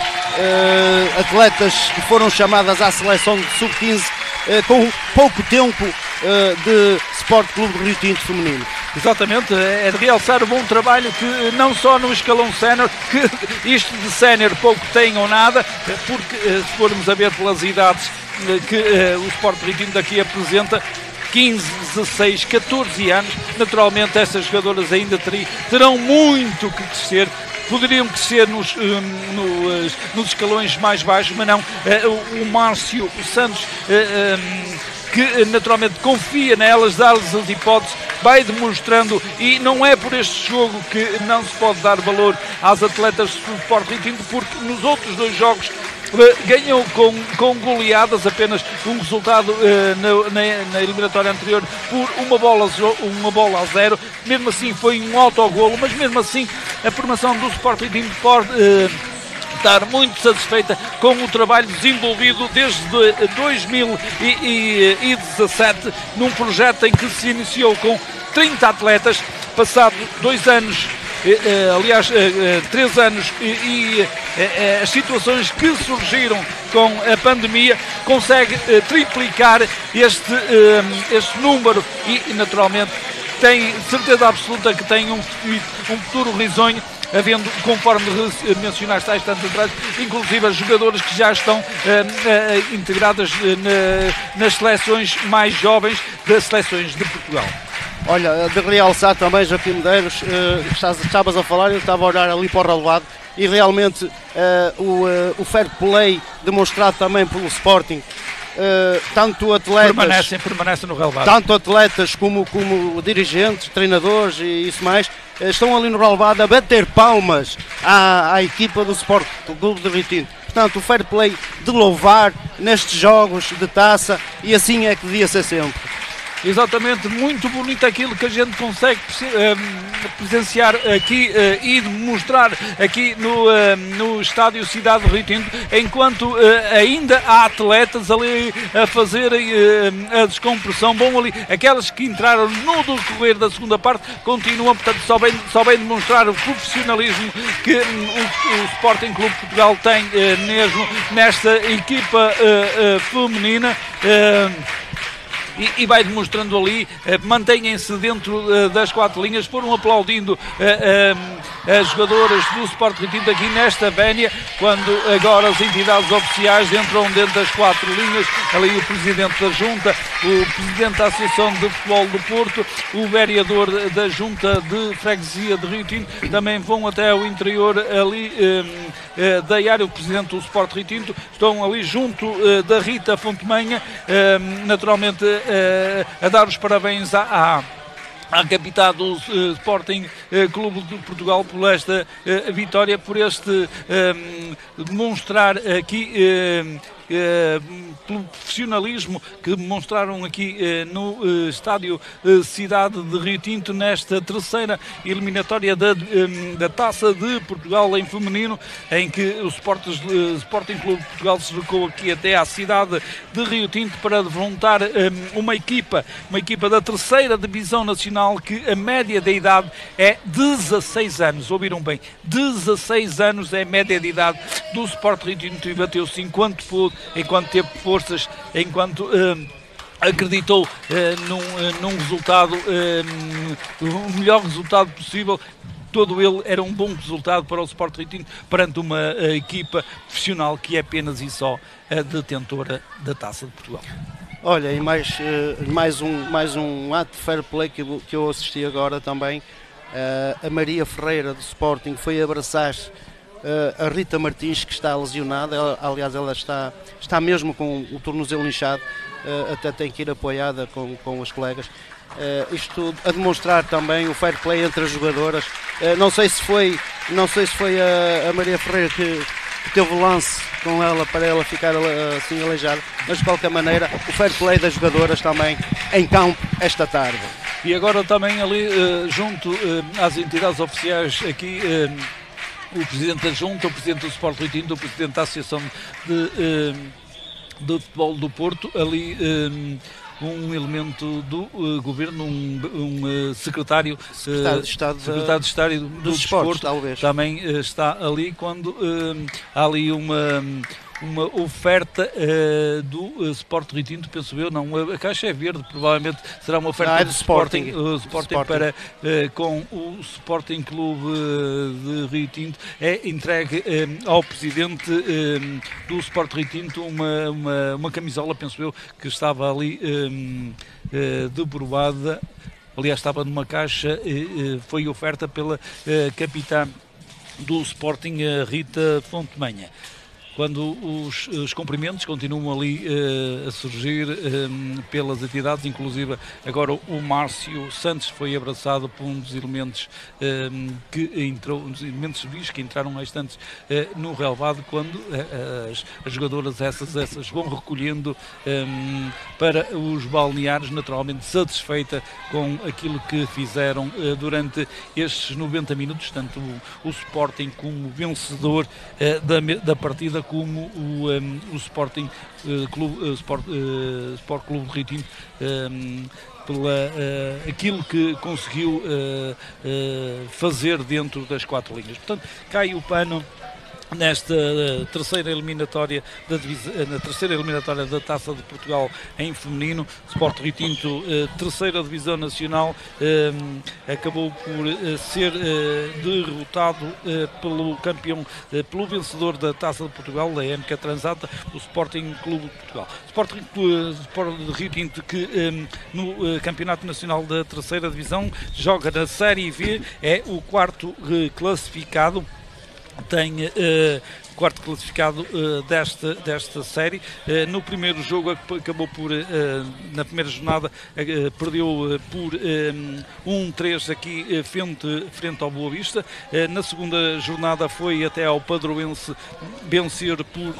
atletas que foram chamadas à seleção de sub-15 com pouco tempo de Sport Clube de Rio Tinto feminino. Exatamente, é de realçar o bom trabalho que não só no escalão sénior, que isto de sénior pouco tem ou nada, porque se formos a ver pelas idades que o Sport Rio Tinto aqui apresenta, 15, 16, 14 anos, naturalmente estas jogadoras ainda terão muito que crescer. Poderiam crescer nos escalões mais baixos, mas não. O Márcio Santos, que naturalmente confia nelas, dá-lhes as hipóteses, vai demonstrando, e não é por este jogo que não se pode dar valor às atletas do Sport Rio Tinto, porque nos outros dois jogos ganhou com goleadas, apenas um resultado na eliminatória anterior por uma bola a 0. Mesmo assim foi um autogolo, mas mesmo assim a formação do Sporting pode estar muito satisfeita com o trabalho desenvolvido desde 2017, num projeto em que se iniciou com 30 atletas, passado 2 anos, aliás 3 anos, e as situações que surgiram com a pandemia, consegue triplicar este número e naturalmente tem certeza absoluta que tem um futuro risonho, havendo, conforme mencionaste há instantes atrás, inclusive as jogadoras que já estão integradas nas seleções mais jovens das seleções de Portugal. Olha, de realçar também, Joaquim Medeiros, estavas a falar, eu estava a olhar ali para o relevado e realmente o fair play demonstrado também pelo Sporting, tanto atletas permanecem no relevado, tanto atletas como dirigentes, treinadores e isso mais, estão ali no relevado a bater palmas à equipa do Sport Clube de Rio Tinto. Portanto, o fair play de louvar nestes jogos de taça, e assim é que devia ser sempre. Exatamente, muito bonito aquilo que a gente consegue presenciar aqui e demonstrar aqui no estádio Cidade de Rio Tinto, enquanto ainda há atletas ali a fazerem a descompressão. Bom, ali, aquelas que entraram no decorrer da segunda parte continuam, portanto, só bem demonstrar o profissionalismo que o Sporting Clube de Portugal tem mesmo nesta equipa feminina. e vai demonstrando ali, mantêm-se dentro das 4 linhas, foram aplaudindo as jogadoras do Sport Rui aqui nesta vénia, quando agora as entidades oficiais entram dentro das 4 linhas, ali o Presidente da Junta, o Presidente da Associação de Futebol do Porto, o Vereador da Junta de Freguesia de Rio Tinto, também vão até o interior ali da área, o Presidente do Sport Rio Tinto, estão ali junto da Rita Fontemanha, naturalmente a dar os parabéns à capitã do Sporting Clube de Portugal por esta vitória, por este demonstrar aqui pelo profissionalismo que demonstraram aqui no estádio Cidade de Rio Tinto nesta terceira eliminatória da Taça de Portugal em feminino, em que o Sporting Clube de Portugal se deslocou aqui até à cidade de Rio Tinto para defrontar uma equipa da terceira divisão nacional, que a média da idade é 16 anos, ouviram bem, 16 anos é a média de idade do Sporting Rio Tinto, e bateu-se enquanto pôde, enquanto teve forças, enquanto acreditou num resultado, o melhor resultado possível. Todo ele era um bom resultado para o Sport Rio Tinto perante uma equipa profissional que é apenas e só a detentora da Taça de Portugal. Olha, e mais um ato de fair play que eu assisti agora também. A Maria Ferreira do Sporting foi abraçar a Rita Martins, que está lesionada. Aliás, ela está mesmo com o tornozelo inchado, até tem que ir apoiada com os colegas. Isto tudo a demonstrar também o fair play entre as jogadoras. Não sei se foi a Maria Ferreira que teve o lance com ela para ela ficar assim aleijada, mas de qualquer maneira o fair play das jogadoras também em campo esta tarde. E agora também ali junto às entidades oficiais aqui, o Presidente da Junta, o Presidente do Sport Rio Tinto, o Presidente da Associação de Futebol do Porto, ali um elemento do Governo, um secretário de Estado do Desporto, talvez. Também está ali quando há ali uma oferta do Sport Rio Tinto, penso eu, não, a caixa é verde, provavelmente será uma oferta do Sporting para com o Sporting Clube de Rio Tinto, é entregue ao Presidente do Sport Rio Tinto uma camisola, penso eu, que estava ali depurada, aliás estava numa caixa, foi oferta pela capitã do Sporting, Rita Fontemanha. Quando os cumprimentos continuam ali a surgir pelas entidades, inclusive agora o Márcio Santos foi abraçado por um dos elementos que entrou, um dos elementos civis que entraram há instantes no relevado, quando as jogadoras essas vão recolhendo para os balneários, naturalmente satisfeita com aquilo que fizeram durante estes 90 minutos, tanto o Sporting como vencedor da partida, como o Sporting Sport Clube de Rio Tinto, pela aquilo que conseguiu fazer dentro das 4 linhas. Portanto, cai o pano nesta terceira eliminatória da Taça de Portugal em feminino. Sport Rio Tinto, terceira divisão nacional, acabou por ser derrotado pelo campeão, pelo vencedor da Taça de Portugal, da MK Transata, o Sporting Clube de Portugal. Sport Rio Tinto, que no Campeonato Nacional da terceira divisão joga na Série V, é o quarto classificado. Tem quarto classificado desta série. No primeiro jogo acabou por, na primeira jornada, perdeu por 1-3 aqui frente ao Boa Vista. Na segunda jornada foi até ao Padroense vencer por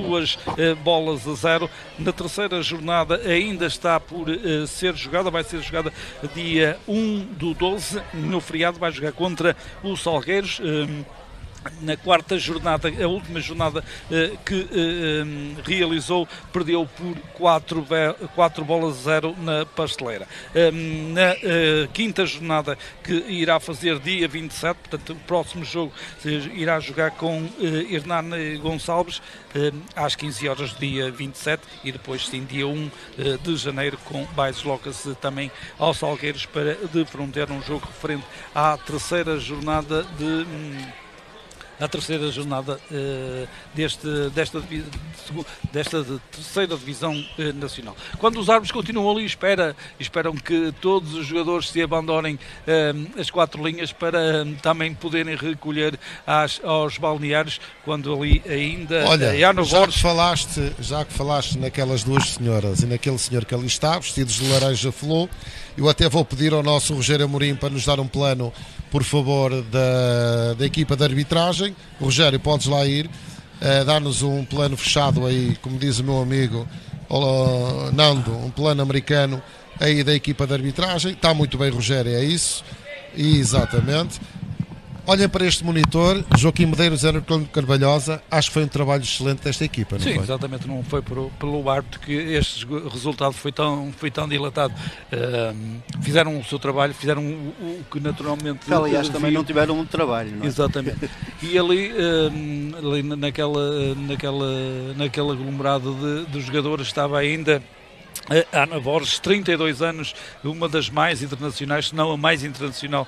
2-0. Na terceira jornada ainda está por ser jogada, vai ser jogada dia 1/12, no feriado, vai jogar contra o Salgueiros. na quarta jornada, a última jornada que realizou, perdeu por 4 bolas a 0 na Pasteleira. Na quinta jornada, que irá fazer dia 27, portanto o próximo jogo irá jogar com Hernán Gonçalves às 15 horas dia 27, e depois sim dia 1 de janeiro desloca-se também aos Salgueiros para defrontar um jogo referente à terceira jornada desta terceira divisão nacional. Quando os árbitros continuam ali, esperam que todos os jogadores se abandonem as 4 linhas para também poderem recolher aos balneários, quando ali ainda... Olha, já que falaste naquelas 2 senhoras e naquele senhor que ali está, vestidos de laranja flor, eu até vou pedir ao nosso Rogério Amorim para nos dar um plano, por favor, da equipa de arbitragem. Rogério, podes lá ir, dar-nos um plano fechado aí, como diz o meu amigo Nando, um plano americano aí da equipa de arbitragem. Está muito bem, Rogério, é isso? Exatamente. Olhem para este monitor, Joaquim Medeiros, Ana Carvalhosa, acho que foi um trabalho excelente desta equipa, não Sim, foi? exatamente, não foi pelo árbitro que este resultado foi tão dilatado. Fizeram o seu trabalho, fizeram o que naturalmente... Aliás, também não tiveram muito trabalho, não é? Exatamente. E ali naquele aglomerado de jogadores estava ainda a Ana Borges, 32 anos, uma das mais internacionais, se não a mais internacional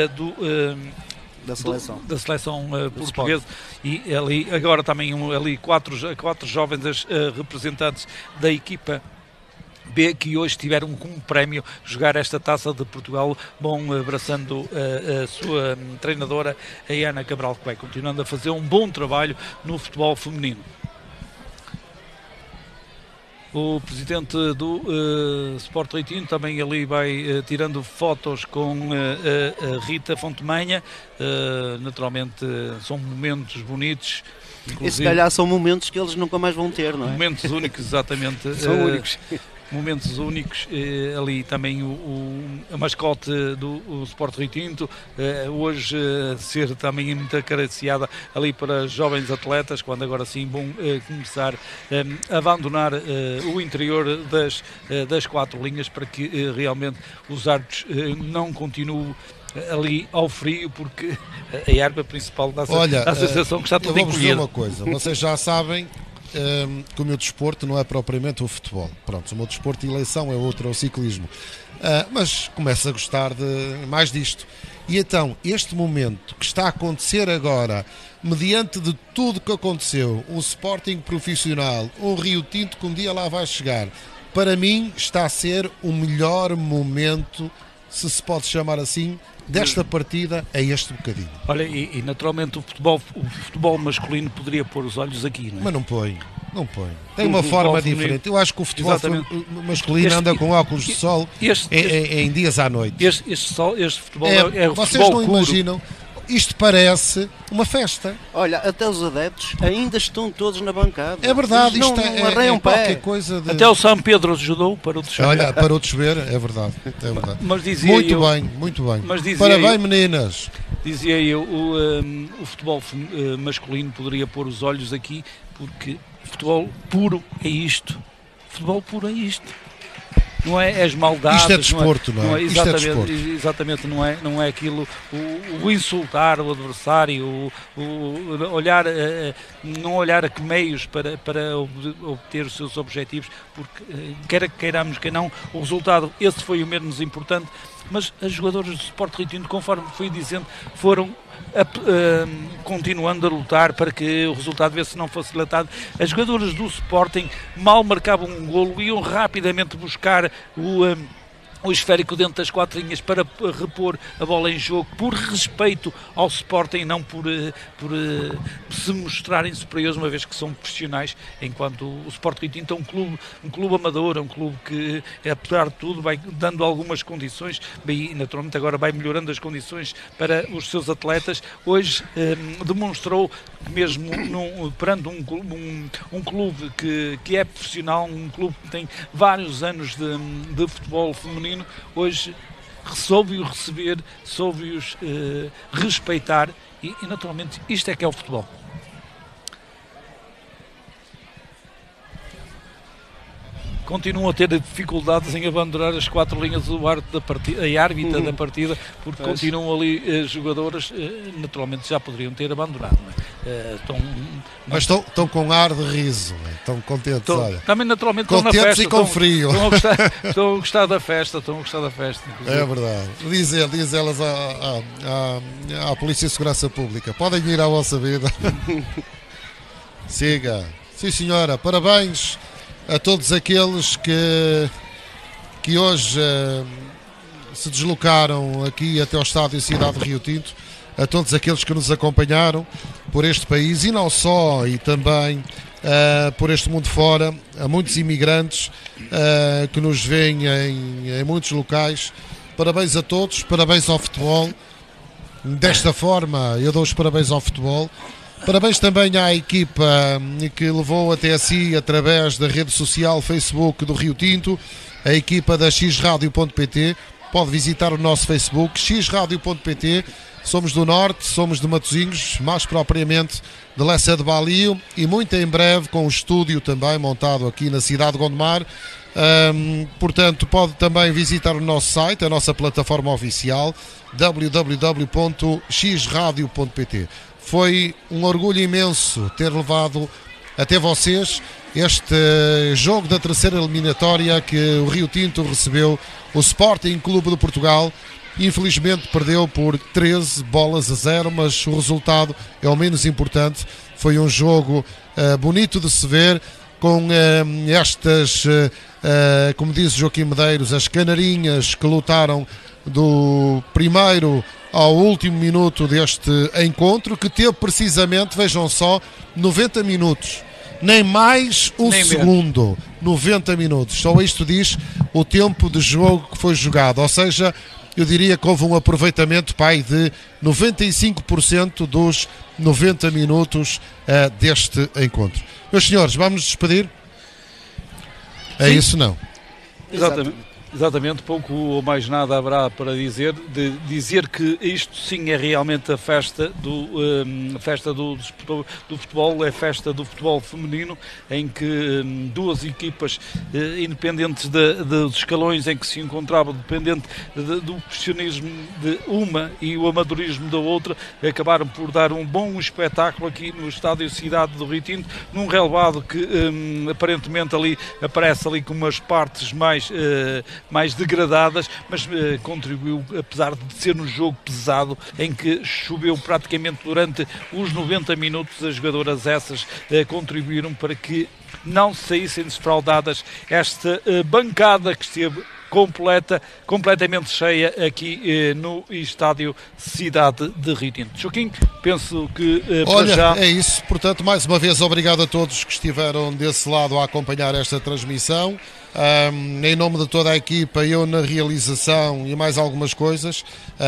da seleção portuguesa, e ali agora também quatro jovens representantes da equipa B, que hoje tiveram como prémio jogar esta Taça de Portugal, abraçando a sua treinadora, a Ana Cabral, que vai continuando a fazer um bom trabalho no futebol feminino. O presidente do Sport Reitinho também ali vai tirando fotos com a Rita Fontemanha. Naturalmente são momentos bonitos. E se calhar são momentos que eles nunca mais vão ter, não é? Momentos únicos, exatamente. São únicos. Momentos únicos, ali também a mascote do Sport Rio Tinto, hoje ser também muito acariciada ali para jovens atletas, quando agora sim vão começar a abandonar o interior das 4 linhas, para que realmente os árbitros não continuem ali ao frio, porque a erva principal dá a sensação que está tudo encolhido. Eu vou-vos dizer uma coisa, vocês já sabem que o meu desporto não é propriamente o futebol. Pronto, o meu desporto de eleição é outro, é o ciclismo. Mas começo a gostar mais disto. E então, este momento que está a acontecer agora, mediante de tudo que aconteceu, um Sporting profissional, um Rio Tinto que um dia lá vai chegar, para mim está a ser o melhor momento, se pode chamar assim, desta partida a este bocadinho. Olha, e naturalmente o futebol masculino poderia pôr os olhos aqui, não é? Mas não põe. Tem uma forma diferente. Eu acho que o futebol masculino anda com óculos de sol em dias à noite. Este futebol é o vocês futebol não puro. imaginam. Isto parece uma festa. Olha, até os adeptos ainda estão todos na bancada. É verdade, eles isto não é qualquer pé. coisa de... Até o São Pedro ajudou para o descer. Olha, para o descer, é verdade. Mas dizia Muito bem. Mas dizia Parabéns, meninas. Dizia eu, o futebol masculino poderia pôr os olhos aqui, porque futebol puro é isto. Futebol puro é isto. Não é as maldades. Isto é desporto, não é? Isto é desporto. Exatamente, não é aquilo, o insultar o adversário, não olhar a que meios para obter os seus objetivos, porque quer que queiramos que não, o resultado, esse foi o menos importante, mas as jogadoras do Sport Rio Tinto, conforme fui dizendo, foram continuando a lutar para que o resultado desse não fosse dilatado. As jogadoras do Sporting mal marcavam um golo, iam rapidamente buscar o esférico dentro das 4 linhas para repor a bola em jogo, por respeito ao Sporting, não por se mostrarem superiores, uma vez que são profissionais, enquanto o Sport Rio Tinto é um clube amador, é um clube que, apesar de tudo, vai dando algumas condições, e naturalmente agora vai melhorando as condições para os seus atletas. Hoje demonstrou que mesmo perante um clube que é profissional, um clube que tem vários anos de futebol feminino, hoje soube-os receber, soube-os respeitar e naturalmente isto é que é o futebol. Continuam a ter dificuldades em abandonar as 4 linhas do árbitro da partida, a árbitra da partida, porque continuam ali jogadoras, naturalmente já poderiam ter abandonado. Mas estão com ar de riso, estão contentes. Também naturalmente contentes estão na festa, e com frio. Estão a gostar da festa, É verdade. Diz elas à Polícia de Segurança Pública, podem ir à vossa vida. Siga. Sim, senhora, parabéns a todos aqueles que hoje se deslocaram aqui até ao estádio Cidade de Rio Tinto, a todos aqueles que nos acompanharam por este país e não só, e também por este mundo fora, a muitos imigrantes que nos veem em muitos locais. Parabéns a todos, parabéns ao futebol. Desta forma eu dou os parabéns ao futebol. Parabéns também à equipa que levou até si, através da rede social Facebook do Rio Tinto, a equipa da xradio.pt. Pode visitar o nosso Facebook, xradio.pt. Somos do Norte, somos de Matosinhos, mais propriamente de Lessa de Balio, e muito em breve com um estúdio também montado aqui na cidade de Gondomar. Portanto, pode também visitar o nosso site, a nossa plataforma oficial, www.xradio.pt. Foi um orgulho imenso ter levado até vocês este jogo da terceira eliminatória que o Rio Tinto recebeu o Sporting Clube de Portugal. Infelizmente perdeu por 13-0, mas o resultado é o menos importante. Foi um jogo bonito de se ver, com estas, como disse Joaquim Medeiros, as canarinhas que lutaram do primeiro ao último minuto deste encontro, que teve precisamente, vejam só, 90 minutos. Nem mais um segundo. Menos. 90 minutos. Só isto diz o tempo de jogo que foi jogado. Ou seja, eu diria que houve um aproveitamento, de 95% dos 90 minutos deste encontro. Meus senhores, vamos nos despedir? É Sim. Isso não? Exatamente, pouco ou mais nada haverá para dizer, de dizer que isto sim é realmente a festa do futebol, é festa do futebol feminino, em que duas equipas independentes dos escalões em que se encontravam, dependente do profissionalismo de uma e o amadorismo da outra, acabaram por dar um bom espetáculo aqui no estádio Cidade do Rio Tinto, num relevado que aparentemente ali aparece ali com umas partes mais degradadas, mas contribuiu, apesar de ser um jogo pesado, em que choveu praticamente durante os 90 minutos. As jogadoras essas contribuíram para que não saíssem desfraudadas esta bancada que esteve completamente cheia aqui no estádio Cidade de Rio Tinto. Joaquim, penso que Olha, já... é isso. Portanto, mais uma vez, obrigado a todos que estiveram desse lado a acompanhar esta transmissão. Em nome de toda a equipa, eu na realização e mais algumas coisas,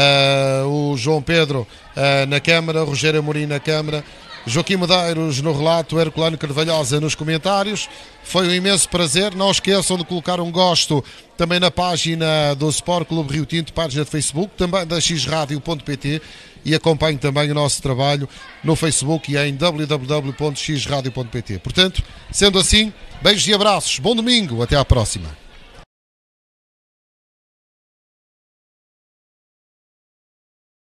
o João Pedro na câmara, o Rogério Amorim na câmara, Joaquim Medeiros no relato, Herculano Carvalhosa nos comentários. Foi um imenso prazer. Não esqueçam de colocar um gosto também na página do Sport Clube Rio Tinto, página de Facebook, também da xradio.pt, e acompanhem também o nosso trabalho no Facebook e em www.xradio.pt. Portanto, sendo assim, beijos e abraços, bom domingo, até à próxima.